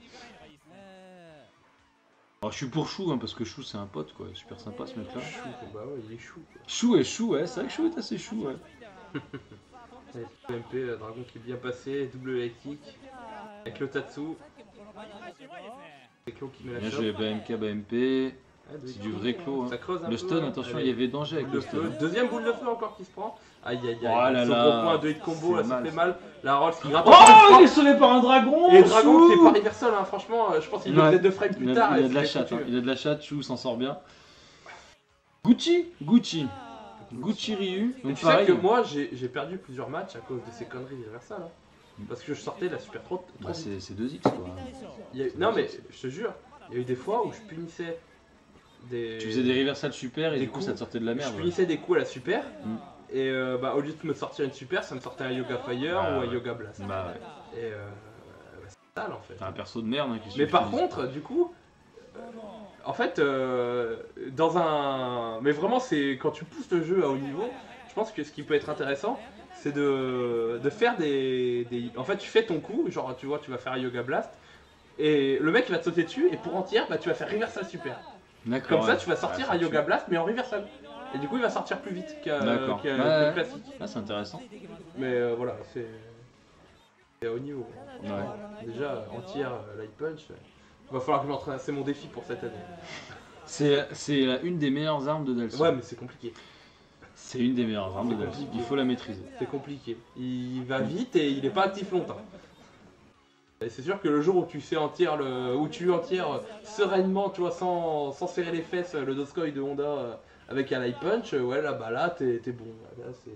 S1: Alors, je suis pour Chou, hein, parce que Chou c'est un pote quoi, super sympa ce mec là.
S2: Chou, bah ouais, il est chou. Quoi.
S1: Chou et Chou, ouais, c'est vrai que Chou est assez chou, ouais.
S2: Et MP, dragon qui est bien passé, double kick. Avec le Tatsu. C'est Clo qui met la
S1: Bien
S2: chope.
S1: joué, BMK, BMP.
S2: Ah,
S1: C'est du vrai Clo. Hein.
S2: Ça creuse un
S1: Le
S2: peu,
S1: stun,
S2: hein.
S1: attention,
S2: Allez.
S1: il y avait danger avec
S2: Boule
S1: le
S2: de
S1: stun.
S2: feu. Deuxième boule de feu encore qui se prend. Aïe aïe aïe.
S1: Oh là
S2: Ce
S1: là.
S2: gros point de hit combo, là
S1: C'est
S2: ça
S1: mal.
S2: fait mal. La Rolls qui gratte.
S1: Oh, il est sauvé par un dragon.
S2: Et le dragon
S1: Chou.
S2: qui est pas reversal, hein. Franchement, je pense qu'il
S1: Ouais.
S2: doit peut-être 2 frames plus
S1: Il
S2: tard.
S1: a
S2: et
S1: de la
S2: c'est
S1: chatte,
S2: foutu.
S1: hein. Il a de la chatte, Chou s'en sort bien. Gucci Gucci Ryu,
S2: Et
S1: donc
S2: tu sais
S1: pareil.
S2: que moi j'ai perdu plusieurs matchs à cause de ces conneries reversales. Hein. Parce que je sortais de la super trop.
S1: Bah, c'est 2x quoi.
S2: Non mais je te jure, il y a eu des fois où je punissais des.
S1: Tu faisais des reversals super et
S2: Des
S1: du coup
S2: coups.
S1: ça te sortait de la merde.
S2: Je
S1: ouais.
S2: punissais des coups à la super.
S1: Mm.
S2: Et bah, au lieu de me sortir une super, ça me sortait un Yoga Fire
S1: Ah,
S2: ou un
S1: ouais.
S2: Yoga Blast.
S1: Bah ouais.
S2: Et c'est sale en fait.
S1: T'as un perso de merde hein, qui
S2: Mais
S1: suffit
S2: par
S1: de-
S2: contre, du coup, en fait, dans un. Mais vraiment, c'est quand tu pousses le jeu à haut niveau, je pense que ce qui peut être intéressant, c'est de faire des. En fait, tu fais ton coup, genre tu vois, tu vas faire un Yoga Blast, et le mec il va te sauter dessus, et pour entière, bah, tu vas faire Reversal Super.
S1: D'accord.
S2: Comme ça,
S1: ouais.
S2: tu vas sortir
S1: Ouais,
S2: un
S1: ça
S2: Yoga
S1: tue.
S2: Blast, mais en Reversal. Et du coup, il va sortir plus vite
S1: D'accord.
S2: qu'un
S1: Ouais.
S2: classique.
S1: Ah, c'est intéressant.
S2: Mais voilà, c'est à haut niveau. Franchement, déjà, entière, light punch. Va falloir que je m'entraîne. C'est mon défi pour cette année.
S1: C'est une des meilleures armes de Dalson.
S2: Ouais, mais c'est compliqué.
S1: C'est une des meilleures armes de
S2: C'est
S1: Dalson.
S2: compliqué.
S1: Il faut la maîtriser.
S2: C'est compliqué. Il va vite et il est pas actif longtemps. Et c'est sûr que le jour où tu sais où tu entières sereinement, tu vois, sans serrer les fesses, le Doskoi de Honda avec un light punch, ouais, là, t'es bon. Là, c'est.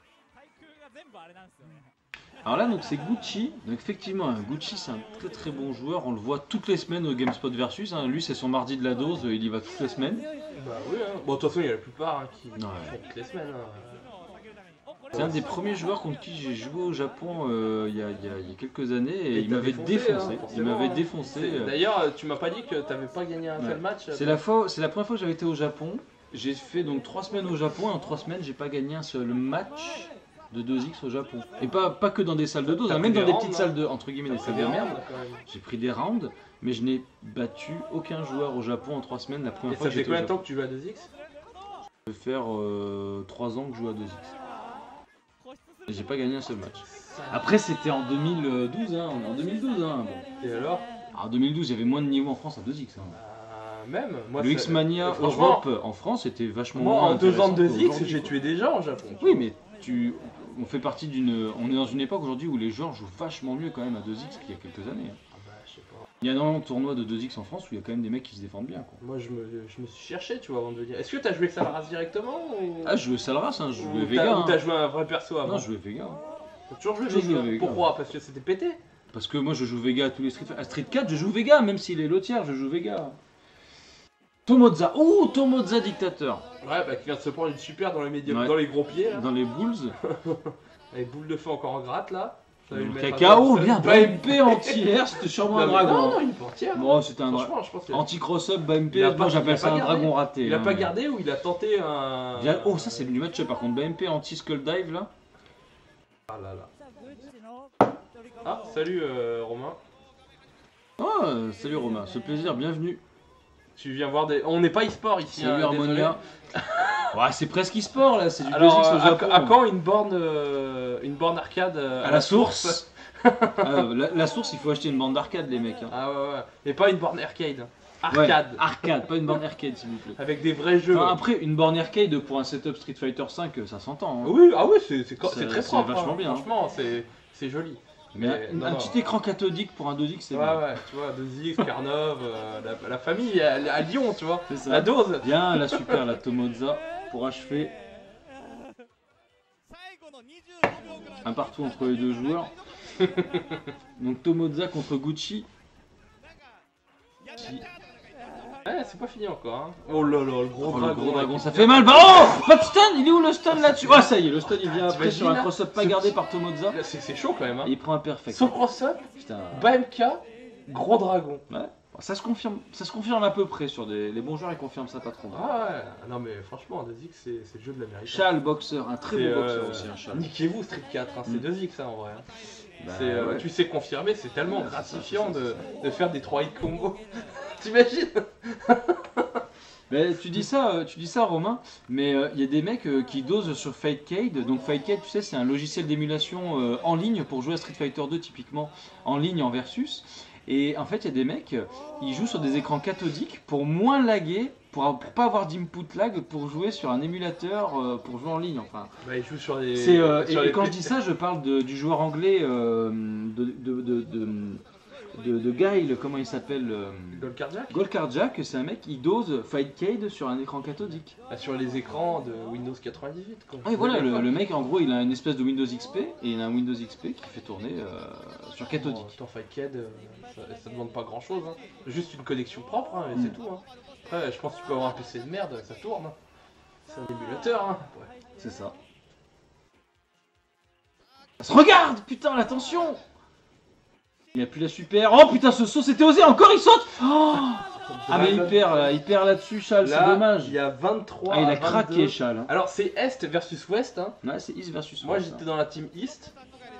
S1: Alors là, donc c'est Gucci. Donc effectivement, Gucci c'est un très très bon joueur. On le voit toutes les semaines au GameSpot Versus. Hein. Lui, c'est son mardi de la dose. Il y va toutes les semaines.
S2: Bah oui, hein. Bon, de toute façon, il y a la plupart qui
S1: Ouais.
S2: font toutes les semaines. Hein.
S1: C'est un des premiers joueurs contre qui j'ai joué au Japon il y a quelques années et
S2: Et
S1: il
S2: t'as
S1: m'avait
S2: défoncé,
S1: défoncé.
S2: hein,
S1: Il
S2: forcément,
S1: m'avait
S2: hein.
S1: défoncé.
S2: D'ailleurs, tu m'as pas dit que t'avais pas gagné un
S1: Ouais.
S2: seul match.
S1: C'est la première fois que j'avais été au Japon. J'ai fait donc 3 semaines au Japon et en 3 semaines, j'ai pas gagné un seul match de 2X au Japon. Et pas que dans des salles de dose,
S2: T'as
S1: hein, même
S2: pris
S1: dans
S2: des
S1: des
S2: rounds,
S1: petites
S2: hein.
S1: salles de entre guillemets des salles de merde.
S2: quand même.
S1: J'ai pris des rounds, mais je n'ai battu aucun joueur au Japon en 3 semaines. La
S2: Et
S1: première fois
S2: ça
S1: que
S2: fait
S1: j'étais au
S2: combien de temps
S1: Japon.
S2: que tu joues à 2X?
S1: Je vais faire 3 ans que je joue à 2X. Et j'ai pas gagné un seul match. Après, c'était en 2012, hein. On est en 2012, hein. Bon.
S2: Et alors?
S1: En 2012, il y avait moins de niveau en France à 2X. Hein.
S2: Même moi,
S1: Le
S2: ça-
S1: X-Mania
S2: franchement,
S1: Europe en France était vachement
S2: moi
S1: moins
S2: en 2 ans de
S1: intéressant
S2: 2X,
S1: qu'aujourd'hui,
S2: j'ai
S1: quoi.
S2: tué des gens au Japon.
S1: Oui, mais on fait partie on est dans une époque aujourd'hui où les joueurs jouent vachement mieux quand même à 2X qu'il y a quelques années.
S2: Ah bah, je sais pas.
S1: Il y a énormément de tournois de 2X en France où il y a quand même des mecs qui se défendent bien. Quoi.
S2: Moi, je me suis cherché, tu vois, avant de venir. Est-ce que t'as joué Salaras directement ou...
S1: Ah, je jouais Salras, hein, je jouais
S2: ou
S1: Vega.
S2: ou t'as
S1: Hein.
S2: joué un vrai perso avant?
S1: Non, je jouais Vega. Hein.
S2: T'as toujours joué
S1: toujours joué
S2: Vega.
S1: Vega.
S2: Pourquoi? Parce que c'était pété.
S1: Parce que moi je joue Vega à tous les Street. À Street 4, je joue Vega, même s'il est lotière, je joue Vega. Tomoza. Oh, Tomoza dictateur.
S2: Ouais, bah qui vient de se prendre une super dans les médiums,
S1: Ouais.
S2: dans les gros pieds. Là.
S1: Dans les Bulls.
S2: Avec boule de feu encore en gratte là. Ça va lui mettre un
S1: Cacao,
S2: peu-
S1: bien.
S2: ça-
S1: BMP anti-air, c'était sûrement un
S2: Non, mais-
S1: dragon.
S2: Non, non, il est pas entière.
S1: Bon, c'était un
S2: Franchement, je pense qu'il a-
S1: anti-cross-up BMP.
S2: Il a
S1: Moi,
S2: pas- il
S1: j'appelle
S2: a
S1: ça
S2: pas
S1: un
S2: gardé.
S1: dragon raté.
S2: Il a
S1: hein,
S2: pas
S1: mais-
S2: gardé ou il a tenté un.
S1: Oh, ça c'est du match par contre. BMP anti-skull dive là.
S2: Ah là là. Ah, salut Romain.
S1: Oh, salut Romain, ce plaisir, bienvenue.
S2: Tu viens voir des. On n'est pas e-sport ici.
S1: Salut
S2: hein, désolé.
S1: Harmonia. Ouais, c'est presque e-sport là, c'est du 2X
S2: Alors,
S1: au Japon.
S2: à quand une borne arcade
S1: À la source. La source, il faut acheter une bande d'arcade, les mecs. Hein.
S2: Ah ouais, ouais. Et pas une borne arcade.
S1: Ouais,
S2: Arcade.
S1: arcade, pas une borne arcade, s'il vous plaît.
S2: Avec des vrais jeux.
S1: Enfin, après, une borne arcade pour un setup Street Fighter 5, ça s'entend. Hein.
S2: Oui, ah oui, c'est
S1: C'est-
S2: très
S1: c'est
S2: propre.
S1: vachement bien, hein.
S2: Franchement, c'est joli.
S1: Mais un
S2: non,
S1: petit écran cathodique pour un 2X, c'est
S2: Ouais,
S1: bien.
S2: ouais, tu vois, 2X, Carnov, la famille à Lyon, tu vois.
S1: C'est ça.
S2: La dose.
S1: Bien, la super, la Tomoza, pour achever un partout entre les deux joueurs. Donc Tomoza contre Gucci.
S2: Ouais, c'est pas fini encore. Hein. Oh là là, le gros
S1: Oh,
S2: dragon.
S1: le gros dragon,
S2: là,
S1: ça
S2: qui
S1: fait
S2: vient-
S1: mal. Bah, oh, pas de stun. Il est où le stun là-dessus? Ah, ça y est, le stun il vient après
S2: T'imagines,
S1: sur un
S2: là,
S1: cross-up pas
S2: ce
S1: gardé
S2: petit-
S1: par Tomoza.
S2: Là, c'est chaud quand même. Hein.
S1: Et il prend un perfect.
S2: Son cross-up,
S1: Putain.
S2: BMK, gros dragon.
S1: Ouais. Ça se confirme à peu près sur des. Les bons joueurs ils confirment ça pas trop.
S2: Ah ouais, non mais franchement, 2X c'est le jeu de l'Amérique.
S1: Chal boxeur, un très
S2: C'est,
S1: beau boxeur aussi, un Chal.
S2: Niquez-vous Street 4, hein, c'est
S1: Mm.
S2: 2X hein, en vrai. Hein.
S1: Bah,
S2: C'est,
S1: ouais.
S2: Tu sais confirmer, c'est tellement
S1: Ouais, c'est
S2: gratifiant
S1: ça,
S2: de faire des 3 hits combo. T'imagines?
S1: Mais tu dis ça Romain, mais il y a des mecs qui dosent sur Fightcade. Donc Fightcade, tu sais, c'est un logiciel d'émulation en ligne pour jouer à Street Fighter 2 typiquement en ligne en versus. Et en fait, il y a des mecs, ils jouent sur des écrans cathodiques pour moins laguer, pour pas avoir d'input lag, pour jouer sur un émulateur, pour jouer en ligne. Enfin,
S2: Bah il joue sur les...
S1: c'est
S2: sur
S1: et
S2: les
S1: quand je
S2: petits-
S1: dis ça, je parle du joueur anglais de Guile, comment il s'appelle
S2: Gold Cardiac
S1: Gold Cardiac, c'est un mec qui dose Fightcade sur un écran cathodique.
S2: Bah, sur les écrans de Windows 98 quoi.
S1: Ah, et voilà, le mec en gros il a une espèce de Windows XP et il a un Windows XP qui fait tourner sur cathodique.
S2: Ton Fightcade, ça demande pas grand chose. Hein. Juste une connexion propre hein, et c'est tout. Hein. Après, je pense que tu peux avoir un PC de merde, ça tourne. Hein. C'est un émulateur. Hein. Ouais.
S1: C'est ça. Regarde, putain, l'attention. Il a plus la super. Oh putain, ce saut c'était osé, encore il saute. Oh ah mais il perd là-dessus, Chal, c'est
S2: Là,
S1: dommage.
S2: il y a 23
S1: Ah, il
S2: à
S1: a
S2: 22.
S1: craqué, Chal. Hein.
S2: Alors c'est Est versus Ouest. Hein.
S1: Ouais, c'est East versus
S2: Moi
S1: West,
S2: j'étais
S1: hein.
S2: dans la team East.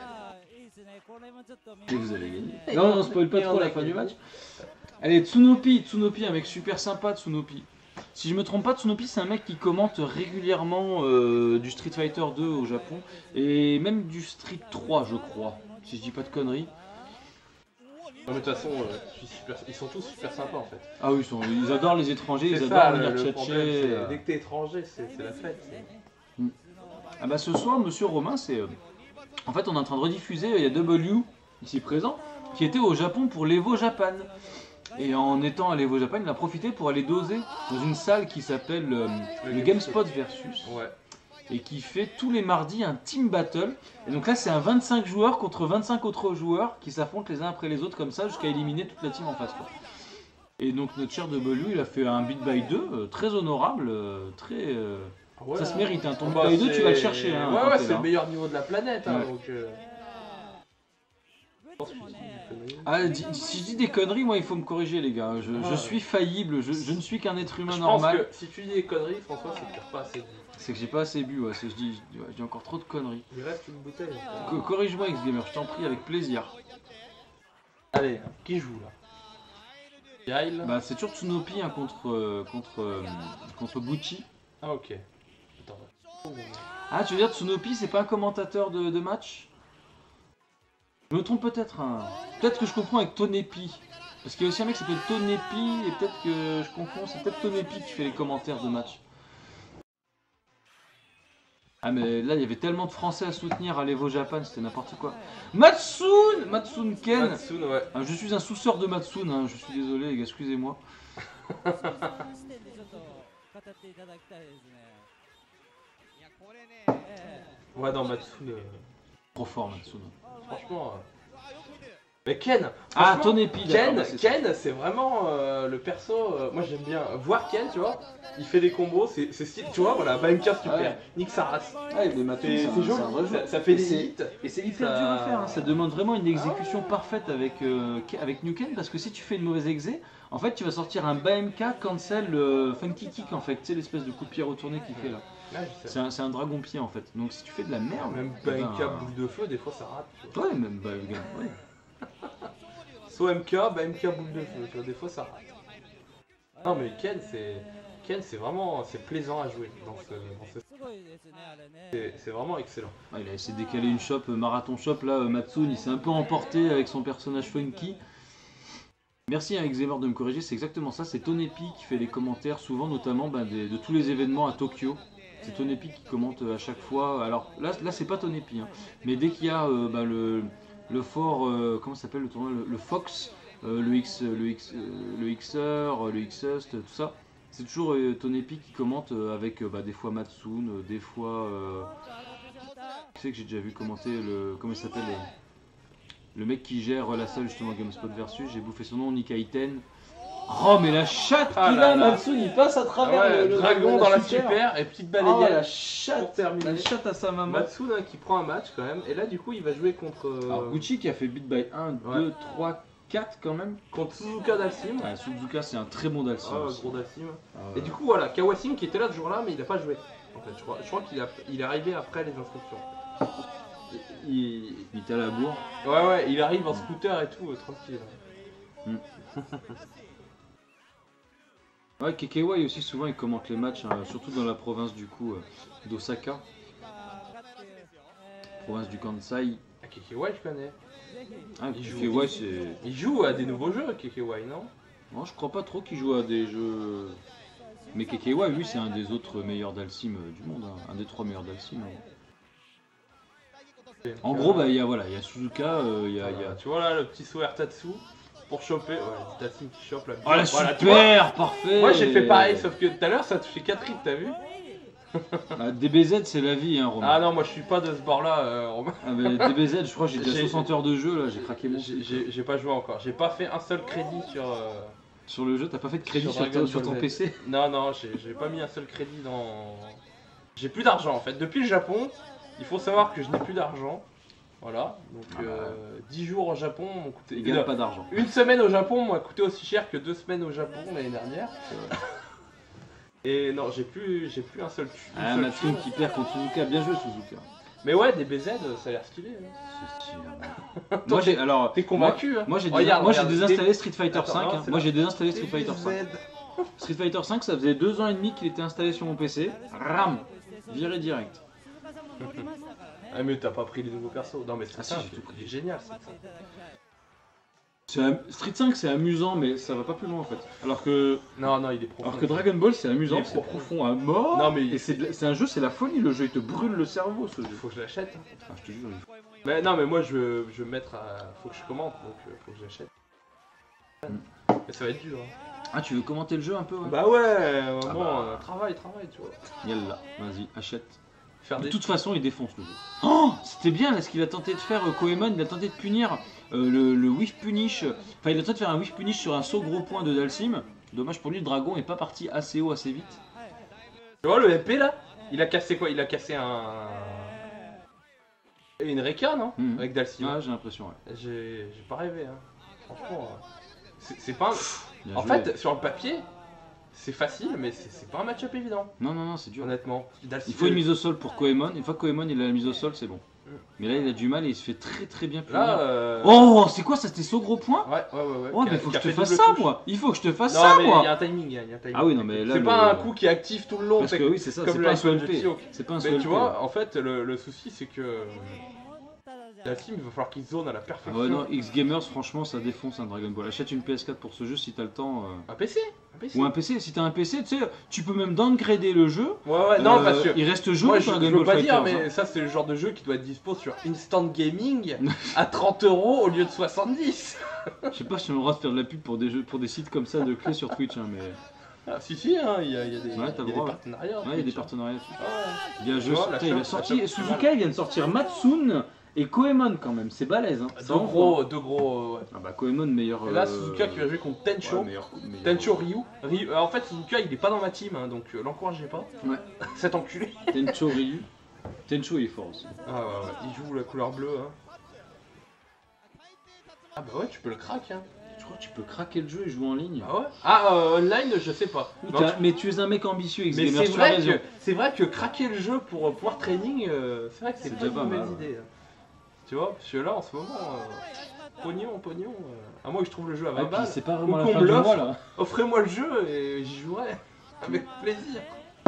S1: Et vous allez gagner. Non, on spoil pas
S2: Et
S1: trop
S2: on a
S1: la fin du
S2: gagné.
S1: match. Allez, Tsunopi, un mec super sympa, Tsunopi. Si je me trompe pas, Tsunopi c'est un mec qui commente régulièrement du Street Fighter 2 au Japon et même du Street 3 je crois, si je dis pas de conneries.
S2: Non, mais de toute façon, ils sont tous super sympas en fait.
S1: Ah oui, ils adorent les étrangers, ils
S2: C'est
S1: adorent
S2: ça
S1: venir
S2: le problème.
S1: tchatcher.
S2: c'est- Dès que t'es étranger, c'est la fête.
S1: Ah bah ce soir, monsieur Romain, c'est... En fait, on est en train de rediffuser, il y a W, ici présent, qui était au Japon pour l'Evo Japan. Et en étant à l'Evo Japan, il a profité pour aller doser dans une salle qui s'appelle le GameSpot Versus.
S2: Ouais.
S1: Et qui fait tous les mardis un team battle. Et donc là, c'est un 25 joueurs contre 25 autres joueurs qui s'affrontent les uns après les autres comme ça jusqu'à éliminer toute la team en face. Quoi. Et donc notre cher W, il a fait un beat by 2 très honorable, très...
S2: Ouais,
S1: ça se mérite, hein. Ton
S2: bah,
S1: beat by 2, tu vas le
S2: c'est-
S1: chercher. Hein,
S2: ouais,
S1: quand
S2: ouais,
S1: t'es
S2: c'est
S1: là.
S2: le meilleur niveau de la planète. Hein,
S1: Ouais.
S2: donc, je pense que je dis des conneries.
S1: Ah, si je dis des conneries, moi il faut me corriger les gars. Je
S2: Ouais.
S1: suis faillible, je ne suis qu'un être humain
S2: Je
S1: normal.
S2: pense que si tu dis des conneries, François, c'est que t'as pas assez bu.
S1: C'est que j'ai pas assez bu, ouais. Je dis encore trop de conneries.
S2: Il reste une bouteille.
S1: Corrige-moi X-Gamer, je t'en prie, avec plaisir.
S2: Allez, qui joue là Gail.
S1: Bah c'est toujours Tsunopi hein, contre Gucci.
S2: Ah ok. Attends.
S1: Ah tu veux dire Tsunopi c'est pas un commentateur de match? Je me trompe peut-être. Hein. Peut-être que je confonds avec Tonepi. Parce qu'il y a aussi un mec qui s'appelle Tonepi et peut-être que je confonds, c'est peut-être Tonepi qui fait les commentaires de match. Ah mais là il y avait tellement de français à soutenir à l'Evo Japan, c'était n'importe quoi. Matsun Ken.
S2: Matsun, ouais.
S1: Ah, je suis un sous-sœur de Matsun, hein, je suis désolé les gars, excusez-moi.
S2: Ouais, dans Matsun,
S1: Trop fort Matsun.
S2: franchement, Mais Ken,
S1: Ah,
S2: franchement,
S1: Tonepi, d'accord, bah, c'est ça.
S2: Ken, c'est vraiment le perso. Moi j'aime bien voir Ken, tu vois. Il fait des combos, c'est style, tu vois, voilà, bah MK super,
S1: Ouais.
S2: nique sa race.
S1: Ouais, mais Matsu,
S2: C'est
S1: c'est
S2: joli,
S1: un vrai jeu.
S2: ça fait des
S1: c'est-
S2: hits.
S1: Et c'est hyper dur à faire, hein. Ça demande vraiment une exécution parfaite avec Nuken, parce que si tu fais une mauvaise exé, en fait tu vas sortir un bas MK cancel funky kick en fait, tu sais l'espèce de coup de pied retourné qu'il fait là.
S2: Ouais, je sais.
S1: C'est un dragon pied en fait, donc si tu fais de la merde,
S2: Même
S1: eh ben,
S2: MK boule de feu, des fois ça rate. Tu vois.
S1: ouais même bah, gars, ouais.
S2: Soit MK, MK boule de feu, tu vois, des fois ça rate. Non mais Ken c'est vraiment c'est plaisant à jouer dans ce... C'est vraiment excellent.
S1: Ouais, il a essayé de décaler une shop, marathon shop là, Matsun, il s'est un peu emporté avec son personnage funky. Merci à Xemer de me corriger, c'est exactement ça, c'est Tonepi qui fait les commentaires souvent, notamment de tous les événements à Tokyo. C'est Tonepi qui commente à chaque fois. Alors là c'est pas Tonepi, hein, mais dès qu'il y a le fort, comment ça s'appelle le tournoi, le Fox, le Xer, le Xust, tout ça, c'est toujours Tonepi qui commente avec des fois Matsun, des fois. Qui c'est que j'ai déjà vu commenter comment il s'appelle le mec qui gère la salle justement GameSpot Versus, j'ai bouffé son nom, Nikaiten. Oh mais la chatte
S2: Ah
S1: qu'il
S2: là
S1: a,
S2: là.
S1: Matsun, il passe à
S2: Ah
S1: travers
S2: ouais,
S1: le
S2: dragon dans la super et petite
S1: Oh la
S2: balayette pour
S1: chatte,
S2: terminer.
S1: la chatte à sa maman.
S2: Matsun hein, qui prend un match quand même, et là du coup il va jouer contre,
S1: Alors Gucci qui a fait beat by 1, 2, 3, 4 quand même.
S2: contre Suzuka Dalsim.
S1: Ouais, Suzuka c'est un très bon Dalsim.
S2: Ah,
S1: aussi.
S2: gros Dalsim.
S1: Ah, ouais.
S2: Et du coup voilà, Kawasim qui était là ce jour-là mais il a pas joué. En fait, je crois qu'il est arrivé après les inscriptions.
S1: il était à la bourre.
S2: Ouais, il arrive en scooter et tout, tranquille.
S1: Ouais, KKY aussi souvent il commente les matchs, hein, surtout dans la province du coup d'Osaka, province du Kansai.
S2: Ah, KKY je connais.
S1: Ah,
S2: Il joue.
S1: KKY c'est...
S2: Il joue à des nouveaux jeux KKY, non?
S1: Non, je crois pas trop qu'il joue à des jeux... Mais KKY, lui, c'est un des autres meilleurs Dalsim du monde, hein. Un des 3 meilleurs Dalsim. En gros, il y a Suzuka, il y a...
S2: Tu vois là le petit Soer Tatsu pour choper. Ouais, Tatsu qui chope la
S1: Oh la
S2: voilà, tu vois.
S1: super, parfait.
S2: Moi j'ai fait pareil, sauf que tout à l'heure ça te fait 4 hits, t'as vu?
S1: Ah, DBZ c'est la vie, hein, Romain.
S2: Ah non, moi je suis pas de ce bord là, Romain.
S1: Ah, mais DBZ, je crois que j'ai déjà
S2: J'ai-
S1: 60 heures de jeu là, j'ai craqué mon...
S2: J'ai pas joué encore, j'ai pas fait un seul crédit sur.
S1: Sur le jeu, t'as pas fait de crédit
S2: Sur
S1: sur,
S2: Dragon
S1: sur ton
S2: Ball Z.
S1: PC?
S2: Non, j'ai pas mis un seul crédit dans. J'ai plus d'argent en fait. Depuis le Japon, il faut savoir que je n'ai plus d'argent. Voilà, donc
S1: Ah bah.
S2: 10 jours au Japon m'ont coûté.
S1: Il gagne pas d'argent.
S2: Une semaine au Japon m'a coûté aussi cher que 2 semaines au Japon l'année dernière. Et non, j'ai plus un seul cul.
S1: Ah, Matsun qui perd contre Suzuka, bien joué Suzuka.
S2: Mais ouais, des BZ, ça a l'air stylé. Hein.
S1: C'est stylé. Moi j'ai alors
S2: T'es convaincu, hein?
S1: moi j'ai
S2: Regarde, regarde,
S1: désinstallé Street Fighter
S2: Attends,
S1: 5.
S2: non,
S1: hein.
S2: c'est
S1: Moi
S2: là.
S1: j'ai désinstallé Street Fighter 5.
S2: BZ.
S1: Street Fighter 5, ça faisait 2 ans et demi qu'il était installé sur mon PC. Ram, viré direct.
S2: Ah mais t'as pas pris les nouveaux persos. Non mais c'est
S1: Ah, si,
S2: ça,
S1: j'ai tout pris.
S2: c'est génial ça.
S1: Street 5 c'est amusant mais ça va pas plus loin en fait. Alors que
S2: Non, il est profond.
S1: Dragon Ball c'est
S2: Il
S1: amusant,
S2: est
S1: c'est profond à mort.
S2: Non, mais il-
S1: et c'est un jeu, c'est la folie, le jeu il te brûle le cerveau ce jeu.
S2: Faut que je l'achète. Hein.
S1: Ah, je te jure.
S2: Mais non, mais moi je veux me mettre à. Faut que je commente, donc faut que j'achète. Mais ça va être dur. Hein.
S1: Ah, tu veux commenter le jeu un peu ouais.
S2: Bah ouais, vraiment,
S1: bah.
S2: travail, tu vois.
S1: Yallah, vas-y, achète.
S2: Faire
S1: De
S2: des.
S1: toute façon, il défonce le jeu. Oh, c'était bien là ce qu'il a tenté de faire, Koemon. Il a tenté de punir le whiff punish. Enfin, il a tenté de faire un whiff punish sur un saut gros point de Dalsim. Dommage pour lui, le dragon est pas parti assez haut, assez vite.
S2: Tu vois le MP là? Il a cassé quoi? Il a cassé une Reka, non?
S1: Mhm.
S2: Avec Dalsim.
S1: Ah, j'ai l'impression, ouais.
S2: J'ai pas rêvé, hein. Franchement, c'est pas.
S1: Bien
S2: En
S1: joué.
S2: fait, sur le papier, c'est facile, mais c'est pas un match-up évident,
S1: Non, c'est dur.
S2: honnêtement. Dalsim,
S1: Il faut une mise au sol pour Koemon. Une fois que Koemon il a la mise au sol, c'est bon. Mais là, il a du mal et il se fait très bien punir.
S2: Là,
S1: Oh, c'est quoi ça? C'était saut gros point?
S2: ouais.
S1: Oh,
S2: Qui a-
S1: mais faut que
S2: qui a
S1: je te
S2: fait
S1: fasse
S2: double
S1: ça,
S2: touche.
S1: moi. Il faut que je te fasse
S2: Non,
S1: ça,
S2: mais il y
S1: moi.
S2: a un timing, il y a un timing.
S1: Ah oui, non, mais là,
S2: c'est pas un coup qui est actif tout le long.
S1: Parce que oui, c'est ça,
S2: comme
S1: c'est
S2: le
S1: pas un
S2: Ice
S1: seul
S2: Age
S1: LP.
S2: Silk.
S1: C'est pas un
S2: Mais
S1: seul
S2: tu vois, en fait, le souci c'est que Dalsim, il va falloir qu'il zone à la perfection.
S1: Ouais, non, X-Gamers, franchement, ça défonce un Dragon Ball. Achète une PS4 pour ce jeu si t'as le temps.
S2: Un PC,
S1: Ou un PC, si t'as un PC, tu sais, tu peux même downgrader le jeu.
S2: Ouais, non,
S1: Euh,
S2: parce que.
S1: il reste
S2: Moi,
S1: jouable
S2: je
S1: Dragon
S2: veux
S1: Ball
S2: pas
S1: Fighters,
S2: dire, mais
S1: hein.
S2: ça, c'est le genre de jeu qui doit être dispo sur Instant Gaming à 30 € au lieu de 70.
S1: Je sais pas si on a le droit de faire de la pub pour des jeux, pour des sites comme ça de clés sur Twitch, hein, mais.
S2: Ah, si, hein, il y a des,
S1: Ouais, t'as le
S2: il y a des
S1: droit, ouais.
S2: partenariats.
S1: Ouais, il y a des
S2: Twitch, hein.
S1: partenariats dessus.
S2: Ah ouais.
S1: Bien
S2: Tu
S1: joué,
S2: vois, la
S1: putain, il a
S2: shop,
S1: sorti.
S2: la shop,
S1: Suzuka, il vient de sortir Matsun Et Koemon quand même, c'est balèze. Hein. C'est
S2: Deux
S1: vraiment
S2: gros,
S1: fort.
S2: ouais.
S1: Ah bah Koemon meilleur.
S2: Et là, Suzuka qui va jouer contre Tencho.
S1: Ouais, meilleur.
S2: Tencho Ryu. En fait, Suzuka il est pas dans ma team, hein, donc l'encouragez pas.
S1: Ouais.
S2: Cet enculé.
S1: Tencho Ryu. Tencho il est fort aussi.
S2: Ah ouais, il joue la couleur bleue. Hein. Ah bah ouais, tu peux le crack. Hein.
S1: Je crois que tu peux craquer le jeu et jouer en ligne.
S2: Ah ouais. Ah, online, je sais pas. Non,
S1: Mais tu es un mec ambitieux,
S2: mais
S1: X-Gamer,
S2: c'est
S1: tu as raison.
S2: vrai que craquer le jeu pour pouvoir training, c'est vrai que c'est
S1: C'est
S2: pas
S1: déjà
S2: une
S1: pas
S2: mauvaise
S1: mal,
S2: idée. Hein. Tu vois, parce que là en ce moment, pognon. À moi je trouve le jeu à 20
S1: Ouais, puis
S2: balles.
S1: c'est pas vraiment
S2: Ou
S1: la
S2: qu'on
S1: fin
S2: me
S1: du
S2: l'offre.
S1: mois là.
S2: Offrez-moi le jeu et j'y jouerai avec plaisir.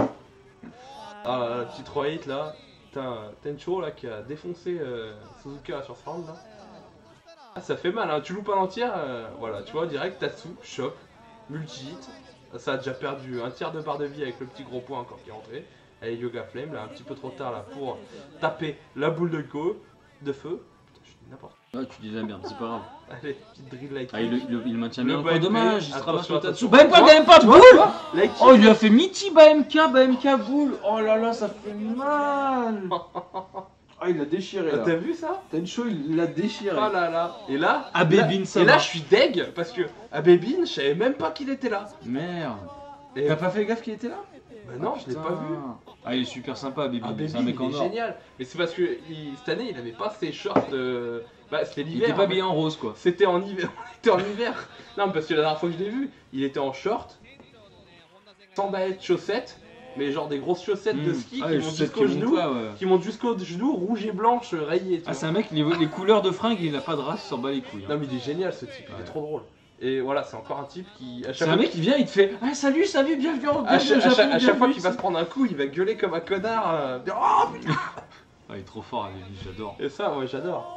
S2: Ah, la petite 3-8 là. Putain, Tencho là qui a défoncé Suzuka sur ce round là. Ah, ça fait mal, hein. Tu loupes un entière, voilà, tu vois, direct, Tatsu, shop, multi-hit. Ça a déjà perdu un tiers de barre de vie avec le petit gros point encore qui est rentré. Allez, Yoga Flame, là, un petit peu trop tard là pour taper la boule de feu. Putain, je dis n'importe
S1: Ouais, tu dis la merde, c'est pas grave.
S2: quoi. Allez, petite drill like.
S1: Ah, il maintient
S2: Le
S1: bien.
S2: bas
S1: Pas
S2: épais,
S1: dommage, il se
S2: attention,
S1: ramasse le
S2: attention.
S1: Tatsu. BMK, boule.
S2: Like.
S1: Oh, il lui a fait Miti BMK boule. Oh là, ça fait mal. Ah, il l'a déchiré là.
S2: T'as vu ça?
S1: Tencho, il l'a déchiré.
S2: Oh là là. Et là,
S1: Abébine, ça
S2: et là
S1: va.
S2: je suis deg parce que Abébine, je savais même pas qu'il était là.
S1: Merde.
S2: Et
S1: T'as pas fait gaffe qu'il était là?
S2: bah non, je l'ai pas vu.
S1: Ah, il est super sympa, Abébine.
S2: Ah,
S1: C'est un mec
S2: il
S1: en
S2: est
S1: or.
S2: génial. Mais c'est parce que cette année, il avait pas ses shorts. Bah, c'était
S1: Il
S2: l'hiver.
S1: était pas
S2: hein.
S1: bien en rose quoi.
S2: C'était en hiver. On était en hiver. Non, parce que la dernière fois que je l'ai vu, il était en short, sandales, chaussettes, mais genre des grosses chaussettes de ski
S1: Ah,
S2: qui
S1: les
S2: montent
S1: chaussettes
S2: jusqu'au
S1: qui montent
S2: genou,
S1: pas, ouais.
S2: qui montent jusqu'au genou, rouge et blanche, rayées. et tout.
S1: Ah, c'est un mec, les couleurs de fringues, il a pas de race, il s'en bat les couilles. hein.
S2: Non, mais il est génial ce type. Il
S1: Ouais.
S2: est trop drôle. Et voilà, c'est encore un type qui à
S1: C'est
S2: chaque
S1: un
S2: fois
S1: mec qui vient, il te fait Ah, salut, bienvenue au
S2: à chaque,
S1: Japon,
S2: à chaque fois
S1: bienvenue
S2: qu'il va
S1: ici.
S2: se prendre un coup, il va gueuler comme un connard. Dire, oh, putain.
S1: Ah, il est trop fort, Abébine, j'adore.
S2: Et ça, ouais, j'adore.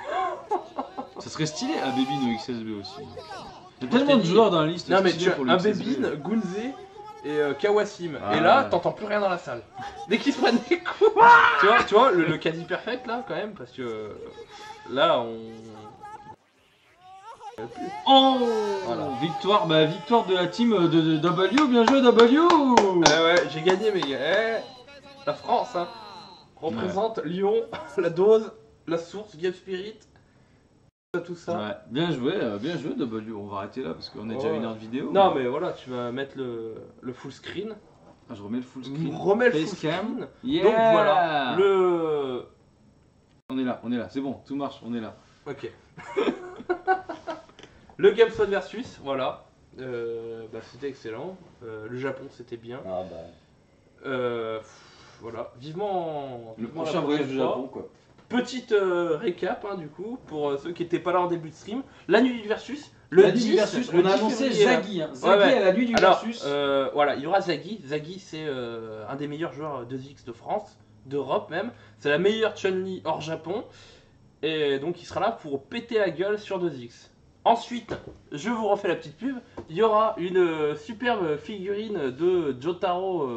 S1: Ça serait stylé, Abébine ou XSB aussi. Il y a
S2: je
S1: tellement
S2: t'ai
S1: de
S2: dit-
S1: joueurs dans la liste.
S2: Non, mais
S1: stylés
S2: tu as
S1: pour le
S2: un
S1: XSB.
S2: Bébine, Gunze et Kawasim.
S1: Ah,
S2: et là,
S1: ouais.
S2: t'entends plus rien dans la salle. Dès qu'ils se prennent des coups. tu vois le quasi perfect là, quand même, parce que là, on.
S1: Oh
S2: Voilà.
S1: victoire de la team de W, bien joué W.
S2: Ah ouais, j'ai gagné, mais la France, hein, représente Lyon, la dose, la source, Game Spirit, tout ça.
S1: Ouais, bien joué W. On va arrêter là parce qu'on a déjà
S2: Ouais.
S1: une heure de vidéo.
S2: Non, mais voilà, tu vas mettre le full screen.
S1: Ah, je remets le full screen.
S2: Remets le full
S1: Facecam.
S2: screen.
S1: Yeah.
S2: Donc voilà,
S1: On est là, c'est bon, tout marche, on est là.
S2: Ok. Le GameSpot versus, voilà. C'était excellent. Le Japon, c'était bien.
S1: Ah bah.
S2: Voilà. Vivement.
S1: Le
S2: vivement
S1: prochain
S2: la
S1: voyage
S2: prochaine
S1: du
S2: fois.
S1: Japon quoi.
S2: Petite récap, hein, du coup, pour ceux qui n'étaient pas là en début de stream. La nuit du versus. Le
S1: La nuit
S2: 10,
S1: du versus,
S2: le
S1: on a
S2: 10
S1: annoncé
S2: février, là.
S1: Zaggy. Hein. Zaggy
S2: Ouais.
S1: à la nuit du
S2: Alors,
S1: versus.
S2: voilà, il y aura Zaggy. Zaggy, c'est un des meilleurs joueurs 2X de France, d'Europe même. C'est la meilleure Chun-Li hors Japon. Et donc, il sera là pour péter la gueule sur 2X. Ensuite, je vous refais la petite pub. Il y aura une superbe figurine de Jotaro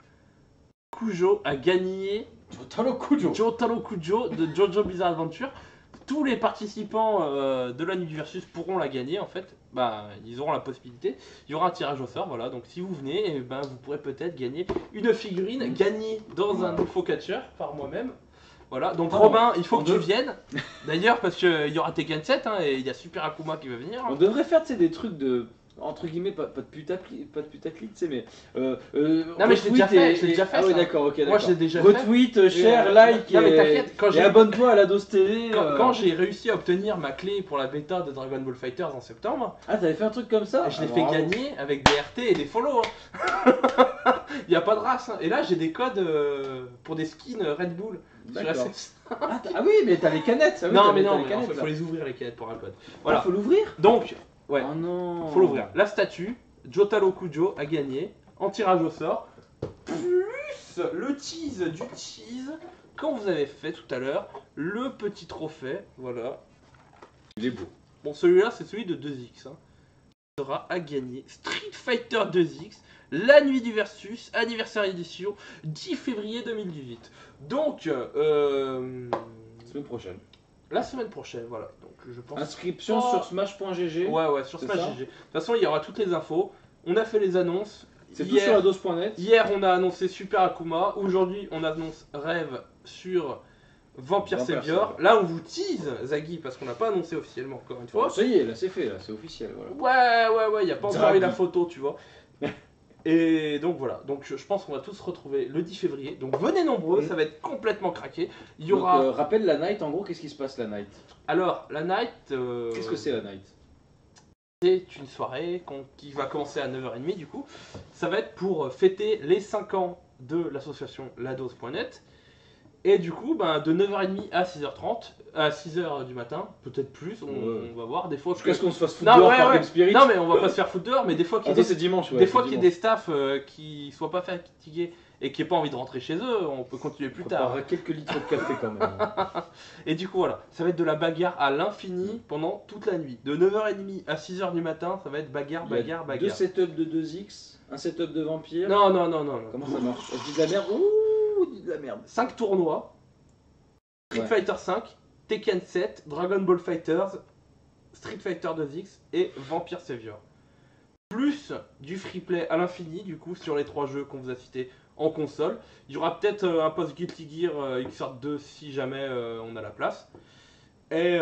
S2: Kujo à gagner.
S1: Jotaro Kujo.
S2: Jotaro Kujo de Jojo Bizarre Adventure. Tous les participants de la nuit du versus pourront la gagner en fait. Bah, ils auront la possibilité. Il y aura un tirage au sort, voilà. Donc si vous venez, eh ben, vous pourrez peut-être gagner une figurine gagnée dans un UFO Catcher par moi-même. Voilà, donc Robin, il faut
S1: en
S2: que tu
S1: deux.
S2: viennes. D'ailleurs, parce qu'il y aura Tekken 7 hein, et il y a Super Akuma qui va venir.
S1: On devrait faire des trucs de. Entre guillemets, pas de putaclic, tu sais, mais.
S2: Non, mais je l'ai déjà fait, je l'ai déjà fait,
S1: Ah, oui,
S2: ça.
S1: d'accord, ok.
S2: Moi,
S1: d'accord.
S2: je l'ai déjà fait.
S1: Retweet, share, like,
S2: non, mais
S1: et,
S2: t'inquiète, quand
S1: et
S2: j'ai-
S1: abonne-toi à la dose TV.
S2: Quand j'ai réussi à obtenir ma clé pour la bêta de Dragon Ball Fighters en septembre,
S1: Ah, t'avais fait un truc comme ça
S2: je l'ai
S1: Ah,
S2: fait
S1: bravo.
S2: gagner avec des RT et des follow. Hein. Il n'y a pas de race. Hein. Et là, j'ai des codes pour des skins Red Bull. Sur la
S1: D'accord.
S2: CES.
S1: Ah oui, mais t'as les canettes. Ah oui,
S2: non,
S1: t'as
S2: mais
S1: les-
S2: non,
S1: t'as les
S2: mais
S1: canettes,
S2: il faut
S1: là.
S2: les ouvrir les canettes pour un code.
S1: Ah,
S2: Voilà.
S1: faut l'ouvrir.
S2: Donc, ouais,
S1: Oh non.
S2: faut l'ouvrir. La statue, Jotaro Kujo a gagné en tirage au sort. Plus le tease du tease quand vous avez fait tout à l'heure le petit trophée. Voilà.
S1: Il est beau.
S2: Bon, celui-là, c'est celui de 2X. Hein. Il sera à gagner Street Fighter 2X, la nuit du versus, anniversaire édition, 10 février 2018. Donc,
S1: Semaine prochaine.
S2: la semaine prochaine, voilà. Donc, je pense.
S1: Inscription
S2: Oh.
S1: sur smash.gg.
S2: Ouais, sur
S1: C'est
S2: Smash
S1: ça
S2: GG. De toute façon, il y aura toutes les infos. On a fait les annonces.
S1: C'est tout sur la dose.net.
S2: Hier, on a annoncé Super Akuma. Aujourd'hui, on annonce Rêve sur Vampire
S1: Vampire
S2: Savior.
S1: Savior.
S2: Là, on vous tease, Zaggy, parce qu'on n'a pas annoncé officiellement encore une fois.
S1: Ça y est, là c'est fait, là c'est officiel. Voilà.
S2: Ouais, il a pas encore
S1: Zaggy.
S2: eu la photo, tu vois. Et donc voilà, donc je pense qu'on va tous se retrouver le 10 février. Donc venez nombreux, ça va être complètement craqué. Il y aura.
S1: Donc, rappelle la night, en gros, qu'est-ce qui se passe la night?
S2: Alors, la night.
S1: Qu'est-ce que c'est la night?
S2: C'est une soirée qui va commencer à 9h30 du coup. Ça va être pour fêter les 5 ans de l'association ladose.net. Et du coup, ben, de 9h30 à 6h30, à 6h du matin, peut-être plus, on va voir des fois.
S1: Jusqu'à ce qu'on se fasse foutre
S2: Non,
S1: dehors
S2: ouais,
S1: par
S2: ouais.
S1: Game Spirit.
S2: Non, mais on va pas se faire foutre dehors, mais des fois qu'il y ait
S1: Attends, c'est dimanche, ouais.
S2: des fois
S1: c'est
S2: qu'il y ait des staffs qui soient pas fatigués et qui n'aient pas envie de rentrer chez eux, on peut continuer plus
S1: On
S2: tard.
S1: préparera quelques litres de café quand même.
S2: Et du coup, voilà, ça va être de la bagarre à l'infini pendant toute la nuit. De 9h30 à 6h du matin, ça va être bagarre.
S1: Deux setups de 2X, un setup de vampire.
S2: Non.
S1: Comment ça marche? Je dis de la merde. Ouh, dis de la merde.
S2: 5 tournois. Street
S1: Ouais.
S2: Fighter 5, Tekken 7, Dragon Ball Fighters, Street Fighter 2X et Vampire Savior. Plus du free play à l'infini, du coup, sur les 3 jeux qu'on vous a cités en console. Il y aura peut-être un post Guilty Gear XR2 si jamais on a la place. Et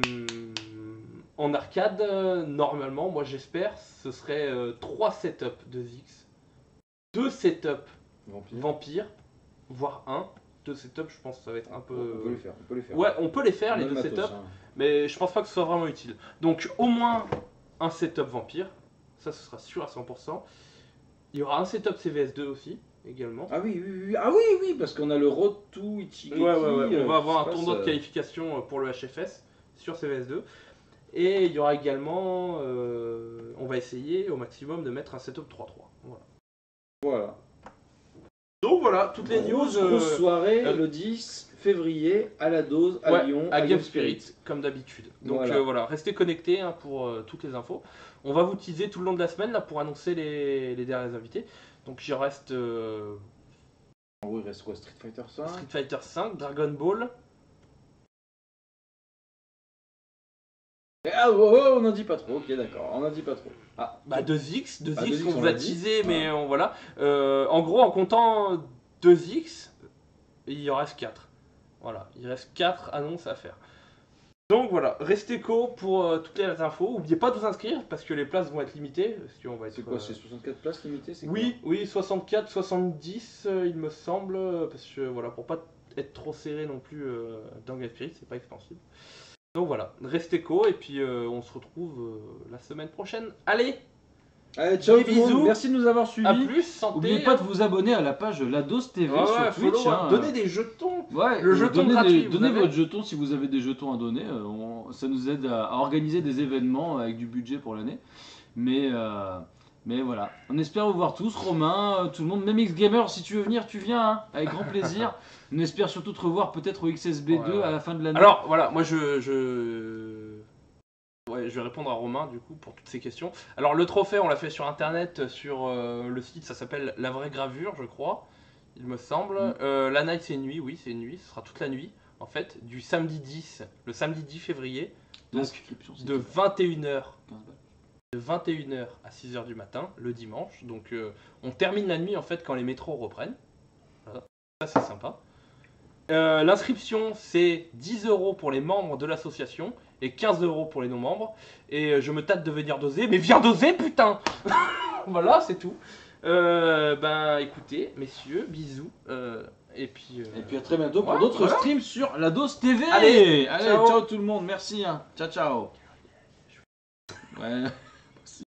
S2: en arcade, normalement, moi j'espère, ce serait 3 setups 2X, 2 setups Vampire, voire 1. 2 setups, je pense que ça va être un peu.
S1: On peut les faire.
S2: Ouais, on peut les faire,
S1: On a
S2: les
S1: le
S2: 2
S1: matos,
S2: setups,
S1: hein.
S2: mais je pense pas que ce soit vraiment utile. Donc, au moins un setup Vampire, ça ce sera sûr à 100%. Il y aura un setup CVS2 aussi, également.
S1: Ah oui, parce qu'on a le Road to Ichigeki.
S2: Ouais, on va avoir un
S1: qui se
S2: tournoi de
S1: passe,
S2: qualification pour le HFS sur CVS2. Et il y aura également, on va essayer au maximum de mettre un setup 3-3.
S1: Voilà.
S2: Donc voilà, toutes les news.
S1: Grosse soirée le 10 février à la dose à
S2: Ouais,
S1: Lyon,
S2: à Game Spirit, comme d'habitude. Donc voilà, restez connectés hein, pour toutes les infos. On va vous teaser tout le long de la semaine là, pour annoncer les derniers invités. Donc il reste
S1: En gros, il reste quoi? Street Fighter 5
S2: Street Fighter 5, Dragon Ball.
S1: on n'en dit pas trop, ok d'accord, on n'en dit pas trop. Ah,
S2: Bah 2X, 2X,
S1: 2X,
S2: on
S1: on
S2: vous a
S1: l'a dit.
S2: teasé, mais voilà. En gros, en comptant 2X, il en reste 4. Voilà, il reste 4 annonces à faire. Donc voilà, restez co pour toutes les infos. N'oubliez pas de vous inscrire parce que les places vont être limitées. On va être,
S1: c'est quoi, c'est 64 places limitées, c'est
S2: oui, 64, 70, il me semble, parce que voilà, pour pas être trop serré non plus dans Game Spirit, c'est pas extensible. Donc voilà, restez co et puis on se retrouve la semaine prochaine. Allez,
S1: ciao
S2: des
S1: tout le monde,
S2: bisous.
S1: merci de nous avoir suivis.
S2: à plus, santé.
S1: N'oubliez pas de vous abonner à la page Lados TV
S2: Ouais,
S1: sur Twitch.
S2: follow,
S1: hein.
S2: donnez des jetons.
S1: Ouais,
S2: Le jeton
S1: donnez
S2: gratuit, vous
S1: donnez
S2: avez.
S1: votre jeton si vous avez des jetons à donner. Ça nous aide à organiser des événements avec du budget pour l'année. Mais voilà, on espère vous voir tous, Romain, tout le monde, même X-Gamer, si tu veux venir, tu viens, hein, avec grand plaisir. On espère surtout te revoir peut-être au XSB2
S2: Ouais.
S1: à la fin de l'année.
S2: Alors voilà, moi je vais répondre à Romain du coup pour toutes ces questions. Alors le trophée, on l'a fait sur internet, sur le site, ça s'appelle La Vraie Gravure, je crois, il me semble. La night c'est une nuit, oui c'est une nuit, ce sera toute la nuit en fait, du samedi 10, le samedi 10 février, donc
S1: L'inscription, c'est
S2: de 21h.
S1: 15 balles.
S2: De 21h à 6h du matin, le dimanche. Donc on termine la nuit en fait quand les métros reprennent. Voilà. Ça c'est sympa. L'inscription c'est 10 € pour les membres de l'association et 15 € pour les non-membres. Et je me tâte de venir doser, mais viens doser putain. Voilà, c'est tout. Ben écoutez, messieurs, bisous. Et puis
S1: à très bientôt pour
S2: Ouais,
S1: d'autres
S2: voilà.
S1: streams sur Lados TV.
S2: Allez,
S1: ciao.
S2: ciao.
S1: Ciao tout le monde, merci. Hein. Ciao. Ouais.